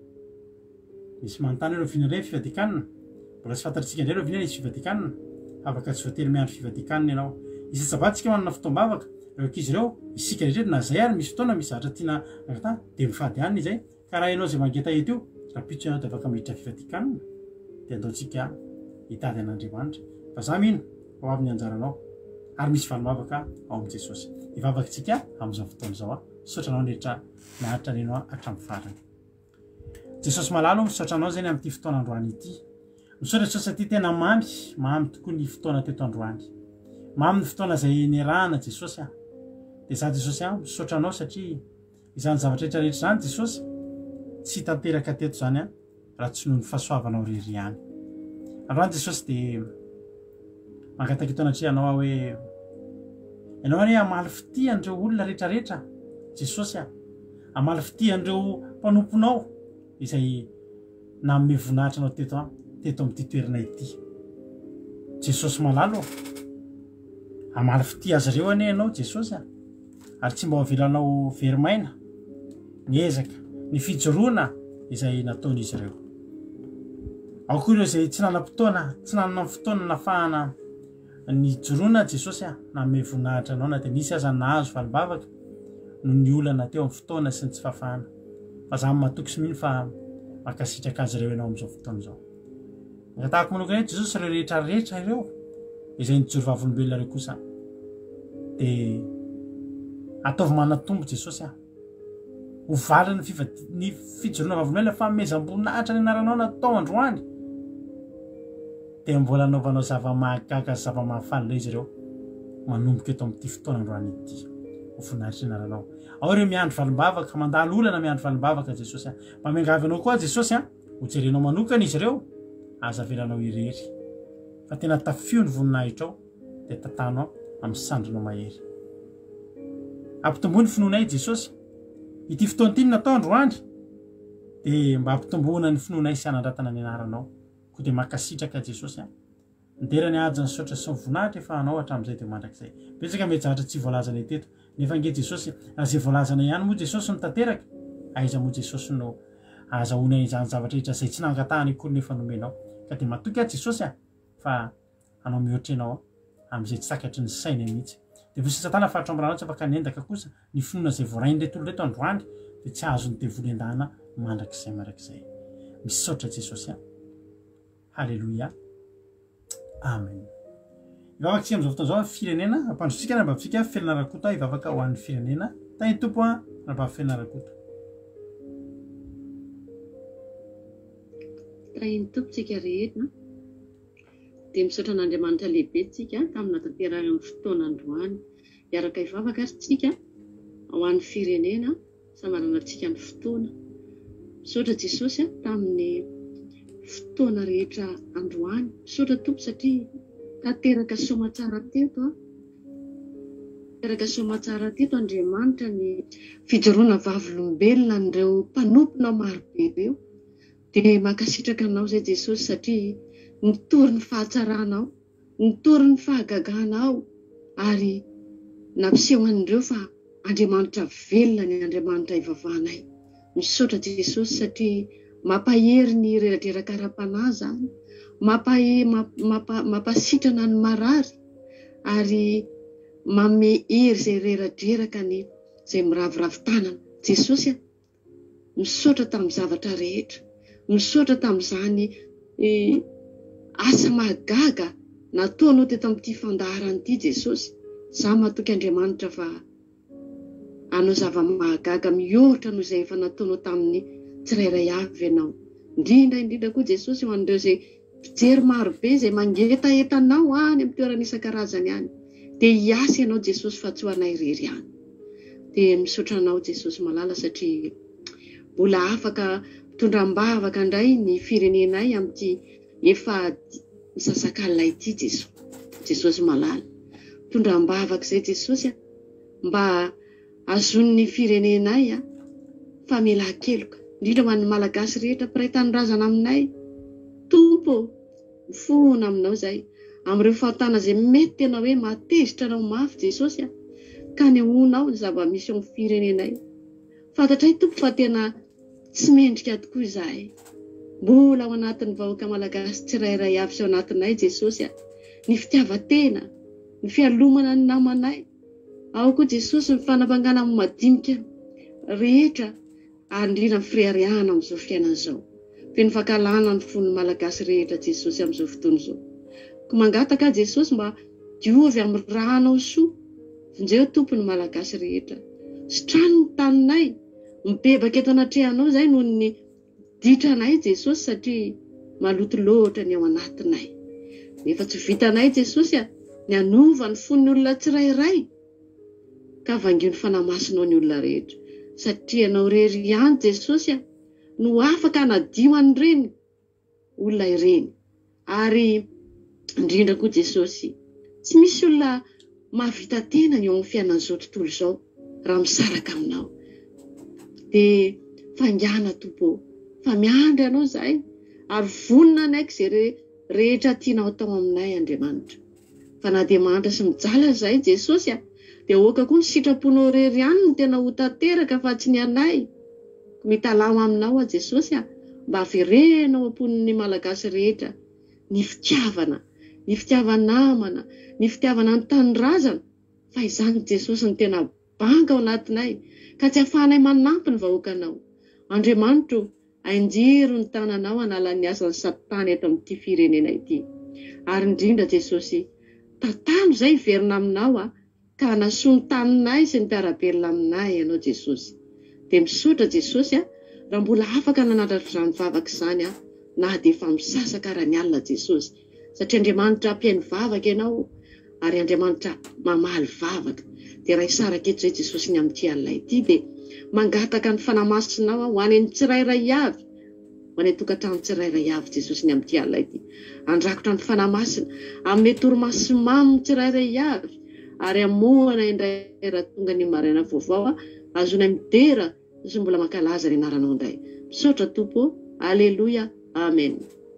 misy manontany hoe rovinareo ny fivadikanina mbola tsy fantatritsika indray rovinana izy fivadikanina afaka tsy voatery miandro fivadikanina ianao isasavantsika manana fotoam-bavaka reo ankizy ireo isika rehetra na zay ary misy fotoana misy zavatra tiana agata de mifady ihany izay ka raha ianao zay mangeta eto io raha pitso ianao de afaka miditra fivadikanina de andaontsika hitady an'Andriamanitra fa za mino ao avy ny anjaranao ary misy valim-bavaka ao am' Jesosy hivavakantsika am'izao fotoana zao a misaotra anao rehetra naharitra reno a hatramin'ny farany Jesosy malalo misaotra anao zany amin'ity fotoana androany ity misaotra Jesosy aty tena mamy mamy tokoa ny fotoana teto androany mamy ny fotoana zay niarahana Jesosy a de za Jesosy a misaotra anao satria izany zavatra rehetra rehetra zany Jesosy tsy tanteraka teto zany a raha tsy noho ny fahasoavanao rery ihany androany Jesosy de mangataky eto anatria anao hoe ianao hoe amaly fity andreo olona rehetra rehetra Jesosy a amaly fity andreo mpanomponao izay namme voninahitra anao teto a teto amin'ity toerana ity Jesosy malalo amaly fity azy reo ane ianao Jesosy a ary tsy mba avelanao verimaina niezaka ny fijoroana izay nataon'izy ireo ao koa ireo zay tsy nanam-potoana tsy nanana fotoana nafahana ny joroana Jesosy a namme voninahitra anao na de nisy aza nahazo valim-bavaka no ny olana teo amin'ny fotoana sy ny tsy fahafahana fa za matoky sy mino fa makasitraka azy ireo ianao am'izao fotoana zao angatahako manokana hoe Jesosy ireo rehetra rehetra ireo izay nijoro vavolombelona reo kosa de ataovy manatombo Jesosy a ho valiny fivadi- ny fijoroana vavolombelona fa mezam-boninahitra ny anaranao natao androany de mbola anaovanao zava-mahagaga sy zava-mahafalina izy ireo manomboka eto amin'ity fotoana androany ity ho voninahitra ny anaranao ao ireo miandro valim-bavaka mandalo olana miandro valim-bavaka Jesosy a mba miangavy anao koa Jesosy a ho jerenao manokana izy ireo aza avelanao irery fa tena tafio ny voninahitra ao de tatanao amin'ny sandronao mahery ampitomboa ny finoanay Jesosy ity fotoana ity ny natao androany de mba ampitomboana ny finoanay sy anandratana ny anaranao ko de makasitraka Jesosy a nderany aja ny saotra sy ny voninahitra efa anao hatramin'izay de mandrakizay betsaka mety zavatra tsy voalazana teto nefa nge Jesosy raha zay voalazana ihany moa Jesosy no tanteraka aiza moa Jesosy no azahoana izany zavatra rehetra zay tsy nangatahany akory nefa nomenao ka de matoky a Jesosy a fa anao mihoatra ianao am'izay tsy sakatry ny sainy mihitsy de vosi satana fahatro am'ranao tsy afaka nendaka kosa ny finoana zay voarainy reto olo reto androany de tsy azony devoly andahana mandrakizay mandrakizay misaotra Jesosy a halleluia amen ivavaka am'izao fotoana zao firenena ampandrotsika na mbafika felina rakota ivavaka ho an'ny firenena tany tompo a na mba felina rakota tahiny tompotsika rehetra dia misaotra an'Andriamanitra lehibe tsika tamina tanteraka amin'ny fotoana androany iaraka ivavaka ary tsika ho an'ny firenena samaranantsika ny fotoana misaotra Jesosy tamin'ny fotoana rehetra androany misaotra tompo satria tanteraka somatsara teto tanteraka somatsara teto Andriamanitra ny fijoroana vavolombelona n'ireo mpanompona marobe ireo dia mankasitraka anao izay Jesosy satria nitory ny fahatsaranao nitory ny fahagaganao ary nampiseho an'ireo fa Andriamanitra velona ny Andriamanitra ivavahanay misaotra Jesosy satria mampahery ny reradreraka ara-panahy zany mampasitrana ny marary ary mame hery izay reradreraka ny izay miraviravy tanana Jesosy misaotra tamin'ny zavatra rehetra misaotra tamin'izany asa mahagaga nataonao teto amin'ity fandaharana ity Jesosy za matoky Andriamanitra fa anao zava-mahagaga mihoatra noho izay efa nataonao tamin'ny tsirairay avy ianao indrindra indrindra koa Jesosy ho an'ireo izay mpijery marobe izay mangetaetanao any amin'ny toerana isan-karazany any dia hiasa ianao Jesosy fa tsy ho anay irery any dia misaotra anao Jesosy malala satria mbola afaka mitondram-bavaka indray ny firenenay amin'ity efa misasakalina ity Jesosy Jesosy malala mitondram-bavaka izay Jesosy mba azon'ny firenenay famelan-keloka indrindra ho an'ny malagasy rehetra mpiray tanorazana aminay tompo mifona aminao izay amin'ireo fahotana izay mety tena hoe matezitra anao mafy Jesosy ka nehoanao ny zava-misy amin'ny firenenay fantatray tompo fa tena tsy mendrika tokoa izahay mbola ao anatin'ny vahoaka malagasy tsirairay avy sy ao anatinay Jesosy ny fitiavan-tena ny fialomana ny namanay ao koa Jesosy ny fanavangana amin'ny madinika rehetra ary indrindra ny firariahana amin'izao fiainana izao feno fankalana ny fon'ny malagasy rehetra Jesosy amin'izao fotoana izao ko mangataka Jesosy mba diovy amin'ny rahanao soa vonjeo tompony malagasy rehetra sitrano ny taninay mibebaka eto anatrehanao izay noho ny ditranay Jesosy satria maloto loatra ny ao anatinay nefa tsy vitanay Jesosy ny anova ny fon'ny olona tsirairay ka vangio ny fanamasinao ny olona rehetra satria anao rery ihany Jesosy no afaka anadio an'ireny olona ireny ary indrindra koa Jesosy tsy misy olona mahavita tena ny eo amin'ny fiainan'izao tontolo izao raha misaraka aminao dia fangana tompo fa miandry anao zahay ary vonina anaiky izay rehetra tianao atao aminay Andriamanitra fa na dia mandra sy mijala zahay Jesosy dia oka koa ny sitraponao rery ihany no tena ho tanteraka fa tsy ny anay mitalao aminao a Jesosy mba haverenao amponin'ny malagasy rehetra ny fitiavana ny fitiavanamana ny fitiavana ny tanorazana fa izany Jesosy ny tena banga ao anatinay ka tsy hahafahanay manampy ny vahoakanao Andriamanitra ainjiro ny tananao analan'ny asany Satana eto amin'ity firenena ity ary indrindra Jesosy tantano izay verina aminao ka nasoa ny taninay sy ny mpiarabelona aminay ianao Jesosy dia misaotra Jesosy raha mbola afaka nanandratra izany vavaka izany na dia efa misasaka raha ny alina Jesosy satria Andriamanitra ampiainy vavaka ianao ary Andriamanitra mamaly vavaka dia raha isaraka eto izay Jesosy ny amin'ity alina ity dia mangataka ny fanamasinao ho any amin'ny tsirairay avy ho any tokantrano tsirairay avy Jesosy ny amin'ity alina ity andrakotra ny fanamasina amin'ny torimaso mamy tsirairay avy ary amohana indray raha tonga ny maraina vaovao azonay midera sy mbola mankalaza ny anaranao indray misaotra tompo aleloia amen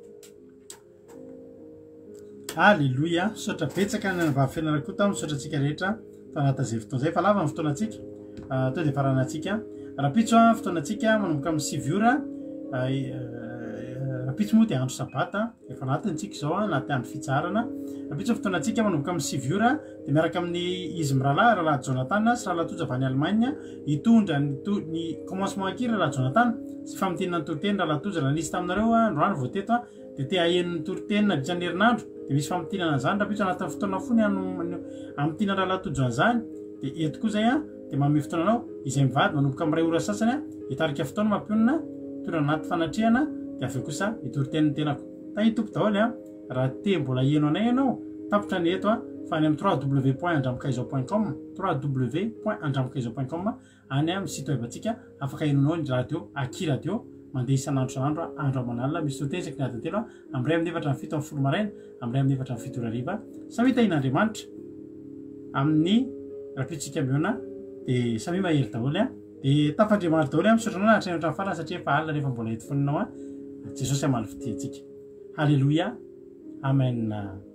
aleloia misaotra betsaka ny vahafianarakota misaotra antsika rehetra tanatazay fotoana zay fa lava ny fotoana antsika to dia farana antsika raha pitso a fotoana antsika manomboka amin'ny sivy ora apitsy moa dia andro sabata efa anatintsika zao a naty andro fitsarana apitsy fotoana antsika manomboka amin'ny siviora dia miaraka amin'ny izy mirahalahy rahalahy Jonathan sy rahalahy toja avy any Allemagne hitondra ny commencement ankira rahalahy Jonathan sy famotinana ny toriteny rahalahy toja raha nisy taminareo androany vao teto a dia te hahen'ny toritenina ditran'ny herinandro dia misy famotinana an'izany raha apitsy anatin'ny fotoana fony amin'tinana rahalahy toja an'izany dia eto koa zay a dia manome fotoananao izay mivady manomboka amin'ny ray ora sasany a hitarika fotoana mampionana tona anaty fanatrehana dia avy kosa itoriteniny tenako ta hitompo daholo a raha te mbola heno anay ianao tapotra ny eto a fa any amin'ny w w w point andramokaizo point com w w w point andramokaizo point com any amin'ny site web atsika afaka henonao ny radio Aki radio mandeha isan'andro isan'andro andro amanalina misy totesaky ny adiny telo a amray amin'ny efatra ny fito amin'ny folo maraina amray amin'ny efatra ny fito rariva samy hitahin'Andriamanitra amin'ny rapitsika miona dia samy mahery daholo a dia tafandriamanitra daholo a misaotra anao na hatrany ohatran'ny farany satria efa alina rehefa mbola hety foninao a Jesosy amaly fitia antsika. Halleluja. Amen.